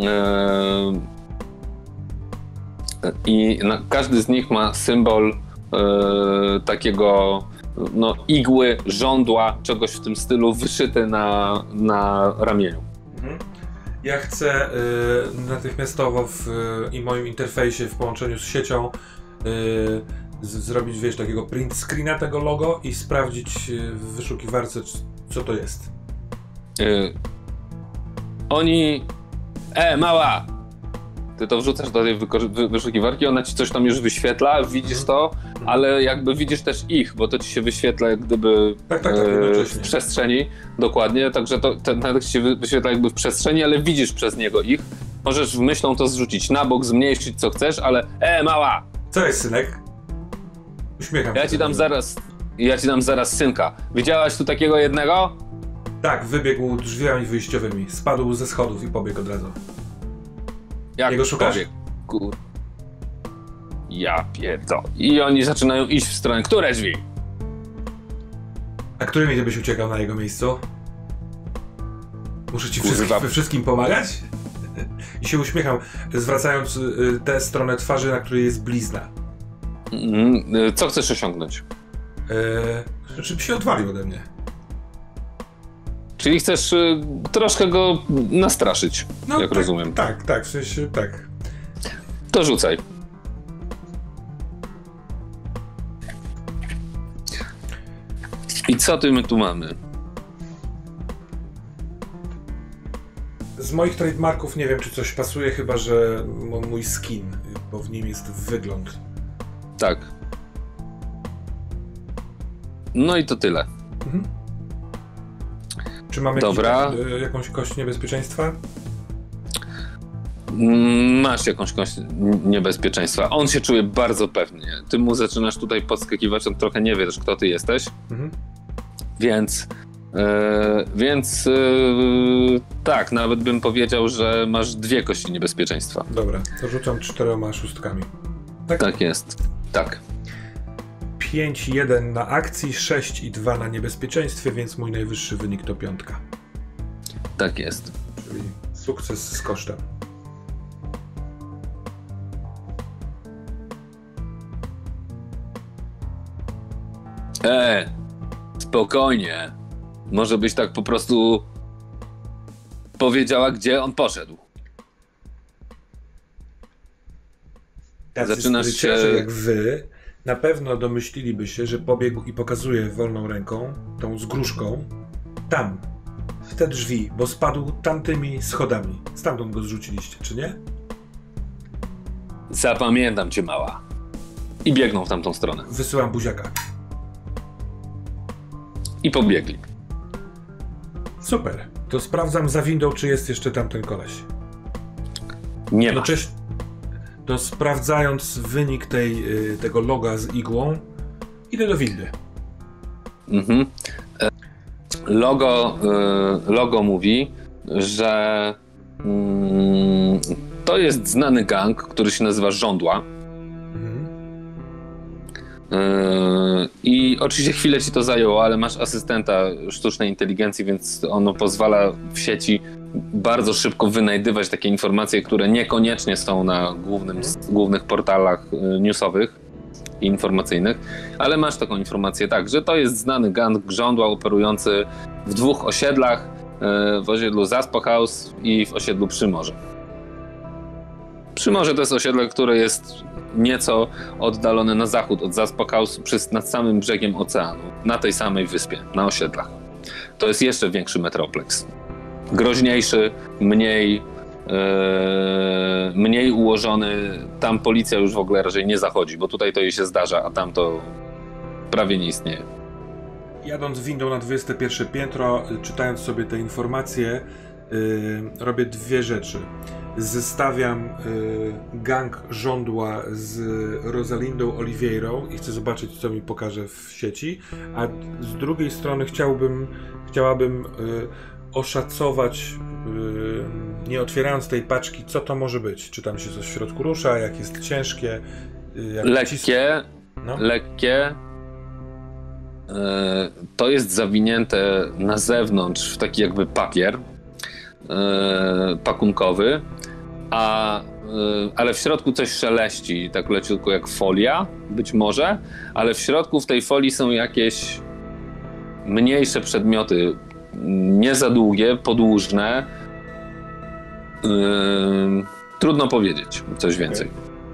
każdy z nich ma symbol takiego igły, żądła, czegoś w tym stylu wyszyte na ramieniu. Ja chcę natychmiastowo i moim interfejsie w połączeniu z siecią zrobić, wiesz, takiego print screena tego logo i sprawdzić w wyszukiwarce, co to jest. Oni... mała! Ty to wrzucasz do tej wyszukiwarki, ona ci coś tam już wyświetla, widzisz to, ale jakby widzisz też ich, bo to ci się wyświetla jak gdyby w przestrzeni, dokładnie, także ten tekst ci się wyświetla jakby w przestrzeni, ale widzisz przez niego ich możesz myślą to zrzucić na bok, zmniejszyć co chcesz, ale mała! Co jest, synek? Uśmiecham się. Ja ci dam zaraz synka. Widziałaś tu takiego jednego? Tak, wybiegł drzwiami wyjściowymi. Spadł ze schodów i pobiegł od razu. Jak Jego szukasz? Kur... Ja pierdolę. I oni zaczynają iść w stronę. Które drzwi? A którymi ty byś uciekał na jego miejscu? Muszę ci we wszystkim pomagać? I się uśmiecham, zwracając tę stronę twarzy, na której jest blizna. Co chcesz osiągnąć? Żeby się odwalił ode mnie. Czyli chcesz troszkę go nastraszyć, No, jak tak, rozumiem. Tak, w sensie tak. To rzucaj. I co my tu mamy? Z moich trademarków nie wiem, czy coś pasuje, chyba że mój skin, bo w nim jest wygląd. Tak. No i to tyle. Mhm. Czy mamy jakąś kość niebezpieczeństwa? Masz jakąś kość niebezpieczeństwa. On się czuje bardzo pewnie. Ty mu zaczynasz tutaj podskakiwać, on trochę nie wiesz, kto ty jesteś. Mhm. Więc tak, nawet bym powiedział, że masz 2 kości niebezpieczeństwa. Dobra, to rzucam 4 szóstkami. Tak jest, tak. 5-1 na akcji, 6 i 2 na niebezpieczeństwie, więc mój najwyższy wynik to 5. Tak jest. Czyli sukces z kosztem. Spokojnie. Może byś tak po prostu powiedziała, gdzie on poszedł. Zaczynasz się... jak wy na pewno domyśliliby się, że pobiegł i pokazuje wolną ręką, tą z gruszką, tam, w te drzwi, bo spadł tamtymi schodami. Stamtąd go zrzuciliście, czy nie? Zapamiętam cię, mała. I biegną w tamtą stronę. Wysyłam buziaka. I pobiegli. Super. To sprawdzam za windą, czy jest jeszcze tamten koleś. Nie ma. Cześć. To sprawdzając wynik tego loga z igłą, idę do windy. Mhm. Logo mówi, że to jest znany gang, który się nazywa Żądła. I oczywiście chwilę ci to zajęło, ale masz asystenta sztucznej inteligencji, więc ono pozwala w sieci bardzo szybko wynajdywać takie informacje, które niekoniecznie są na głównych portalach newsowych i informacyjnych, ale masz taką informację tak, że to jest znany gang Żądła operujący w 2 osiedlach, w osiedlu Zaspo House i w osiedlu Przymorze. Przymorze to jest osiedle, które jest nieco oddalone na zachód od Zaspo House nad samym brzegiem oceanu, na tej samej wyspie, na osiedlach. To jest jeszcze większy metropleks. Groźniejszy, mniej ułożony. Tam policja już w ogóle raczej nie zachodzi, bo tutaj to jej się zdarza, a tam to prawie nie istnieje. Jadąc windą na 21 piętro, czytając sobie te informacje, robię 2 rzeczy. Zestawiam gang Żądła z Rosalindą Oliveirą i chcę zobaczyć, co mi pokaże w sieci, a z drugiej strony chciałabym oszacować, nie otwierając tej paczki, co to może być. Czy tam się coś w środku rusza, jak jest ciężkie, jak lekkie. To jest zawinięte na zewnątrz w taki jakby papier pakunkowy, ale w środku coś szeleści, tak leciutko jak folia, być może, ale w środku w tej folii są jakieś mniejsze przedmioty, nie za długie, podłużne. Trudno powiedzieć coś więcej.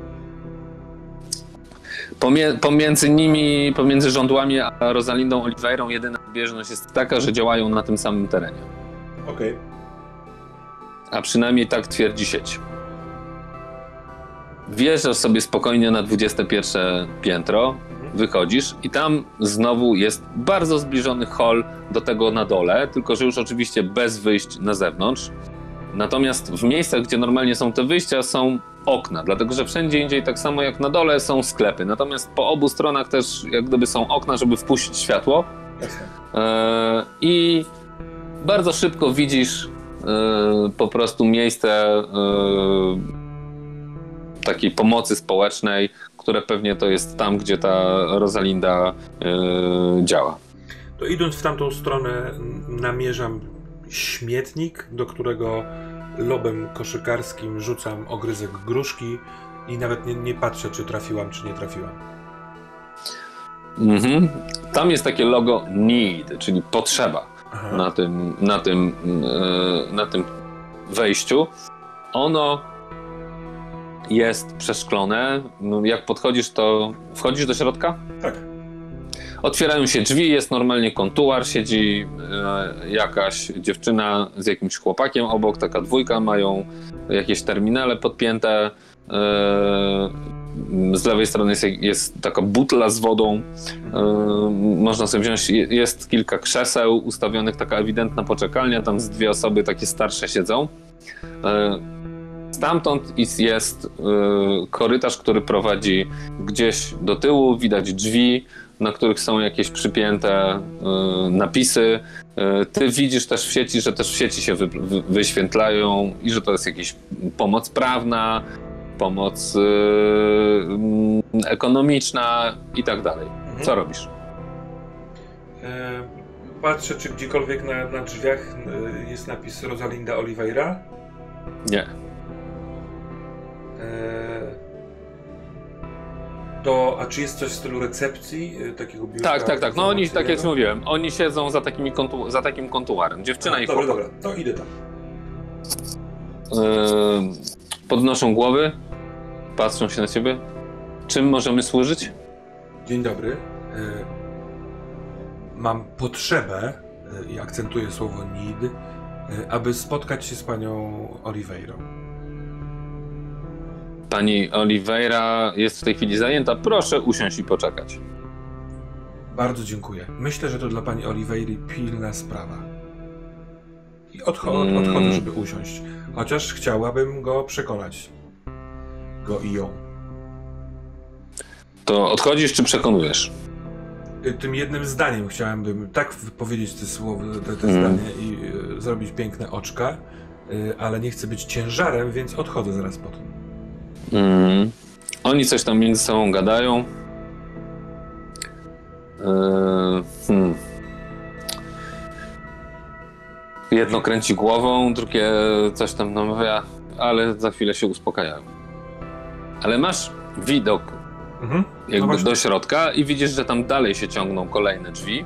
Pomiędzy Żądłami a Rosalindą Oliveirą jedyna zbieżność jest taka, że działają na tym samym terenie. Okej. A przynajmniej tak twierdzi sieć. Wjeżdżasz sobie spokojnie na 21 piętro, wychodzisz i tam znowu jest bardzo zbliżony hall do tego na dole, tylko że już oczywiście bez wyjść na zewnątrz. Natomiast w miejscach, gdzie normalnie są te wyjścia, są okna, dlatego że wszędzie indziej, tak samo jak na dole, są sklepy. Natomiast po obu stronach też jak gdyby są okna, żeby wpuścić światło. I bardzo szybko widzisz po prostu miejsce takiej pomocy społecznej, które pewnie to jest tam, gdzie ta Rosalinda działa. To idąc w tamtą stronę namierzam śmietnik, do którego lobem koszykarskim rzucam ogryzek gruszki i nawet nie patrzę, czy trafiłam, czy nie trafiłam. Tam jest takie logo need, czyli potrzeba na tym wejściu. Ono jest przeszklone. Jak podchodzisz, to wchodzisz do środka? Tak. Otwierają się drzwi, jest normalnie kontuar, siedzi jakaś dziewczyna z jakimś chłopakiem obok, taka dwójka, mają jakieś terminale podpięte. Z lewej strony jest taka butla z wodą, można sobie wziąć, jest kilka krzeseł ustawionych, taka ewidentna poczekalnia, tam z 2 osoby takie starsze siedzą. Stamtąd jest korytarz, który prowadzi gdzieś do tyłu, widać drzwi, na których są jakieś przypięte napisy. Ty widzisz też w sieci, że też w sieci się wyświetlają i że to jest jakaś pomoc prawna, pomoc ekonomiczna i tak dalej. Co robisz? Patrzę, czy gdziekolwiek na drzwiach jest napis Rosalinda Oliveira. Nie. A czy jest coś w stylu recepcji takiego biura? Tak. No oni, tak jak ci mówiłem, oni siedzą za takim kontuarem. Dziewczyna i chłopak. Dobra, to idę tam. Podnoszą głowy, patrzą się na ciebie. Czym możemy służyć? Dzień dobry. Mam potrzebę, i akcentuję słowo need, aby spotkać się z panią Oliveirą. Pani Oliveira jest w tej chwili zajęta. Proszę usiąść i poczekać. Bardzo dziękuję. Myślę, że to dla pani Oliveiry pilna sprawa. I odchodzę, żeby usiąść. Chociaż chciałabym go przekonać. Go i ją. To odchodzisz czy przekonujesz? Tym jednym zdaniem chciałbym tak powiedzieć te słowo, te zdanie i zrobić piękne oczka, ale nie chcę być ciężarem, więc odchodzę zaraz po tym. Oni coś tam między sobą gadają. Jedno kręci głową, drugie coś tam namawia, ale za chwilę się uspokajają. Ale masz widok jakby do środka i widzisz, że tam dalej się ciągną kolejne drzwi.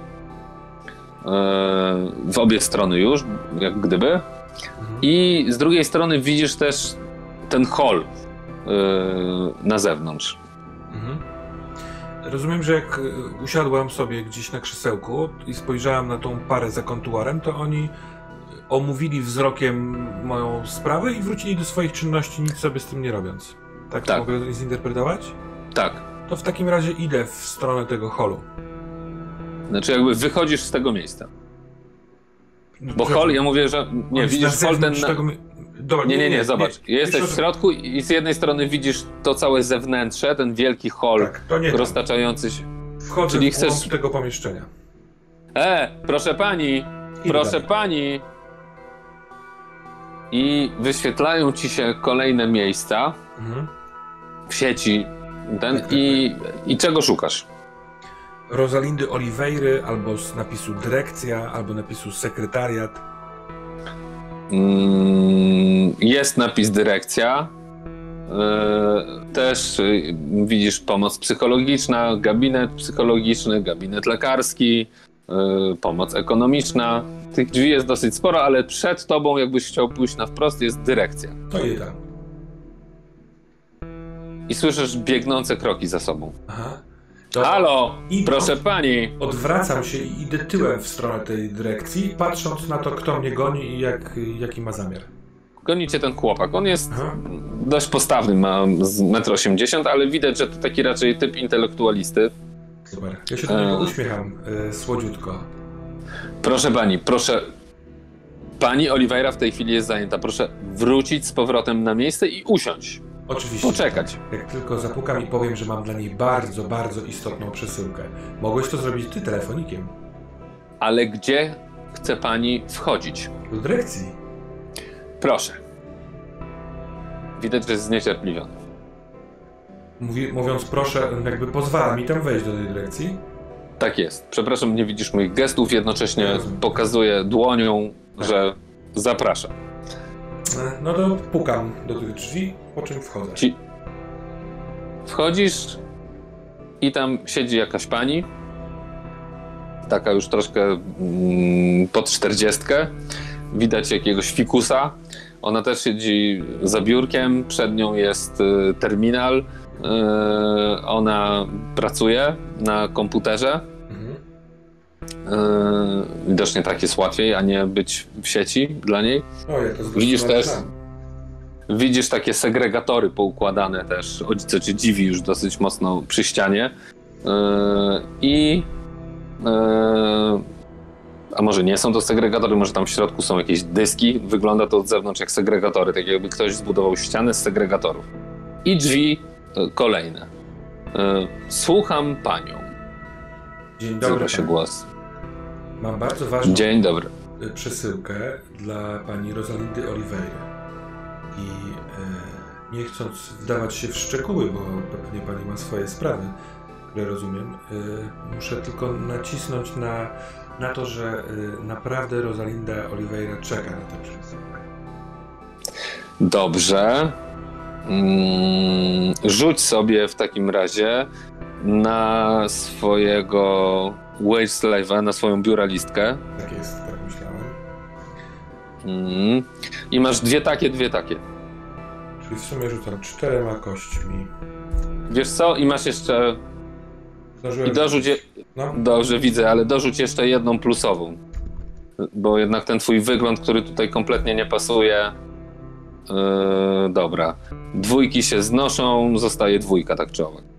W obie strony już, jak gdyby. I z drugiej strony widzisz też ten hol na zewnątrz. Rozumiem, że jak usiadłam sobie gdzieś na krzesełku i spojrzałam na tą parę za kontuarem, to oni omówili wzrokiem moją sprawę i wrócili do swoich czynności, nic sobie z tym nie robiąc. Tak. Mogę zinterpretować? Tak. To w takim razie idę w stronę tego holu. Znaczy jakby wychodzisz z tego miejsca. Bo hol, ja mówię, że nie, widzisz hol ten... Dobra, nie, zobacz. Jesteś w środku i z jednej strony widzisz to całe zewnętrze, ten wielki hol roztaczający się. Wchodzę w głąb tego pomieszczenia. Proszę pani, proszę pani. I wyświetlają ci się kolejne miejsca w sieci. I czego szukasz? Rosalindy Oliveiry, albo z napisu dyrekcja, albo napisu sekretariat. Jest napis dyrekcja. Też widzisz pomoc psychologiczna, gabinet psychologiczny, gabinet lekarski, pomoc ekonomiczna. Tych drzwi jest dosyć sporo, ale przed tobą, jakbyś chciał pójść na wprost, jest dyrekcja. To idę. I słyszysz biegnące kroki za sobą. Aha. Halo, proszę pani. Odwracam się i idę tyłem w stronę tej dyrekcji, patrząc na to, kto mnie goni i jaki ma zamiar. Goni cię ten chłopak. On jest dość postawny, ma 1,80 m, ale widać, że to taki raczej typ intelektualisty. Super. Ja się do niego uśmiecham słodziutko. Proszę pani, Pani Oliveira w tej chwili jest zajęta. Proszę wrócić z powrotem na miejsce i usiąść. Oczywiście. Poczekać. Jak tylko zapukam i powiem, że mam dla niej bardzo, bardzo istotną przesyłkę. Mogłeś to zrobić ty telefonikiem. Ale gdzie chce pani wchodzić? Do dyrekcji. Proszę. Widać, że jest zniecierpliwiony. Mówiąc proszę, jakby pozwala mi tam wejść do tej dyrekcji. Tak jest. Przepraszam, nie widzisz moich gestów. Jednocześnie pokazuję dłonią, że zapraszam. No to pukam do tych drzwi, po czym wchodzę. Wchodzisz i tam siedzi jakaś pani. Taka już troszkę pod 40. Widać jakiegoś fikusa. Ona też siedzi za biurkiem. Przed nią jest terminal. Ona pracuje na komputerze. Widocznie tak jest łatwiej, a nie być w sieci dla niej. Widzisz takie segregatory poukładane też, co cię dziwi już dosyć mocno przy ścianie. A może nie są to segregatory, może tam w środku są jakieś dyski. Wygląda to od zewnątrz jak segregatory, tak jakby ktoś zbudował ścianę z segregatorów. I drzwi kolejne. Słucham panią. Dzień dobry. Się głos. Mam bardzo ważną Dzień dobry. Przesyłkę dla pani Rosalindy Oliveira. I nie chcąc wdawać się w szczegóły, bo pewnie pani ma swoje sprawy, które rozumiem, muszę tylko nacisnąć na to, że naprawdę Rosalinda Oliveira czeka na tę przesyłkę. Dobrze. Rzuć sobie w takim razie na swojego wage slave'a, na swoją biuralistkę. Tak jest, tak myślałem. I masz dwie takie. Czyli w sumie rzucam 4 kośćmi. Wiesz co? I masz jeszcze... Zdążyłem I dorzuć... No. Dobrze, widzę, ale dorzuć jeszcze jedną plusową. Bo jednak ten twój wygląd, który tutaj kompletnie nie pasuje... dobra. 2 się znoszą, zostaje 2, tak czy owak.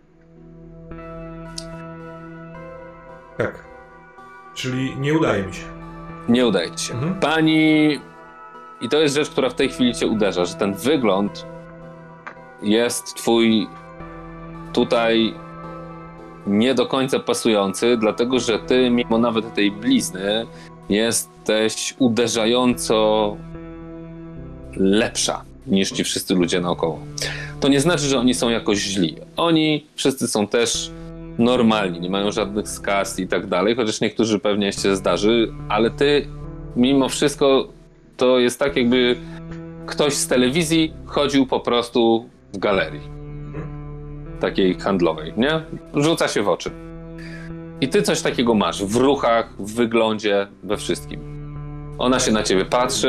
Tak. Czyli nie udaje mi się. Nie udaje ci się. Pani... I to jest rzecz, która w tej chwili cię uderza, że ten wygląd jest twój tutaj nie do końca pasujący, dlatego że ty, mimo nawet tej blizny, jesteś uderzająco lepsza niż ci wszyscy ludzie naokoło. To nie znaczy, że oni są jakoś źli. Oni wszyscy są też normalni, nie mają żadnych skaz i tak dalej, chociaż niektórzy pewnie się zdarzy, ale ty mimo wszystko to jest tak, jakby ktoś z telewizji chodził po prostu w galerii takiej handlowej, nie? Rzuca się w oczy. I ty coś takiego masz w ruchach, w wyglądzie, we wszystkim. Ona się na ciebie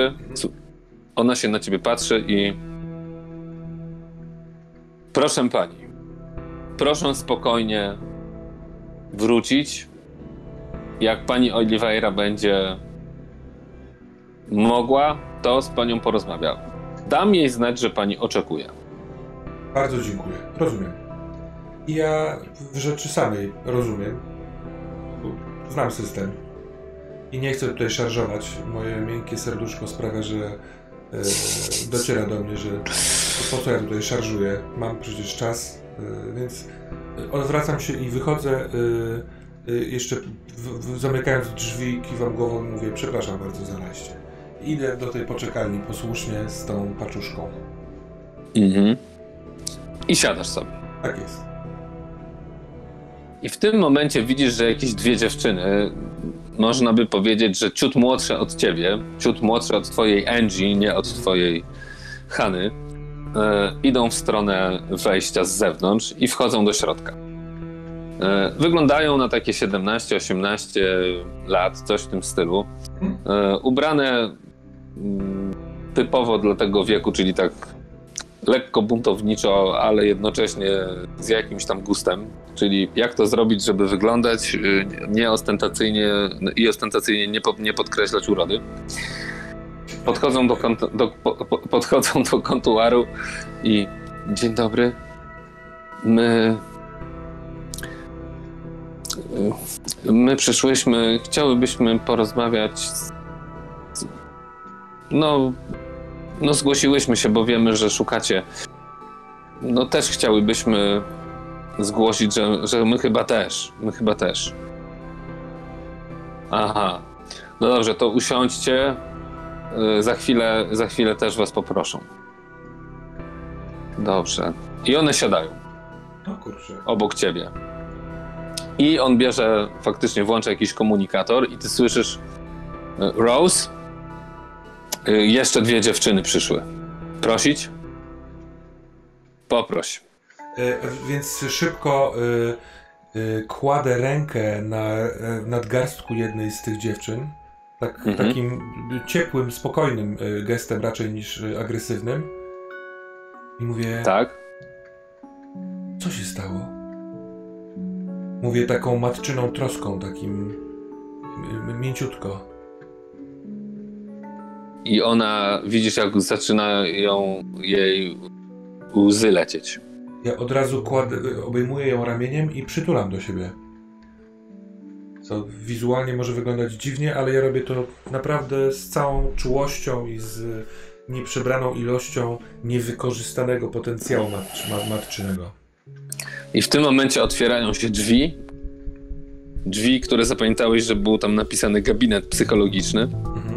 patrzy i... Proszę pani, proszę spokojnie wrócić. Jak pani Oliveira będzie mogła, to z panią porozmawiam. Dam jej znać, że pani oczekuje. Bardzo dziękuję. Rozumiem. I ja w rzeczy samej rozumiem. Znam system. I nie chcę tutaj szarżować. Moje miękkie serduszko sprawia, że dociera do mnie, że po co ja tutaj szarżuję. Mam przecież czas, więc odwracam się i wychodzę. Jeszcze zamykając drzwi, kiwam głową i mówię: przepraszam bardzo za najście. Idę do tej poczekalni posłusznie z tą paczuszką. I siadasz sobie. Tak jest. I w tym momencie widzisz, że jakieś 2 dziewczyny, można by powiedzieć, że ciut młodsze od ciebie, ciut młodsze od twojej Angie, nie od twojej Hany, idą w stronę wejścia z zewnątrz i wchodzą do środka. Wyglądają na takie 17-18 lat, coś w tym stylu. Ubrane typowo dla tego wieku, czyli tak lekko buntowniczo, ale jednocześnie z jakimś tam gustem. Czyli jak to zrobić, żeby wyglądać nieostentacyjnie i ostentacyjnie nie podkreślać urody. Podchodzą do kontuaru i dzień dobry. My przyszłyśmy, chciałybyśmy porozmawiać No zgłosiłyśmy się, bo wiemy, że szukacie. No też chciałybyśmy zgłosić, że my chyba też. Aha. No dobrze, to usiądźcie. Za chwilę też was poproszą. Dobrze. I one siadają. O kurczę. Obok ciebie. I on bierze, faktycznie włącza jakiś komunikator i ty słyszysz: Rose, jeszcze 2 dziewczyny przyszły. Prosić? Poproś. Więc szybko kładę rękę na nadgarstku jednej z tych dziewczyn. Takim ciepłym, spokojnym gestem raczej niż agresywnym. I mówię... Tak? Co się stało? Mówię taką matczyną troską, takim mięciutko. I ona, widzisz, jak zaczynają jej łzy lecieć. Ja od razu obejmuję ją ramieniem i przytulam do siebie. Co wizualnie może wyglądać dziwnie, ale ja robię to naprawdę z całą czułością i z nieprzebraną ilością niewykorzystanego potencjału matczynego. I w tym momencie otwierają się drzwi. Drzwi, które zapamiętałeś, że był tam napisany gabinet psychologiczny.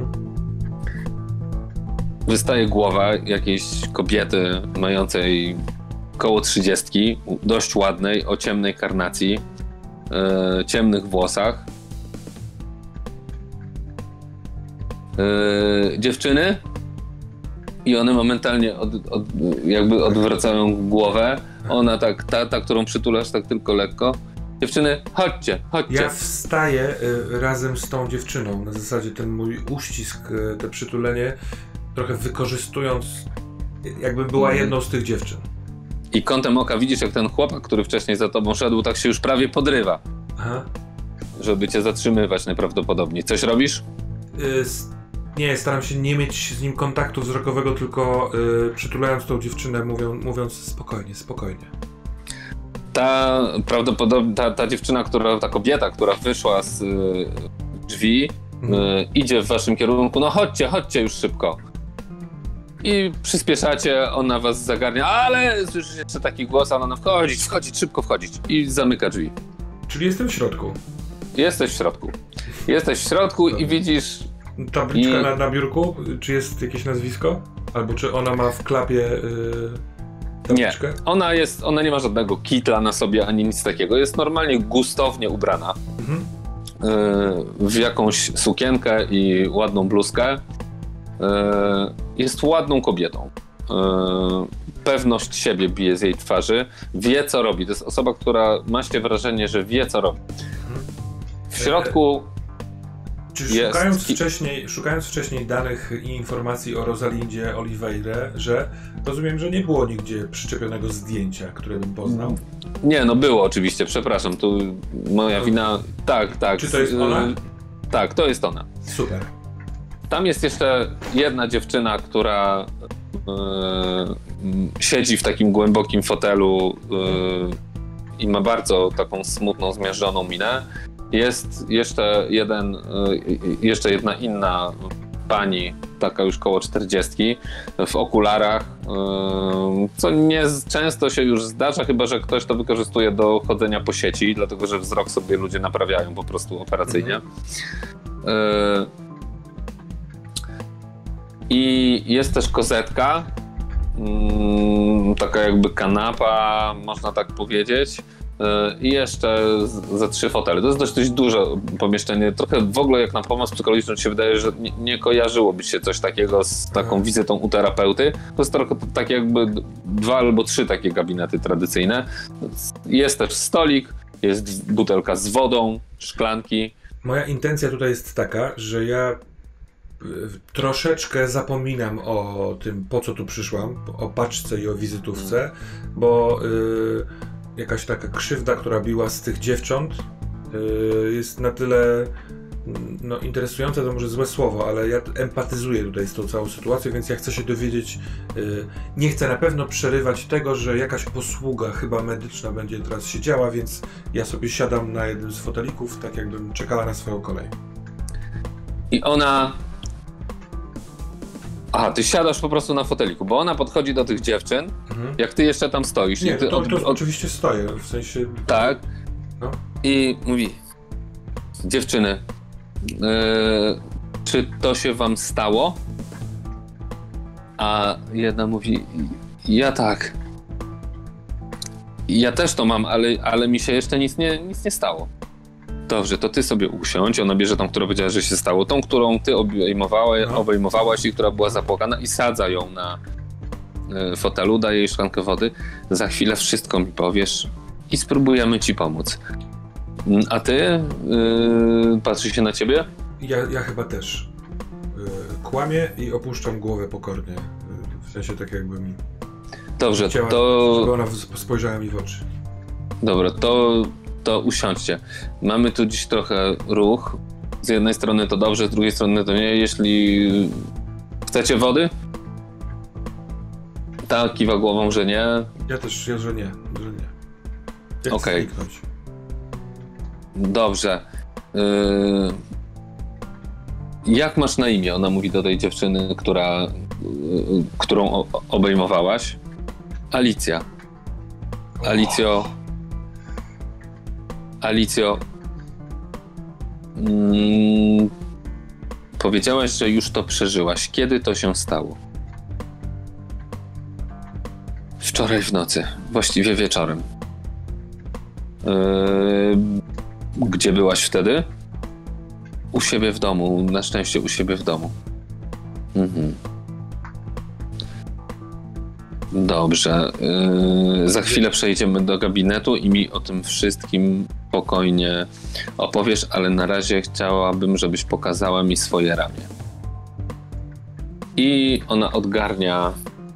Wystaje głowa jakiejś kobiety mającej koło 30, dość ładnej, o ciemnej karnacji, ciemnych włosach. Dziewczyny? I one momentalnie jakby odwracają głowę. Ona tak, ta, którą przytulasz tak tylko lekko. Dziewczyny, chodźcie. Ja wstaję razem z tą dziewczyną. Na zasadzie ten mój uścisk, to przytulenie, trochę wykorzystując, jakby była jedną z tych dziewczyn. I kątem oka widzisz, jak ten chłopak, który wcześniej za tobą szedł, tak się już prawie podrywa. Aha. Żeby cię zatrzymywać najprawdopodobniej. Coś robisz? Nie, staram się nie mieć z nim kontaktu wzrokowego, tylko przytulając tą dziewczynę, mówiąc spokojnie. Ta dziewczyna, ta kobieta, która wyszła z drzwi, idzie w waszym kierunku. No chodźcie już szybko. I przyspieszacie, ona was zagarnia, ale słyszysz jeszcze taki głos, a ona szybko wchodzić. I zamyka drzwi. Czyli jestem w środku. Jesteś w środku i widzisz... Tabliczka na biurku? Czy jest jakieś nazwisko? Albo czy ona ma w klapie tabliczkę? Nie, ona nie ma żadnego kitla na sobie, ani nic takiego. Jest normalnie gustownie ubrana. W jakąś sukienkę i ładną bluzkę. Jest ładną kobietą. Pewność siebie bije z jej twarzy. Wie, co robi. To jest osoba, która ma się wrażenie, że wie, co robi. W środku Czy szukając wcześniej danych i informacji o Rosalindzie Oliveira, że rozumiem, że nie było nigdzie przyczepionego zdjęcia, które bym poznał? Nie, no było oczywiście, przepraszam, tu moja wina. Tak. Czy to jest ona? Tak, to jest ona. Super. Tam jest jeszcze jedna dziewczyna, która siedzi w takim głębokim fotelu i ma bardzo taką smutną, zmiażdżoną minę. Jest jeszcze jedna inna pani, taka już koło 40, w okularach, co nie często się już zdarza, chyba że ktoś to wykorzystuje do chodzenia po sieci, dlatego że wzrok sobie ludzie naprawiają po prostu operacyjnie. I jest też kozetka, taka jakby kanapa, można tak powiedzieć. I jeszcze ze 3 fotele. To jest dość duże pomieszczenie. Trochę w ogóle jak na pomoc psychologiczną ci się wydaje, że nie kojarzyłoby się coś takiego z taką wizytą u terapeuty. To jest trochę tak jakby 2 albo 3 takie gabinety tradycyjne. Jest też stolik, jest butelka z wodą, szklanki. Moja intencja tutaj jest taka, że ja troszeczkę zapominam o tym, po co tu przyszłam, o paczce i o wizytówce, bo jakaś taka krzywda, która biła z tych dziewcząt, jest na tyle interesująca, to może złe słowo, ale ja empatyzuję tutaj z tą całą sytuacją, więc ja chcę się dowiedzieć, nie chcę na pewno przerywać tego, że jakaś posługa chyba medyczna będzie teraz się działa, więc ja sobie siadam na jednym z fotelików, tak jakbym czekała na swoją kolej. I ona Aha, ty siadasz po prostu na foteliku, bo ona podchodzi do tych dziewczyn, jak ty jeszcze tam stoisz. Nie, i ty to oczywiście stoję, w sensie... Tak. No. I mówi, dziewczyny, czy to się wam stało? A jedna mówi, ja tak. Ja też to mam, ale mi się jeszcze nic nie stało. Dobrze, to ty sobie usiądź. Ona bierze tą, która powiedziała, że się stało. Tą, którą ty obejmowałaś i która była zapłakana i sadza ją na fotelu, daje jej szklankę wody. Za chwilę wszystko mi powiesz i spróbujemy ci pomóc. A ty? Patrzy się na ciebie? Ja chyba też. Kłamię i opuszczam głowę pokornie. W sensie tak jakby mi... Dobrze, chciała, to... żeby ona spojrzała mi w oczy. Dobra, to usiądźcie. Mamy tu dziś trochę ruch. Z jednej strony to dobrze, z drugiej strony to nie. Jeśli chcecie wody? Tak, kiwa głową, że nie. Ja też, że nie. Ja Okej. chcę zniknąć. Dobrze. Jak masz na imię? Ona mówi do tej dziewczyny, którą obejmowałaś. Alicja. Alicjo. Powiedziałaś, że już to przeżyłaś. Kiedy to się stało? Wczoraj w nocy. Właściwie wieczorem. Gdzie byłaś wtedy? U siebie w domu. Na szczęście u siebie w domu. Dobrze. Za chwilę przejdziemy do gabinetu i mi o tym wszystkim spokojnie opowiesz, ale na razie chciałabym, żebyś pokazała mi swoje ramię. I ona odgarnia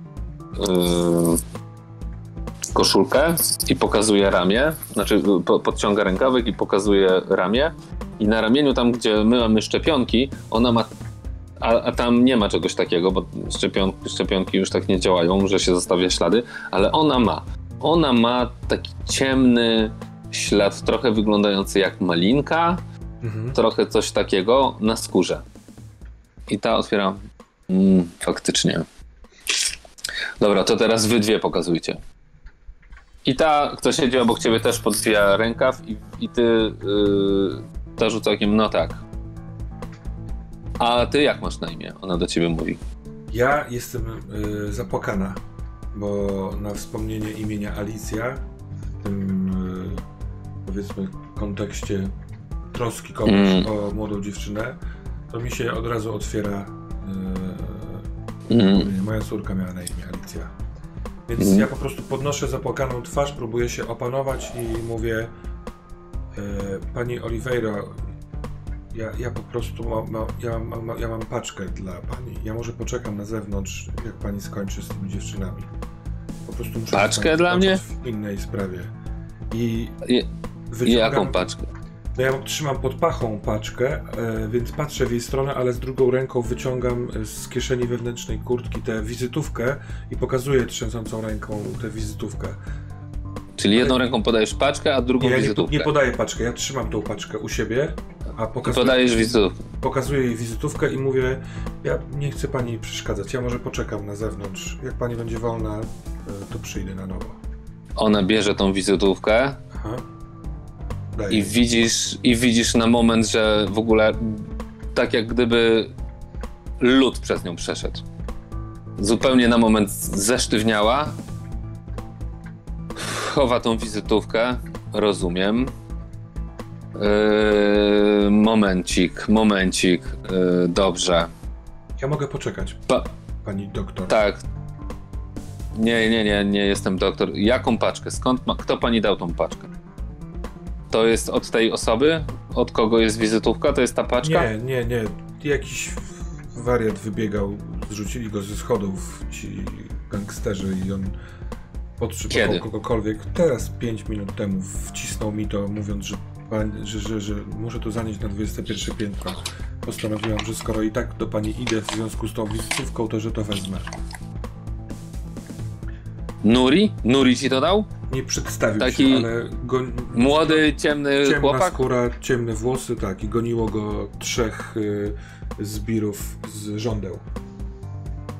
koszulkę i pokazuje ramię, znaczy podciąga rękawek i pokazuje ramię. I na ramieniu, tam gdzie my mamy szczepionki, ona ma, a tam nie ma czegoś takiego, bo szczepionki już tak nie działają, że się zostawia ślady, ale ona ma taki ciemny ślad, trochę wyglądający jak malinka, trochę coś takiego na skórze. I ta otwiera, faktycznie. Dobra, to teraz wy dwie pokazujcie. I ta, kto siedzi obok ciebie, też podwija rękaw i ty ta rzuca okiem, no tak. A ty jak masz na imię? Ona do ciebie mówi. Ja jestem zapłakana, bo na wspomnienie imienia Alicja w tym powiedzmy kontekście troski komuś o młodą dziewczynę, to mi się od razu otwiera moja córka miała na imię Alicja. Więc ja po prostu podnoszę zapłakaną twarz, próbuję się opanować i mówię, pani Oliveira, ja po prostu ja mam paczkę dla pani. Ja może poczekam na zewnątrz, jak pani skończy z tymi dziewczynami. Po prostu muszę paczkę dla mnie? W innej sprawie. I jaką paczkę? No ja trzymam pod pachą paczkę, więc patrzę w jej stronę, ale z drugą ręką wyciągam z kieszeni wewnętrznej kurtki tę wizytówkę i pokazuję trzęsącą ręką tę wizytówkę. Czyli jedną ręką podajesz paczkę, a drugą wizytówkę. Nie podaję paczkę, ja trzymam tą paczkę u siebie, a podajesz wizytówkę. Pokazuję jej wizytówkę i mówię, ja nie chcę pani przeszkadzać, ja może poczekam na zewnątrz. Jak pani będzie wolna, to przyjdę na nowo. Ona bierze tą wizytówkę. Aha. I widzisz na moment, że w ogóle tak jak gdyby lód przez nią przeszedł. Zupełnie na moment zesztywniała. Chowa tą wizytówkę. Rozumiem. Momencik. Dobrze. Ja mogę poczekać, pani doktor. Tak. Nie jestem doktor. Jaką paczkę? Kto pani dał tą paczkę? To jest od tej osoby? Od kogo jest wizytówka? To jest ta paczka? Nie. Jakiś wariat wybiegał, zrzucili go ze schodów ci gangsterzy i on potrzebował kogokolwiek. Teraz 5 minut temu wcisnął mi to, mówiąc, że muszę to zanieść na 21 piętro. Postanowiłam, że skoro i tak do pani idę w związku z tą wizytówką, to że to wezmę. Nuri ci to dał? Nie przedstawił taki się, ale młody, ciemny chłopak? Ciemna skóra, ciemne włosy, tak, i goniło go 3 zbirów z żądeł.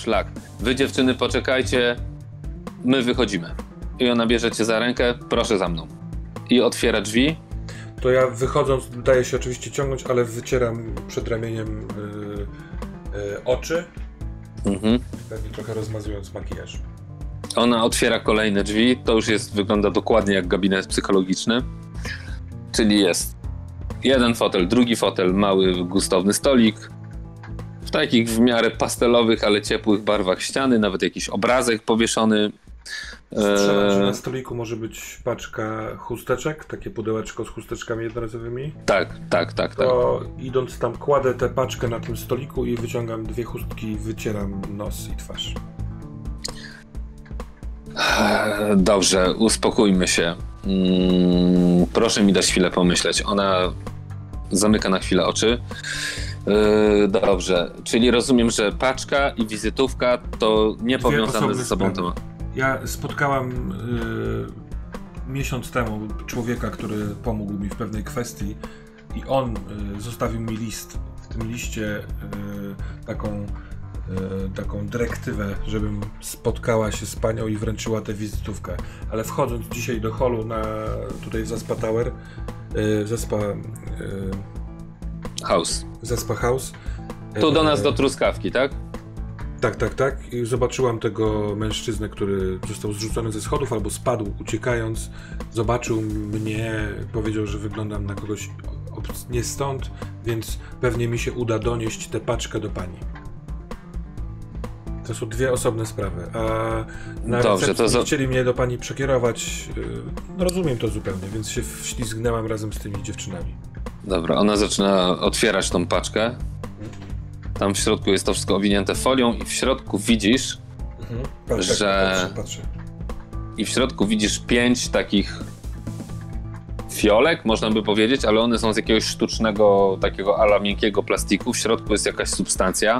szlak. Wy dziewczyny poczekajcie, my wychodzimy. I ona bierze cię za rękę, proszę za mną. I otwiera drzwi. To ja wychodząc, daję się oczywiście ciągnąć, ale wycieram przed ramieniem oczy, pewnie trochę rozmazując makijaż. Ona otwiera kolejne drzwi, to już wygląda dokładnie jak gabinet psychologiczny. Czyli jest jeden fotel, drugi fotel, mały, gustowny stolik. W takich w miarę pastelowych, ale ciepłych barwach ściany, nawet jakiś obrazek powieszony. Strzelam, że na stoliku może być paczka chusteczek, takie pudełeczko z chusteczkami jednorazowymi. Tak. To idąc tam kładę tę paczkę na tym stoliku i wyciągam 2 chustki i wycieram nos i twarz. Dobrze, uspokójmy się. Proszę mi dać chwilę pomyśleć. Ona zamyka na chwilę oczy. Dobrze, czyli rozumiem, że paczka i wizytówka to niepowiązane ze sobą tematy. Ja spotkałam miesiąc temu człowieka, który pomógł mi w pewnej kwestii i on zostawił mi list. W tym liście taką dyrektywę, żebym spotkała się z panią i wręczyła tę wizytówkę. Ale wchodząc dzisiaj do holu tutaj w Zaspa Tower, Zaspa House. Tu do nas do Truskawki, tak? Tak. I zobaczyłam tego mężczyznę, który został zrzucony ze schodów albo spadł uciekając. Zobaczył mnie, powiedział, że wyglądam na kogoś nie stąd, więc pewnie mi się uda donieść tę paczkę do pani. To są 2 osobne sprawy, a na recepcji chcieli mnie do pani przekierować. No rozumiem to zupełnie, więc się wślizgnęłam razem z tymi dziewczynami. Dobra, ona zaczyna otwierać tą paczkę. Tam w środku jest to wszystko owinięte folią i w środku widzisz, Patrzę. I w środku widzisz 5 takich fiolek, można by powiedzieć, ale one są z jakiegoś sztucznego, takiego ala miękkiego plastiku. W środku jest jakaś substancja,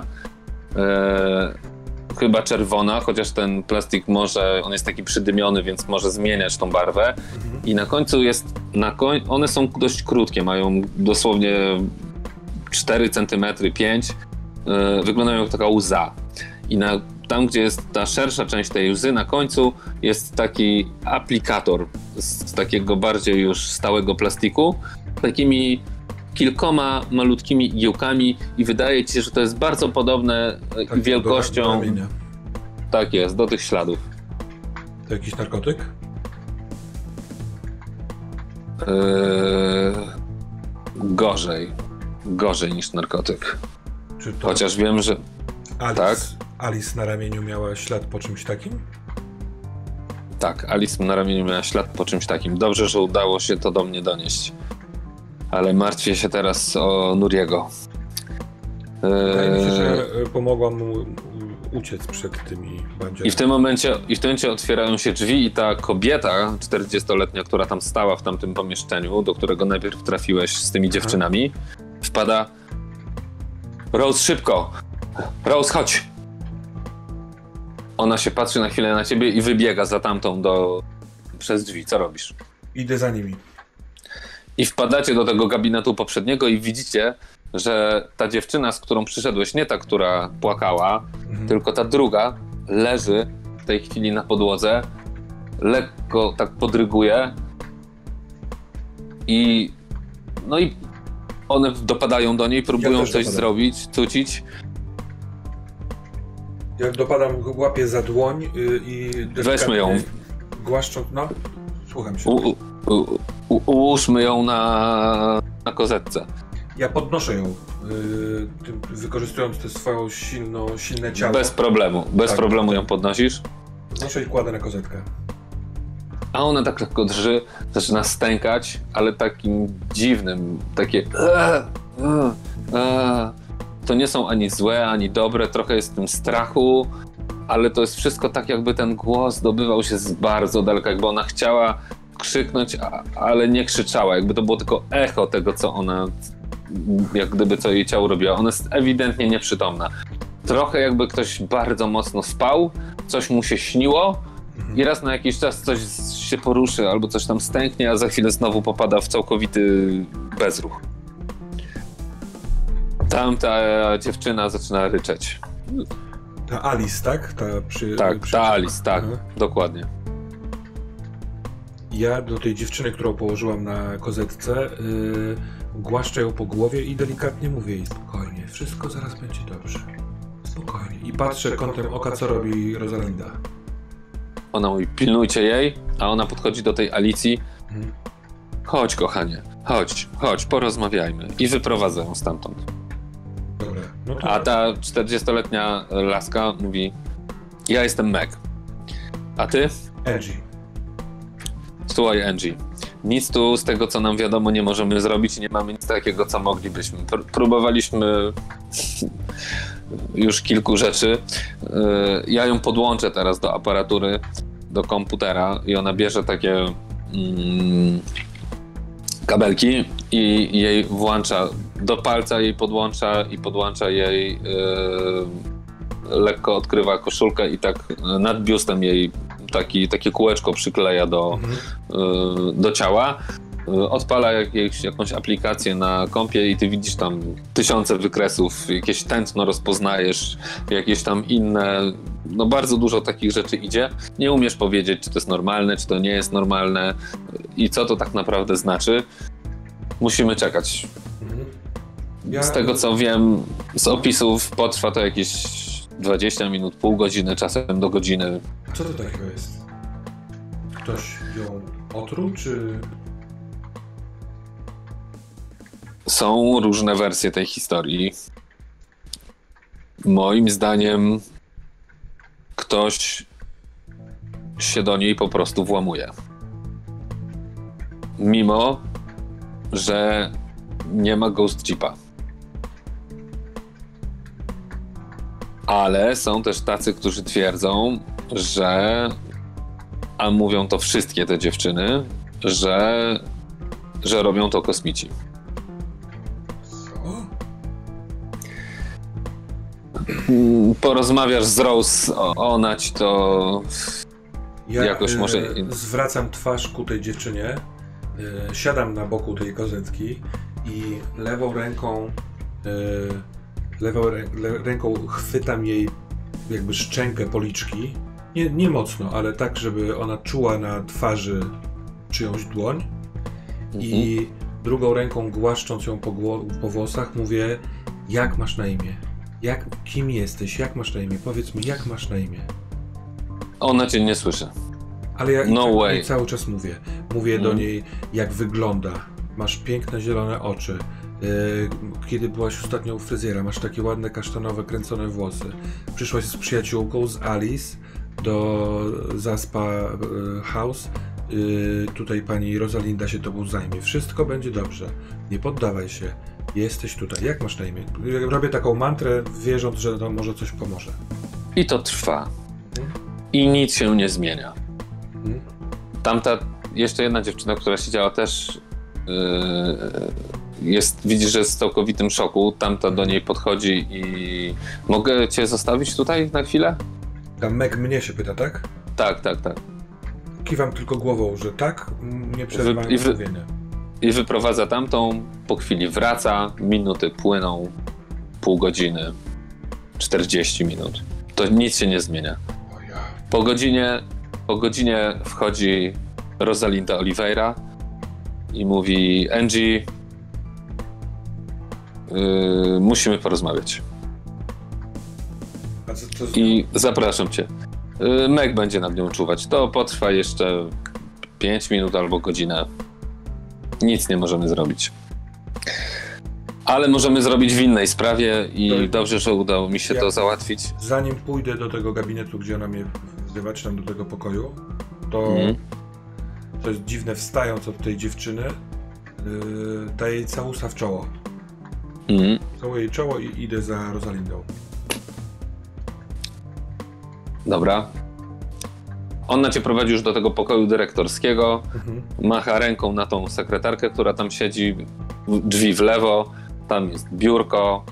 chyba czerwona, chociaż ten plastik on jest taki przydymiony, więc może zmieniać tą barwę. I na końcu one są dość krótkie, mają dosłownie 4 cm, 5 wyglądają jak taka łza. I tam, gdzie jest ta szersza część tej łzy, na końcu jest taki aplikator z takiego bardziej już stałego plastiku, takimi kilkoma malutkimi igiełkami i wydaje ci się, że to jest bardzo podobne wielkością. Tak jest, do tych śladów. To jakiś narkotyk? Gorzej niż narkotyk. Czy to chociaż wiem, że Alice na ramieniu miała ślad po czymś takim? Tak, Alice na ramieniu miała ślad po czymś takim. Dobrze, że udało się to do mnie donieść. Ale martwię się teraz o Nuriego. Wydaje mi się, że pomogłam mu uciec przed tymi bandziorami. I w tym momencie otwierają się drzwi i ta kobieta 40-letnia, która tam stała w tamtym pomieszczeniu, do którego najpierw trafiłeś z tymi dziewczynami, wpada. Rose, szybko! Rose, chodź! Ona się patrzy na chwilę na ciebie i wybiega za tamtą przez drzwi. Co robisz? Idę za nimi. I wpadacie do tego gabinetu poprzedniego i widzicie, że ta dziewczyna, z którą przyszedłeś, nie ta, która płakała, tylko ta druga, leży w tej chwili na podłodze, lekko tak podryguje i one dopadają do niej, próbują coś zrobić, cucić. Jak dopadam, łapię za dłoń i weźmy ją. Głaszcząc, słucham się. Ułóżmy ją na kozetce. Ja podnoszę ją, wykorzystując te swoje silne ciało. Bez problemu ją podnosisz. Podnoszę i kładę na kozetkę. A ona tak lekko drży, zaczyna stękać, ale takim dziwnym, takie to nie są ani złe, ani dobre, trochę jest w tym strachu, ale to jest wszystko tak, jakby ten głos dobywał się z bardzo daleka, jakby ona chciała krzyknąć, ale nie krzyczała, jakby to było tylko echo tego, co ona, jak gdyby co jej ciało robiło. Ona jest ewidentnie nieprzytomna. Trochę jakby ktoś bardzo mocno spał, coś mu się śniło i raz na jakiś czas coś się poruszy albo coś tam stęknie, a za chwilę znowu popada w całkowity bezruch. Tamta dziewczyna zaczyna ryczeć. Ta Alice, tak? Ta Alice, tak, dokładnie. Ja do tej dziewczyny, którą położyłam na kozetce, głaszczę ją po głowie i delikatnie mówię jej spokojnie, wszystko zaraz będzie dobrze. Spokojnie. I patrzę kątem oka, co robi Rosalinda. Ona mówi, pilnujcie jej, a ona podchodzi do tej Alicji. Chodź, kochanie, chodź, porozmawiajmy. I wyprowadza ją stamtąd. Dobra. No to... A ta 40-letnia laska mówi, ja jestem Meg. A ty? Angie. Słuchaj, Angie, nic tu z tego, co nam wiadomo, nie możemy zrobić i nie mamy nic takiego, co moglibyśmy. Próbowaliśmy już kilku rzeczy. Ja ją podłączę teraz do aparatury, do komputera i ona bierze takie kabelki i jej włącza, do palca jej podłącza jej, lekko odkrywa koszulkę i tak nad biustem jej takie kółeczko przykleja do ciała, odpala jakąś aplikację na kompie i ty widzisz tam tysiące wykresów, jakieś tętno rozpoznajesz, jakieś tam inne, no bardzo dużo takich rzeczy idzie. Nie umiesz powiedzieć, czy to jest normalne, czy to nie jest normalne i co to tak naprawdę znaczy. Musimy czekać. Z tego co wiem, z opisów potrwa to jakieś 20 minut, pół godziny, czasem do godziny. Co to takiego jest? Ktoś ją otruł, czy... Są różne wersje tej historii. Moim zdaniem ktoś się do niej po prostu włamuje. Mimo, że nie ma ghost chipa. Ale są też tacy, którzy twierdzą, że, a mówią to wszystkie te dziewczyny, że robią to kosmici. Porozmawiasz z Rose, ona ci to jakoś może... Zwracam twarz ku tej dziewczynie, siadam na boku tej kozetki i lewą ręką chwytam jej jakby szczękę policzki. Nie mocno, ale tak, żeby ona czuła na twarzy czyjąś dłoń. I drugą ręką głaszcząc ją po włosach mówię, jak masz na imię? Kim jesteś? Jak masz na imię? Powiedz mi, jak masz na imię? Ona cię nie słyszy. Ale ja way. Cały czas mówię do niej, jak wygląda. Masz piękne zielone oczy. Kiedy byłaś ostatnio u fryzjera, masz takie ładne kasztanowe, kręcone włosy. Przyszłaś z przyjaciółką, z Alice, do Zaspa House. Tutaj pani Rosalinda się tobą zajmie. Wszystko będzie dobrze. Nie poddawaj się. Jesteś tutaj. Jak masz na imię? Robię taką mantrę, wierząc, że to może coś pomoże. I to trwa. I nic się nie zmienia. Tamta, jeszcze jedna dziewczyna, która siedziała też, widzisz, że jest w całkowitym szoku. Tamta do niej podchodzi i... Mogę cię zostawić tutaj na chwilę? Ta Meg mnie się pyta, tak? Tak. Kiwam tylko głową, że tak, nie przerywając mówienia. I wyprowadza tamtą, po chwili wraca, minuty płyną, pół godziny, 40 minut. To nic się nie zmienia. Po godzinie wchodzi Rosalinda Oliveira i mówi, Angie, musimy porozmawiać. I zapraszam cię. Meg będzie nad nią czuwać. To potrwa jeszcze 5 minut albo godzinę. Nic nie możemy zrobić. Ale możemy zrobić w innej sprawie i dobrze, że udało mi się to załatwić. Zanim pójdę do tego gabinetu, gdzie ona mnie wzywa, czy tam do tego pokoju, to to jest dziwne, wstając od tej dziewczyny, daję jej całusa w czoło. Całuję jej czoło i idę za Rosalindą. Dobra. Ona cię prowadzi już do tego pokoju dyrektorskiego, macha ręką na tą sekretarkę, która tam siedzi, drzwi w lewo, tam jest biurko,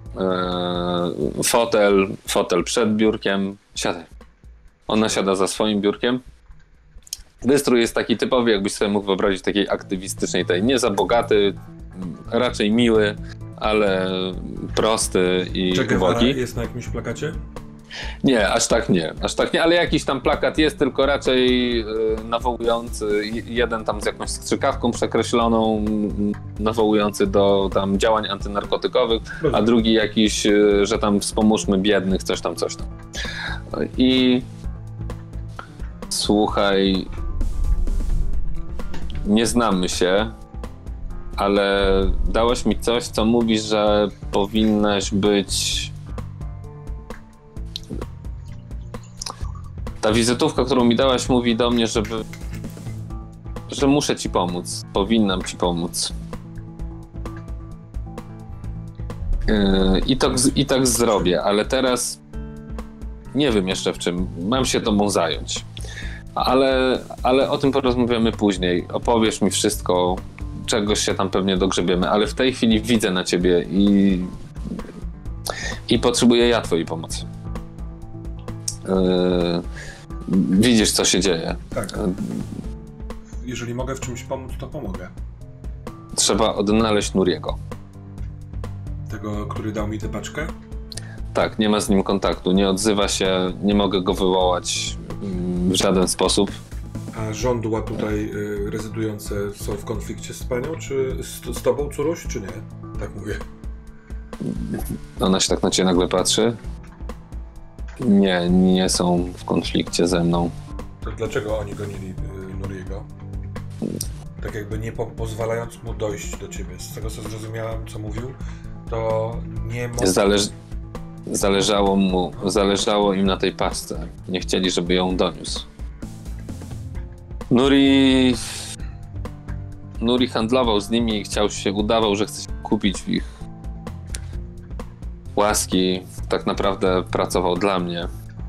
fotel przed biurkiem. Siadaj. Ona siada za swoim biurkiem. Wystrój jest taki typowy, jakbyś sobie mógł wyobrazić, takiej aktywistycznej, nie za bogaty, raczej miły, ale prosty i ubogi. Jest na jakimś plakacie? Nie, aż tak nie, ale jakiś tam plakat jest, tylko raczej nawołujący, jeden tam z jakąś strzykawką przekreśloną, nawołujący do tam działań antynarkotykowych, a drugi jakiś, że tam wspomóżmy biednych, coś tam. I słuchaj, nie znamy się, ale dałeś mi coś, co mówi, że powinnaś być... Ta wizytówka, którą mi dałaś, mówi do mnie, że muszę ci pomóc, powinnam ci pomóc. I tak zrobię, ale teraz nie wiem jeszcze w czym. Mam się tobą zająć. Ale o tym porozmawiamy później. Opowiesz mi wszystko, czegoś się tam pewnie dogrzebiemy, ale w tej chwili widzę na ciebie i potrzebuję ja twojej pomocy. Widzisz, co się dzieje. Tak. Jeżeli mogę w czymś pomóc, to pomogę. Trzeba odnaleźć Nuriego. Tego, który dał mi tę paczkę? Tak, nie ma z nim kontaktu, nie odzywa się, nie mogę go wywołać w żaden sposób. A żądła tutaj rezydujące są w konflikcie z panią, czy z tobą, Curuś, czy nie? Tak mówię. Ona się tak na ciebie nagle patrzy. Nie są w konflikcie ze mną. To dlaczego oni gonili Nuriego? Tak jakby nie pozwalając mu dojść do ciebie. Z tego, co zrozumiałem, co mówił, to nie mógł... Zależało im na tej paczce. Nie chcieli, żeby ją doniósł. Nuri handlował z nimi i udawał, że chce się kupić w ich łaski. Tak naprawdę pracował dla mnie.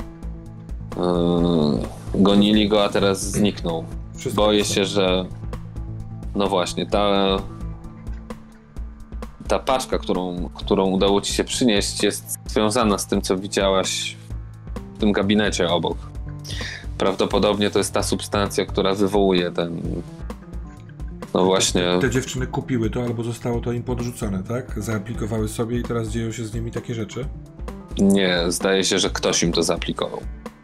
Gonili go, a teraz zniknął. Boję się, że... No właśnie, ta paczka, którą udało ci się przynieść, jest związana z tym, co widziałaś w tym gabinecie obok. Prawdopodobnie to jest ta substancja, która wywołuje ten... No właśnie... Te dziewczyny kupiły to, albo zostało to im podrzucone, tak? Zaaplikowały sobie i teraz dzieją się z nimi takie rzeczy? Nie, zdaje się, że ktoś im to zaaplikował.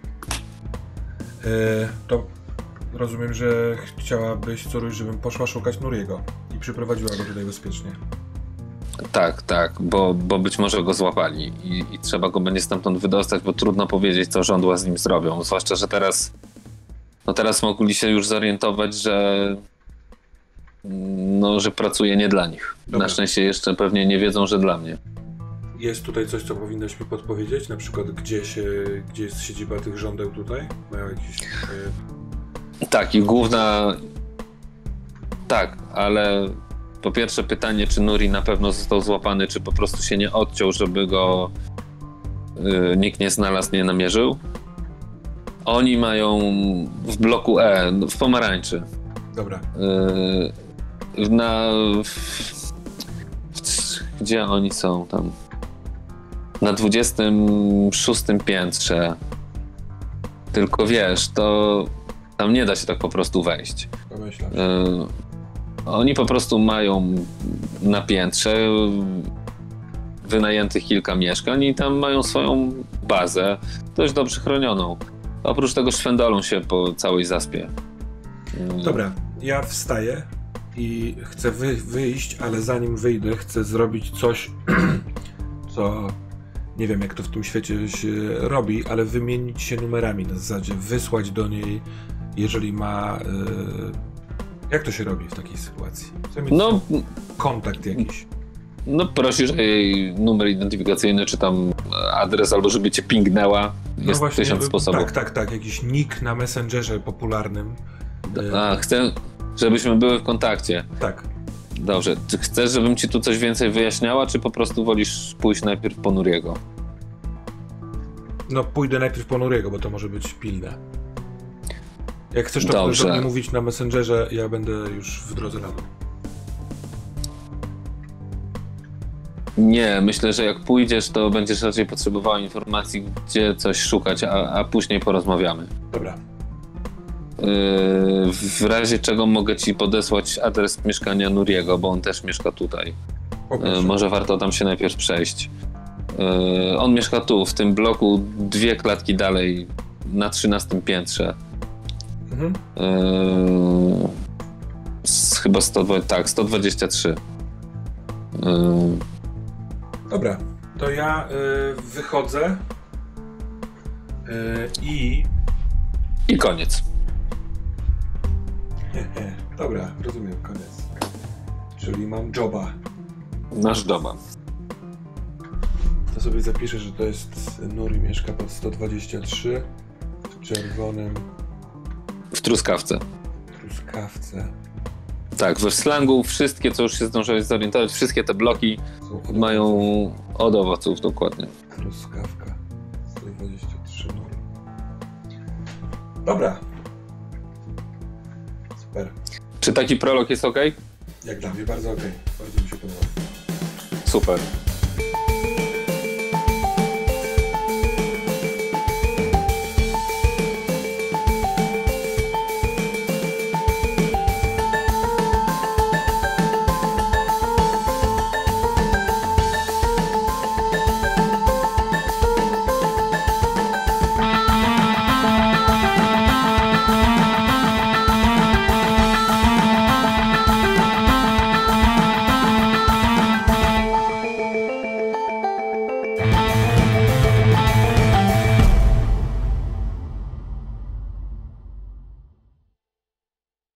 To rozumiem, że chciałabyś, Curuś, żebym poszła szukać Nuriego i przyprowadziła go tutaj bezpiecznie. Tak, bo być może go złapali i trzeba go będzie stamtąd wydostać, bo trudno powiedzieć, co żądła z nim zrobią. Zwłaszcza, że teraz mogli się już zorientować, że pracuje nie dla nich. Dobra. Na szczęście jeszcze pewnie nie wiedzą, że dla mnie. Jest tutaj coś, co powinnaś mi podpowiedzieć? Na przykład, gdzie jest siedziba tych żądeł tutaj? Mają jakieś... Tak, i główna... Tak, ale po pierwsze pytanie, czy Nuri na pewno został złapany, czy po prostu się nie odciął, żeby go nikt nie znalazł, nie namierzył. Oni mają w bloku E, w pomarańczy. Dobra. Gdzie oni są tam? Na 26 piętrze. Tylko wiesz, to tam nie da się tak po prostu wejść. Oni po prostu mają na piętrze wynajętych kilka mieszkań i tam mają swoją bazę, dość dobrze chronioną. Oprócz tego szwendolą się po całej zaspie. Dobra, ja wstaję i chcę wyjść, ale zanim wyjdę, chcę zrobić coś, co nie wiem, jak to w tym świecie się robi, ale wymienić się numerami na zasadzie, wysłać do niej, jeżeli ma... Jak to się robi w takiej sytuacji? No, kontakt jakiś. No prosisz o jej numer identyfikacyjny, czy tam adres, albo żeby cię pingnęła. Jest właśnie, 1000 sposobów. Tak. Jakiś nick na Messengerze popularnym. Chcę, żebyśmy były w kontakcie. Tak. Dobrze. Czy chcesz, żebym ci tu coś więcej wyjaśniała, czy po prostu wolisz pójść najpierw po Nuriego? No pójdę najpierw po Nuriego, bo to może być pilne. Jak chcesz to mnie mówić na Messengerze, ja będę już w drodze na dół. Nie, myślę, że jak pójdziesz, to będziesz raczej potrzebowała informacji, gdzie coś szukać, a później porozmawiamy. Dobra. W razie czego mogę ci podesłać adres mieszkania Nuriego, bo on też mieszka tutaj. Może warto tam się najpierw przejść. On mieszka tu, w tym bloku, 2 klatki dalej, na 13 piętrze. Mhm. Chyba 123. Dobra, to ja wychodzę i... I koniec. Dobra, rozumiem, koniec. Czyli mam joba. Nasz doba. To sobie zapiszę, że to jest Nuri mieszka pod 123 w czerwonym W Truskawce. truskawce. Tak, we slangu wszystkie, co już się zdążyłeś zorientować, wszystkie te bloki mają od owoców, dokładnie. Truskawka 123 Nuri. Dobra. Super. Czy taki prolog jest ok? Jak dla mnie bardzo okej. Bardzo mi się podoba. Super.